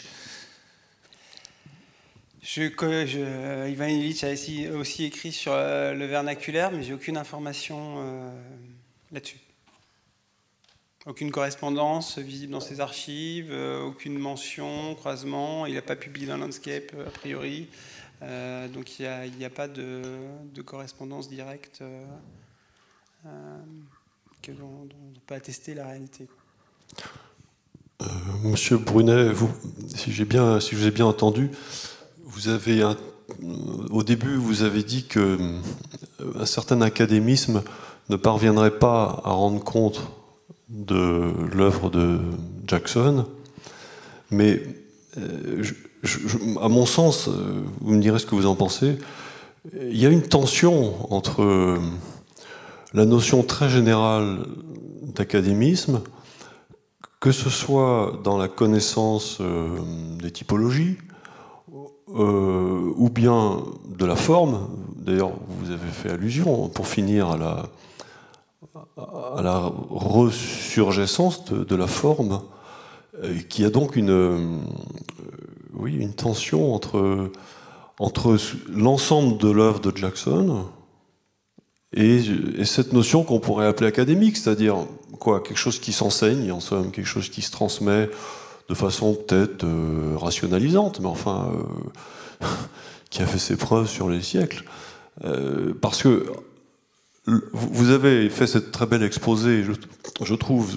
Je, je, Ivan Illich a aussi, aussi écrit sur euh, le vernaculaire, mais j'ai aucune information euh, là-dessus. Aucune correspondance visible dans ses archives, euh, aucune mention, croisement. Il n'a pas publié dans Landscape, a priori. Euh, donc il n'y a, a pas de, de correspondance directe euh, euh, que l'on peut attester la réalité. Euh, Monsieur Brunet, vous, si, j'ai bien, si je vous ai bien entendu, vous avez un, au début, vous avez dit que un certain académisme ne parviendrait pas à rendre compte de l'œuvre de Jackson, mais euh, je, je, à mon sens, vous me direz ce que vous en pensez, il y a une tension entre la notion très générale d'académisme, que ce soit dans la connaissance euh, des typologies, euh, ou bien de la forme. D'ailleurs, vous avez fait allusion, pour finir, à la, à la ressurgescence de, de la forme, qui a donc une, euh, oui, une tension entre, entre l'ensemble de l'œuvre de Jackson et, et cette notion qu'on pourrait appeler académique, c'est-à-dire quoi, quelque chose qui s'enseigne, en somme, quelque chose qui se transmet de façon peut-être euh, rationalisante, mais enfin, euh, qui a fait ses preuves sur les siècles. Euh, parce que vous avez fait cette très belle exposé, je, je trouve,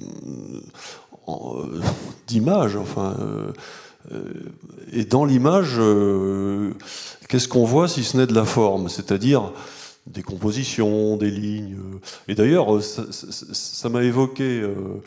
euh, d'image, enfin, euh, euh, et dans l'image, euh, qu'est-ce qu'on voit si ce n'est de la forme, c'est-à-dire des compositions, des lignes. Et d'ailleurs, ça m'a évoqué, euh,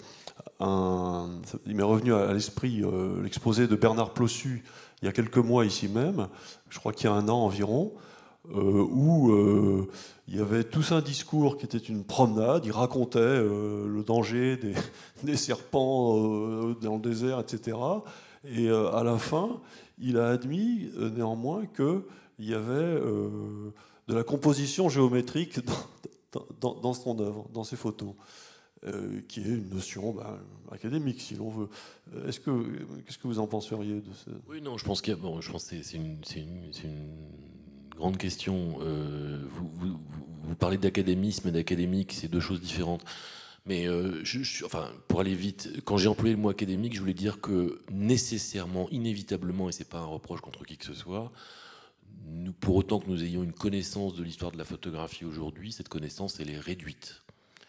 un, il m'est revenu à l'esprit euh, l'exposé de Bernard Plossu il y a quelques mois ici même, je crois qu'il y a un an environ, euh, où euh, il y avait tout un discours qui était une promenade. Il racontait euh, le danger des, des serpents euh, dans le désert, et cetera. Et euh, à la fin, il a admis euh, néanmoins qu'il y avait euh, de la composition géométrique dans, dans, dans son œuvre, dans ses photos, euh, qui est une notion ben, académique, si l'on veut. Est-ce que, qu'est-ce que vous en penseriez de ça? Oui, non, je pense qu'il y a, bon, je pense que c'est une, c'est une, c'est une grande question. Euh, vous, vous, vous parlez d'académisme et d'académique, c'est deux choses différentes. Mais euh, je, je, enfin, pour aller vite, quand j'ai employé le mot académique, je voulais dire que nécessairement, inévitablement, et c'est pas un reproche contre qui que ce soit, nous, pour autant que nous ayons une connaissance de l'histoire de la photographie aujourd'hui, cette connaissance, elle est réduite.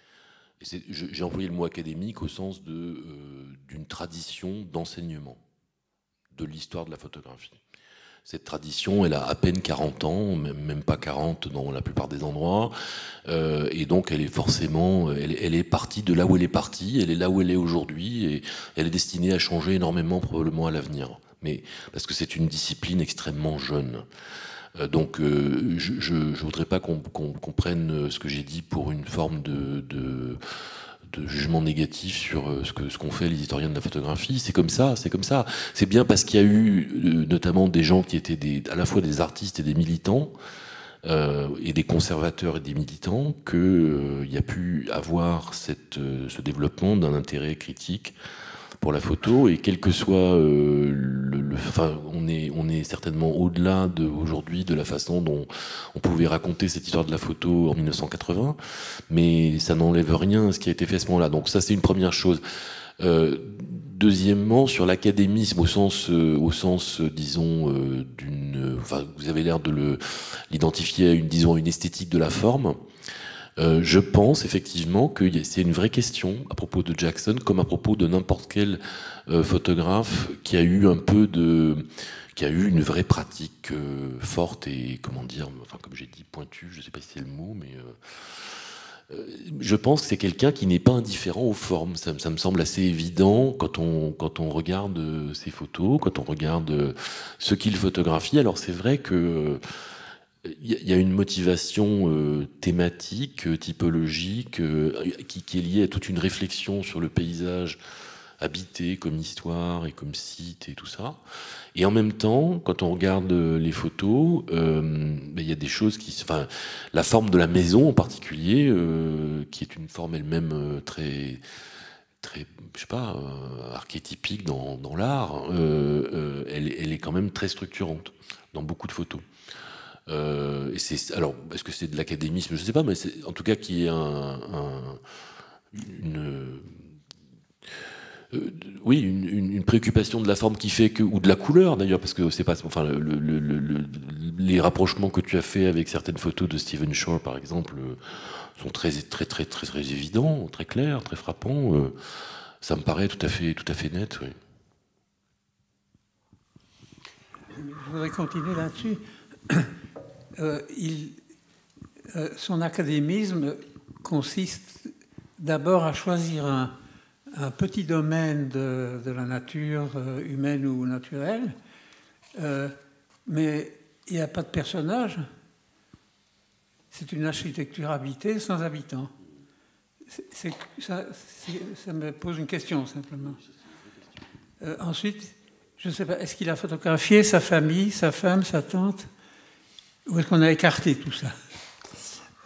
Et j'ai employé le mot académique au sens de, euh, d'une tradition d'enseignement de l'histoire de la photographie. Cette tradition, elle a à peine quarante ans, même pas quarante dans la plupart des endroits, euh, et donc elle est forcément, elle, elle est partie de là où elle est partie, elle est là où elle est aujourd'hui, et elle est destinée à changer énormément probablement à l'avenir. Mais parce que c'est une discipline extrêmement jeune. Euh, donc euh, je ne voudrais pas qu'on qu'on, qu'on prenne ce que j'ai dit pour une forme de... de de jugement négatif sur ce que ce qu'ont fait les historiens de la photographie. C'est comme ça, c'est comme ça. C'est bien parce qu'il y a eu euh, notamment des gens qui étaient des, à la fois des artistes et des militants, euh, et des conservateurs et des militants, qu'il euh, y a pu avoir cette, euh, ce développement d'un intérêt critique pour la photo, et quel que soit euh, le, le, enfin, on est, on est certainement au-delà de, aujourd'hui de la façon dont on pouvait raconter cette histoire de la photo en mille neuf cent quatre-vingts, mais ça n'enlève rien à ce qui a été fait à ce moment-là. Donc ça, c'est une première chose. Euh, deuxièmement, sur l'académisme au sens, euh, au sens, euh, disons, euh, d'une, enfin, vous avez l'air de le, l'identifier à une, disons, une esthétique de la forme. Euh, je pense effectivement que c'est une vraie question à propos de Jackson, comme à propos de n'importe quel euh, photographe qui a eu un peu de, qui a eu une vraie pratique euh, forte et, comment dire, enfin comme j'ai dit, pointue. Je ne sais pas si c'est le mot, mais euh, euh, je pense que c'est quelqu'un qui n'est pas indifférent aux formes. Ça, ça me semble assez évident quand on quand on regarde ses photos, quand on regarde ce qu'il photographie. Alors c'est vrai que il y a une motivation euh, thématique, euh, typologique, euh, qui, qui est liée à toute une réflexion sur le paysage habité comme histoire et comme site et tout ça. Et en même temps, quand on regarde les photos, euh, ben, il y a des choses qui... Enfin, la forme de la maison en particulier, euh, qui est une forme elle-même euh, très... très, je sais pas, euh, archétypique dans, dans l'art, euh, euh, elle, elle est quand même très structurante dans beaucoup de photos. Euh, et c'est, alors, est-ce que c'est de l'académisme? Je ne sais pas, mais c'est, en tout cas, qu'il y ait un, un, une, euh, oui, une, une, une préoccupation de la forme qui fait que, ou de la couleur d'ailleurs, parce que c'est pas, enfin, le, le, le, le, les rapprochements que tu as fait avec certaines photos de Stephen Shore, par exemple, sont très, très, très, très, très évidents, très clairs, très frappants. Euh, ça me paraît tout à fait, tout à fait net, oui. Je voudrais continuer là-dessus. Euh, il, euh, son académisme consiste d'abord à choisir un, un petit domaine de, de la nature euh, humaine ou naturelle, euh, mais il n'y a pas de personnage. C'est une architecture habitée sans habitants. C'est, c'est, ça, c'est, ça me pose une question simplement. Euh, ensuite, je ne sais pas, est-ce qu'il a photographié sa famille, sa femme, sa tante? Ou est-ce qu'on a écarté tout ça?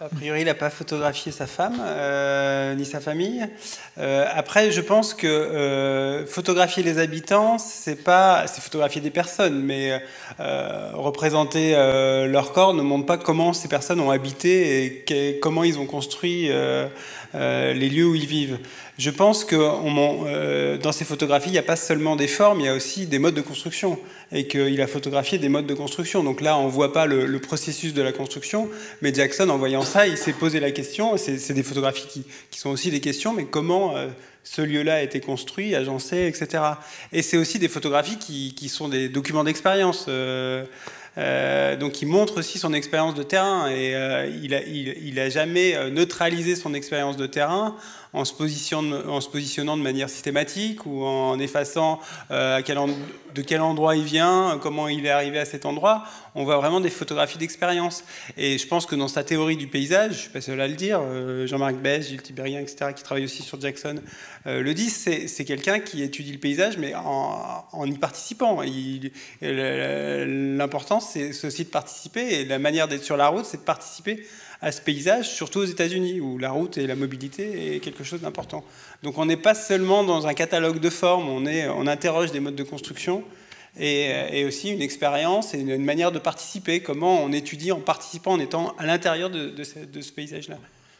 A priori, il n'a pas photographié sa femme, euh, ni sa famille. Euh, après, je pense que euh, photographier les habitants, c'est pas, c'est photographier des personnes, mais euh, représenter euh, leur corps ne montre pas comment ces personnes ont habité et que, comment ils ont construit euh, euh, les lieux où ils vivent. Je pense que on, euh, dans ces photographies, il n'y a pas seulement des formes, il y a aussi des modes de construction, et qu'il a photographié des modes de construction. Donc là, on ne voit pas le, le processus de la construction, mais Jackson, en voyant ça, il s'est posé la question, c'est, c'est des photographies qui, qui sont aussi des questions, mais comment euh, ce lieu-là a été construit, agencé, et cetera. Et c'est aussi des photographies qui, qui sont des documents d'expérience, euh, Euh, donc il montre aussi son expérience de terrain et euh, il, a, il, il a jamais neutralisé son expérience de terrain en se positionnant, en se positionnant de manière systématique ou en effaçant euh, à quel en, de quel endroit il vient, comment il est arrivé à cet endroit. On voit vraiment des photographies d'expérience. Et je pense que dans sa théorie du paysage, je ne suis pas seul à le dire, euh, Jean-Marc Besse, Gilles Tibérien, et cetera, qui travaillent aussi sur Jackson, euh, le disent, c'est, c'est quelqu'un qui étudie le paysage, mais en, en y participant. Il, l'important, c'est aussi de participer, et la manière d'être sur la route, c'est de participer à ce paysage, surtout aux États-Unis, où la route et la mobilité est quelque chose d'important. Donc on n'est pas seulement dans un catalogue de formes, on, est, on interroge des modes de construction, et, et aussi une expérience et une, une manière de participer, comment on étudie en participant, en étant à l'intérieur de, de ce, de ce paysage-là.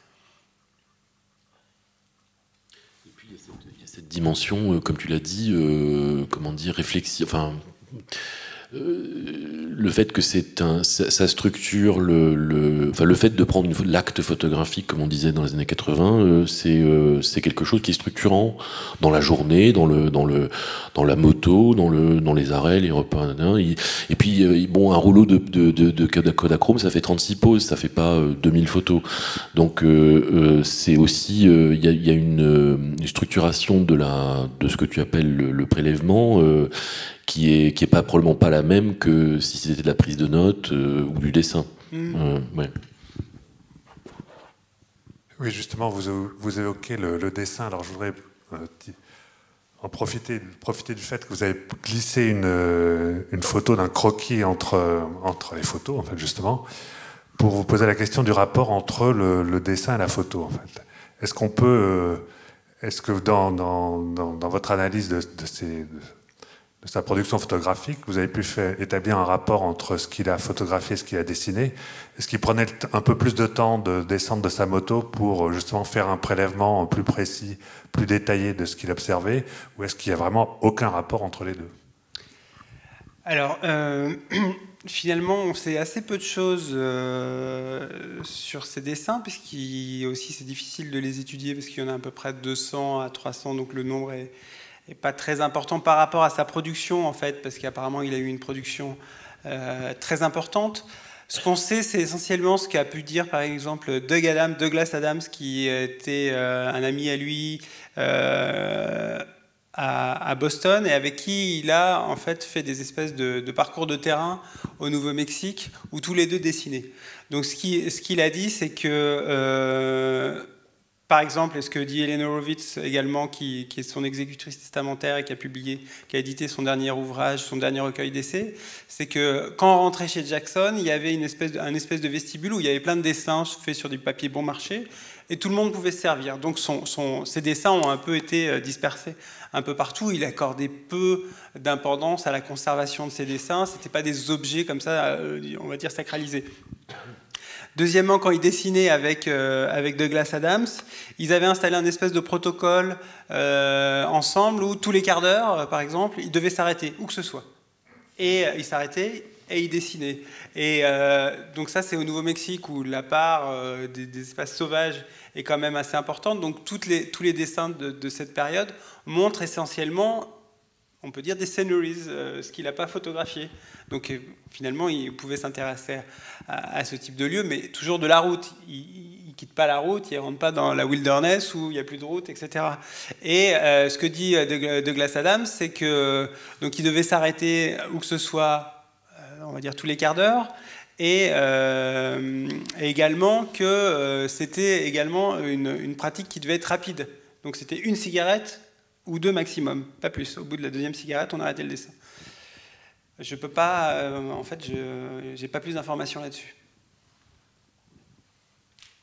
Et puis il y a cette, il y a cette dimension, euh, comme tu l'as dit, euh, comment dire, réflexive, enfin... Euh, le fait que c'est un, ça, ça structure le, le, enfin le fait de prendre une, l'acte photographique, comme on disait dans les années quatre-vingts, euh, c'est, euh, c'est quelque chose qui est structurant dans la journée, dans le, dans le, dans la moto, dans le, dans les arrêts, les repas. Hein, et, et puis euh, bon, un rouleau de, de, de, de Kodachrome, ça fait trente-six poses, ça fait pas euh, deux mille photos. Donc euh, euh, c'est aussi, il euh, y, a, y a une, une structuration de la, de ce que tu appelles le, le prélèvement. Euh, qui est qui est pas probablement pas la même que si c'était de la prise de notes euh, ou du dessin. Mmh. Euh, ouais. Oui, justement, vous, vous évoquez le, le dessin. Alors, je voudrais euh, en profiter, profiter du fait que vous avez glissé une, une photo d'un croquis entre, entre les photos, en fait, justement, pour vous poser la question du rapport entre le, le dessin et la photo, en fait. Est-ce qu'on peut... Euh, est-ce que dans, dans, dans, dans votre analyse de, de ces... De, de sa production photographique, vous avez pu faire, établir un rapport entre ce qu'il a photographié et ce qu'il a dessiné. Est-ce qu'il prenait un peu plus de temps de descendre de sa moto pour justement faire un prélèvement plus précis, plus détaillé de ce qu'il observait, ou est-ce qu'il n'y a vraiment aucun rapport entre les deux? Alors, euh, finalement, on sait assez peu de choses euh, sur ces dessins, puisqu'il aussi c'est difficile de les étudier, parce qu'il y en a à peu près deux cents à trois cents, donc le nombre est et pas très important par rapport à sa production, en fait, parce qu'apparemment, il a eu une production euh, très importante. Ce qu'on sait, c'est essentiellement ce qu'a pu dire, par exemple, Doug Adams, Douglas Adams, qui était euh, un ami à lui euh, à, à Boston, et avec qui il a, en fait, fait des espèces de, de parcours de terrain au Nouveau-Mexique, où tous les deux dessinaient. Donc, ce qu'il ce qu'il a dit, c'est que... Euh, Par exemple, et ce que dit Hélène Horowitz également, qui, qui est son exécutrice testamentaire et qui a publié, qui a édité son dernier ouvrage, son dernier recueil d'essais, c'est que quand on rentrait chez Jackson, il y avait une espèce de, un espèce de vestibule où il y avait plein de dessins faits sur du papier bon marché, et tout le monde pouvait se servir. Donc son, son, ses dessins ont un peu été dispersés un peu partout. Il accordait peu d'importance à la conservation de ses dessins. Ce n'étaient pas des objets comme ça, on va dire, sacralisés. Deuxièmement, quand ils dessinaient avec, euh, avec Douglas Adams, ils avaient installé un espèce de protocole euh, ensemble où tous les quarts d'heure, euh, par exemple, ils devaient s'arrêter, où que ce soit. Et euh, ils s'arrêtaient et ils dessinaient. Et euh, donc ça, c'est au Nouveau-Mexique où la part euh, des, des espaces sauvages est quand même assez importante. Donc toutes les, tous les dessins de, de cette période montrent essentiellement... on peut dire des sceneries, euh, ce qu'il n'a pas photographié. Donc euh, finalement, il pouvait s'intéresser à, à ce type de lieu, mais toujours de la route. Il ne quitte pas la route, il ne rentre pas dans la wilderness où il n'y a plus de route, et cetera. Et euh, ce que dit Douglas Adams, c'est que donc il devait s'arrêter où que ce soit, euh, on va dire tous les quarts d'heure, et, euh, et également que euh, c'était également une, une pratique qui devait être rapide. Donc c'était une cigarette ou deux maximum, pas plus. Au bout de la deuxième cigarette, on a arrêté le dessin. Je peux pas, euh, en fait, je n'ai pas plus d'informations là-dessus.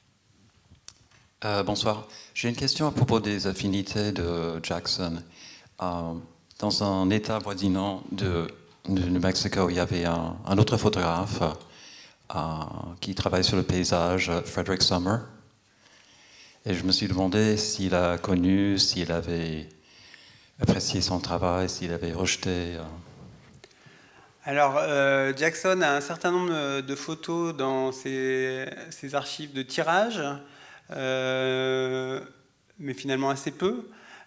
Euh, bonsoir. J'ai une question à propos des affinités de Jackson. Euh, dans un état voisinant de, de New Mexico, il y avait un, un autre photographe euh, qui travaille sur le paysage, Frederick Sommer. Et je me suis demandé s'il a connu, s'il avait apprécié son travail, s'il avait rejeté... Euh... Alors, euh, Jackson a un certain nombre de photos dans ses, ses archives de tirage, euh, mais finalement assez peu.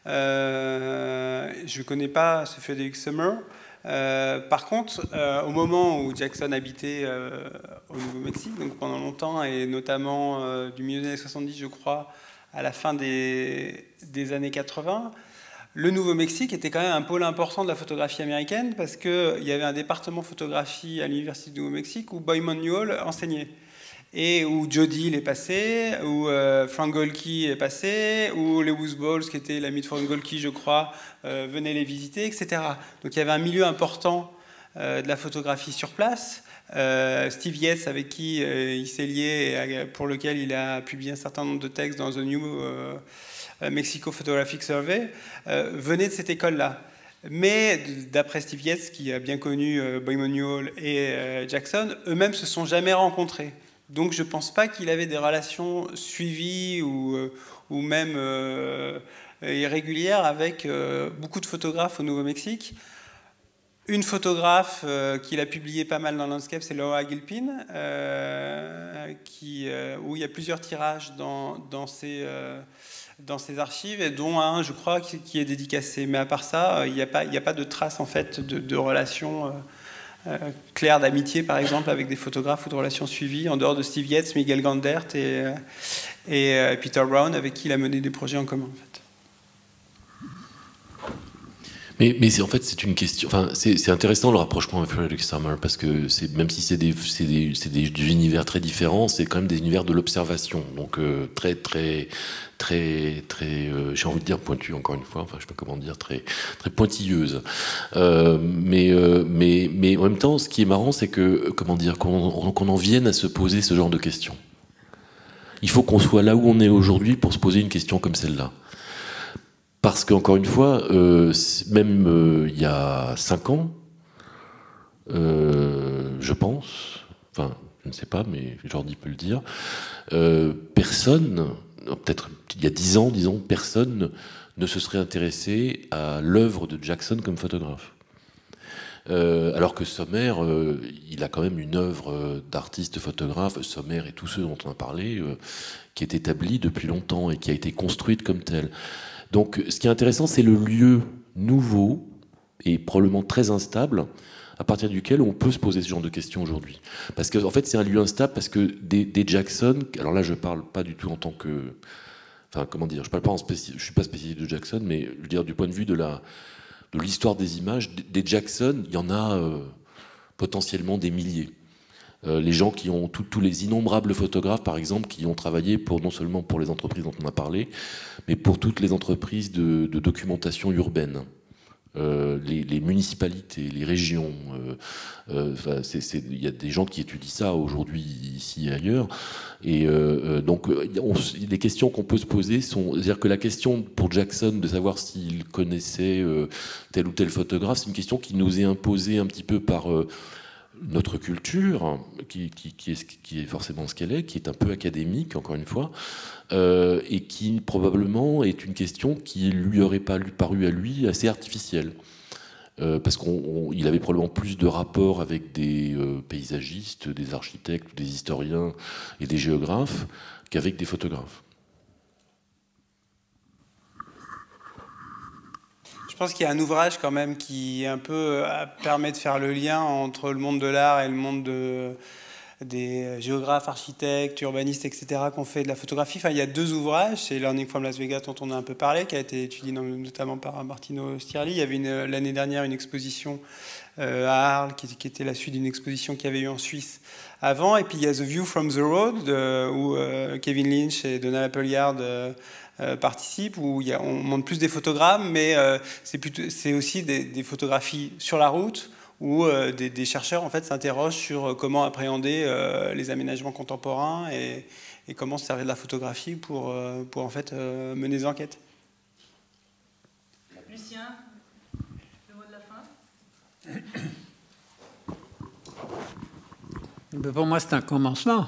Euh, je ne connais pas ce Frederick Sommer. Euh, par contre, euh, au moment où Jackson habitait euh, au Nouveau-Mexique, donc pendant longtemps, et notamment euh, du milieu des années soixante-dix, je crois, à la fin des, des années quatre-vingts, le Nouveau-Mexique était quand même un pôle important de la photographie américaine parce qu'il y avait un département photographie à l'Université du Nouveau-Mexique où Boyman Newell enseignait. Et où Joe Deal est passé, où euh, Frank Golke est passé, où Lewis Bowles, qui était l'ami de Frank Golke, je crois, euh, venait les visiter, et cetera. Donc il y avait un milieu important euh, de la photographie sur place. Euh, Steve Yates, avec qui euh, il s'est lié et pour lequel il a publié un certain nombre de textes dans The New euh, Mexico Photographic Survey, euh, venait de cette école-là. Mais d'après Steve Yates, qui a bien connu euh, Boyman Newell et euh, Jackson, eux-mêmes se sont jamais rencontrés. Donc je ne pense pas qu'il avait des relations suivies ou, euh, ou même euh, irrégulières avec euh, beaucoup de photographes au Nouveau-Mexique. Une photographe euh, qu'il a publiée pas mal dans Landscape, c'est Laura Gilpin, euh, qui, euh, où il y a plusieurs tirages dans, dans, ses, euh, dans ses archives, et dont un, je crois, qui, qui est dédicacé. Mais à part ça, il n'y a pas, il n'y a pas de traces en fait, de, de relations... Euh, Euh, clair d'amitié, par exemple, avec des photographes ou de relations suivies, en dehors de Steve Yates, Miguel Gandert et, euh, et euh, Peter Brown, avec qui il a mené des projets en commun, en fait. Mais, mais en fait, c'est une question. Enfin, c'est intéressant le rapprochement avec Frederick Sommer parce que même si c'est des, des, des, des univers très différents, c'est quand même des univers de l'observation, donc euh, très, très, très, très. Euh, J'ai envie de dire pointu encore une fois. Enfin, je sais pas comment dire, très, très pointilleuse. Euh, mais, euh, mais, mais en même temps, ce qui est marrant, c'est que comment dire, qu'on qu'on en vienne à se poser ce genre de questions. Il faut qu'on soit là où on est aujourd'hui pour se poser une question comme celle-là. Parce qu'encore une fois, euh, même euh, il y a cinq ans, euh, je pense, enfin, je ne sais pas, mais Jordi peut le dire, euh, personne, peut-être il y a dix ans, disons, personne ne se serait intéressé à l'œuvre de Jackson comme photographe. Euh, alors que Sommer, euh, il a quand même une œuvre d'artiste photographe, Sommer et tous ceux dont on a parlé, euh, qui est établie depuis longtemps et qui a été construite comme telle. Donc, ce qui est intéressant, c'est le lieu nouveau et probablement très instable à partir duquel on peut se poser ce genre de questions aujourd'hui. Parce qu'en en fait, c'est un lieu instable parce que des, des Jackson, alors là, je parle pas du tout en tant que, enfin, comment dire, je parle pas en spéci, je suis pas spécialiste de Jackson, mais je veux dire du point de vue de la, de l'histoire des images, des Jackson, il y en a euh, potentiellement des milliers. Euh, les gens qui ont tous les innombrables photographes, par exemple, qui ont travaillé pour, non seulement pour les entreprises dont on a parlé, mais pour toutes les entreprises de, de documentation urbaine, euh, les, les municipalités, les régions. Euh, euh, il y a des gens qui étudient ça aujourd'hui, ici et ailleurs. Et euh, donc, on, les questions qu'on peut se poser sont... C'est-à-dire que la question pour Jackson de savoir s'il connaissait euh, tel ou tel photographe, c'est une question qui nous est imposée un petit peu par... Euh, notre culture, qui, qui, qui, est, qui est forcément ce qu'elle est, qui est un peu académique, encore une fois, euh, et qui probablement est une question qui lui aurait pas paru à lui assez artificielle. Euh, parce qu'il avait probablement plus de rapports avec des euh, paysagistes, des architectes, des historiens et des géographes qu'avec des photographes. Je pense qu'il y a un ouvrage quand même qui un peu permet de faire le lien entre le monde de l'art et le monde de, des géographes, architectes, urbanistes, et cetera qui ont fait de la photographie. Enfin, il y a deux ouvrages, c'est Learning from Las Vegas dont on a un peu parlé, qui a été étudié notamment par Martino Stirli. Il y avait l'année dernière une exposition euh, à Arles qui, qui était la suite d'une exposition qu'il y avait eu en Suisse avant. Et puis il y a The View from the Road de, où euh, Kevin Lynch et Donald Appleyard euh, Euh, participe, où il y a, on montre plus des photogrammes, mais euh, c'est aussi des, des photographies sur la route, où euh, des, des chercheurs en fait, s'interrogent sur comment appréhender euh, les aménagements contemporains et, et comment se servir de la photographie pour, euh, pour en fait, euh, mener des enquêtes. Lucien, le mot de la fin. Pour moi, c'est un commencement.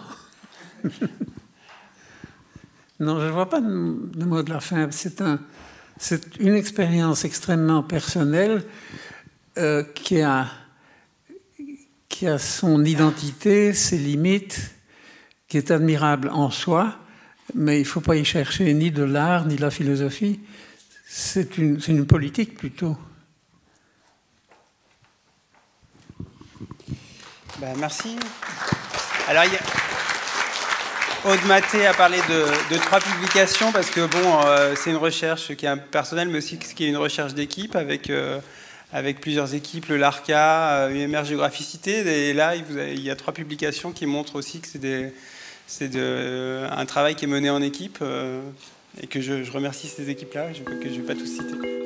Non, je ne vois pas de mot de la fin. C'est un, c'est une expérience extrêmement personnelle euh, qui a, qui a son identité, ses limites, qui est admirable en soi, mais il ne faut pas y chercher ni de l'art, ni de la philosophie. C'est une, c'est une politique plutôt. Ben, merci. Alors, il y a... Aude Maté a parlé de, de trois publications parce que bon, euh, c'est une recherche qui est personnelle, mais aussi qui est une recherche d'équipe avec, euh, avec plusieurs équipes, le LARCA, U M R Géographicité. Et là, il, vous a, il y a trois publications qui montrent aussi que c'est, des, c'est de, un travail qui est mené en équipe euh, et que je, je remercie ces équipes-là, que je ne vais pas tous citer.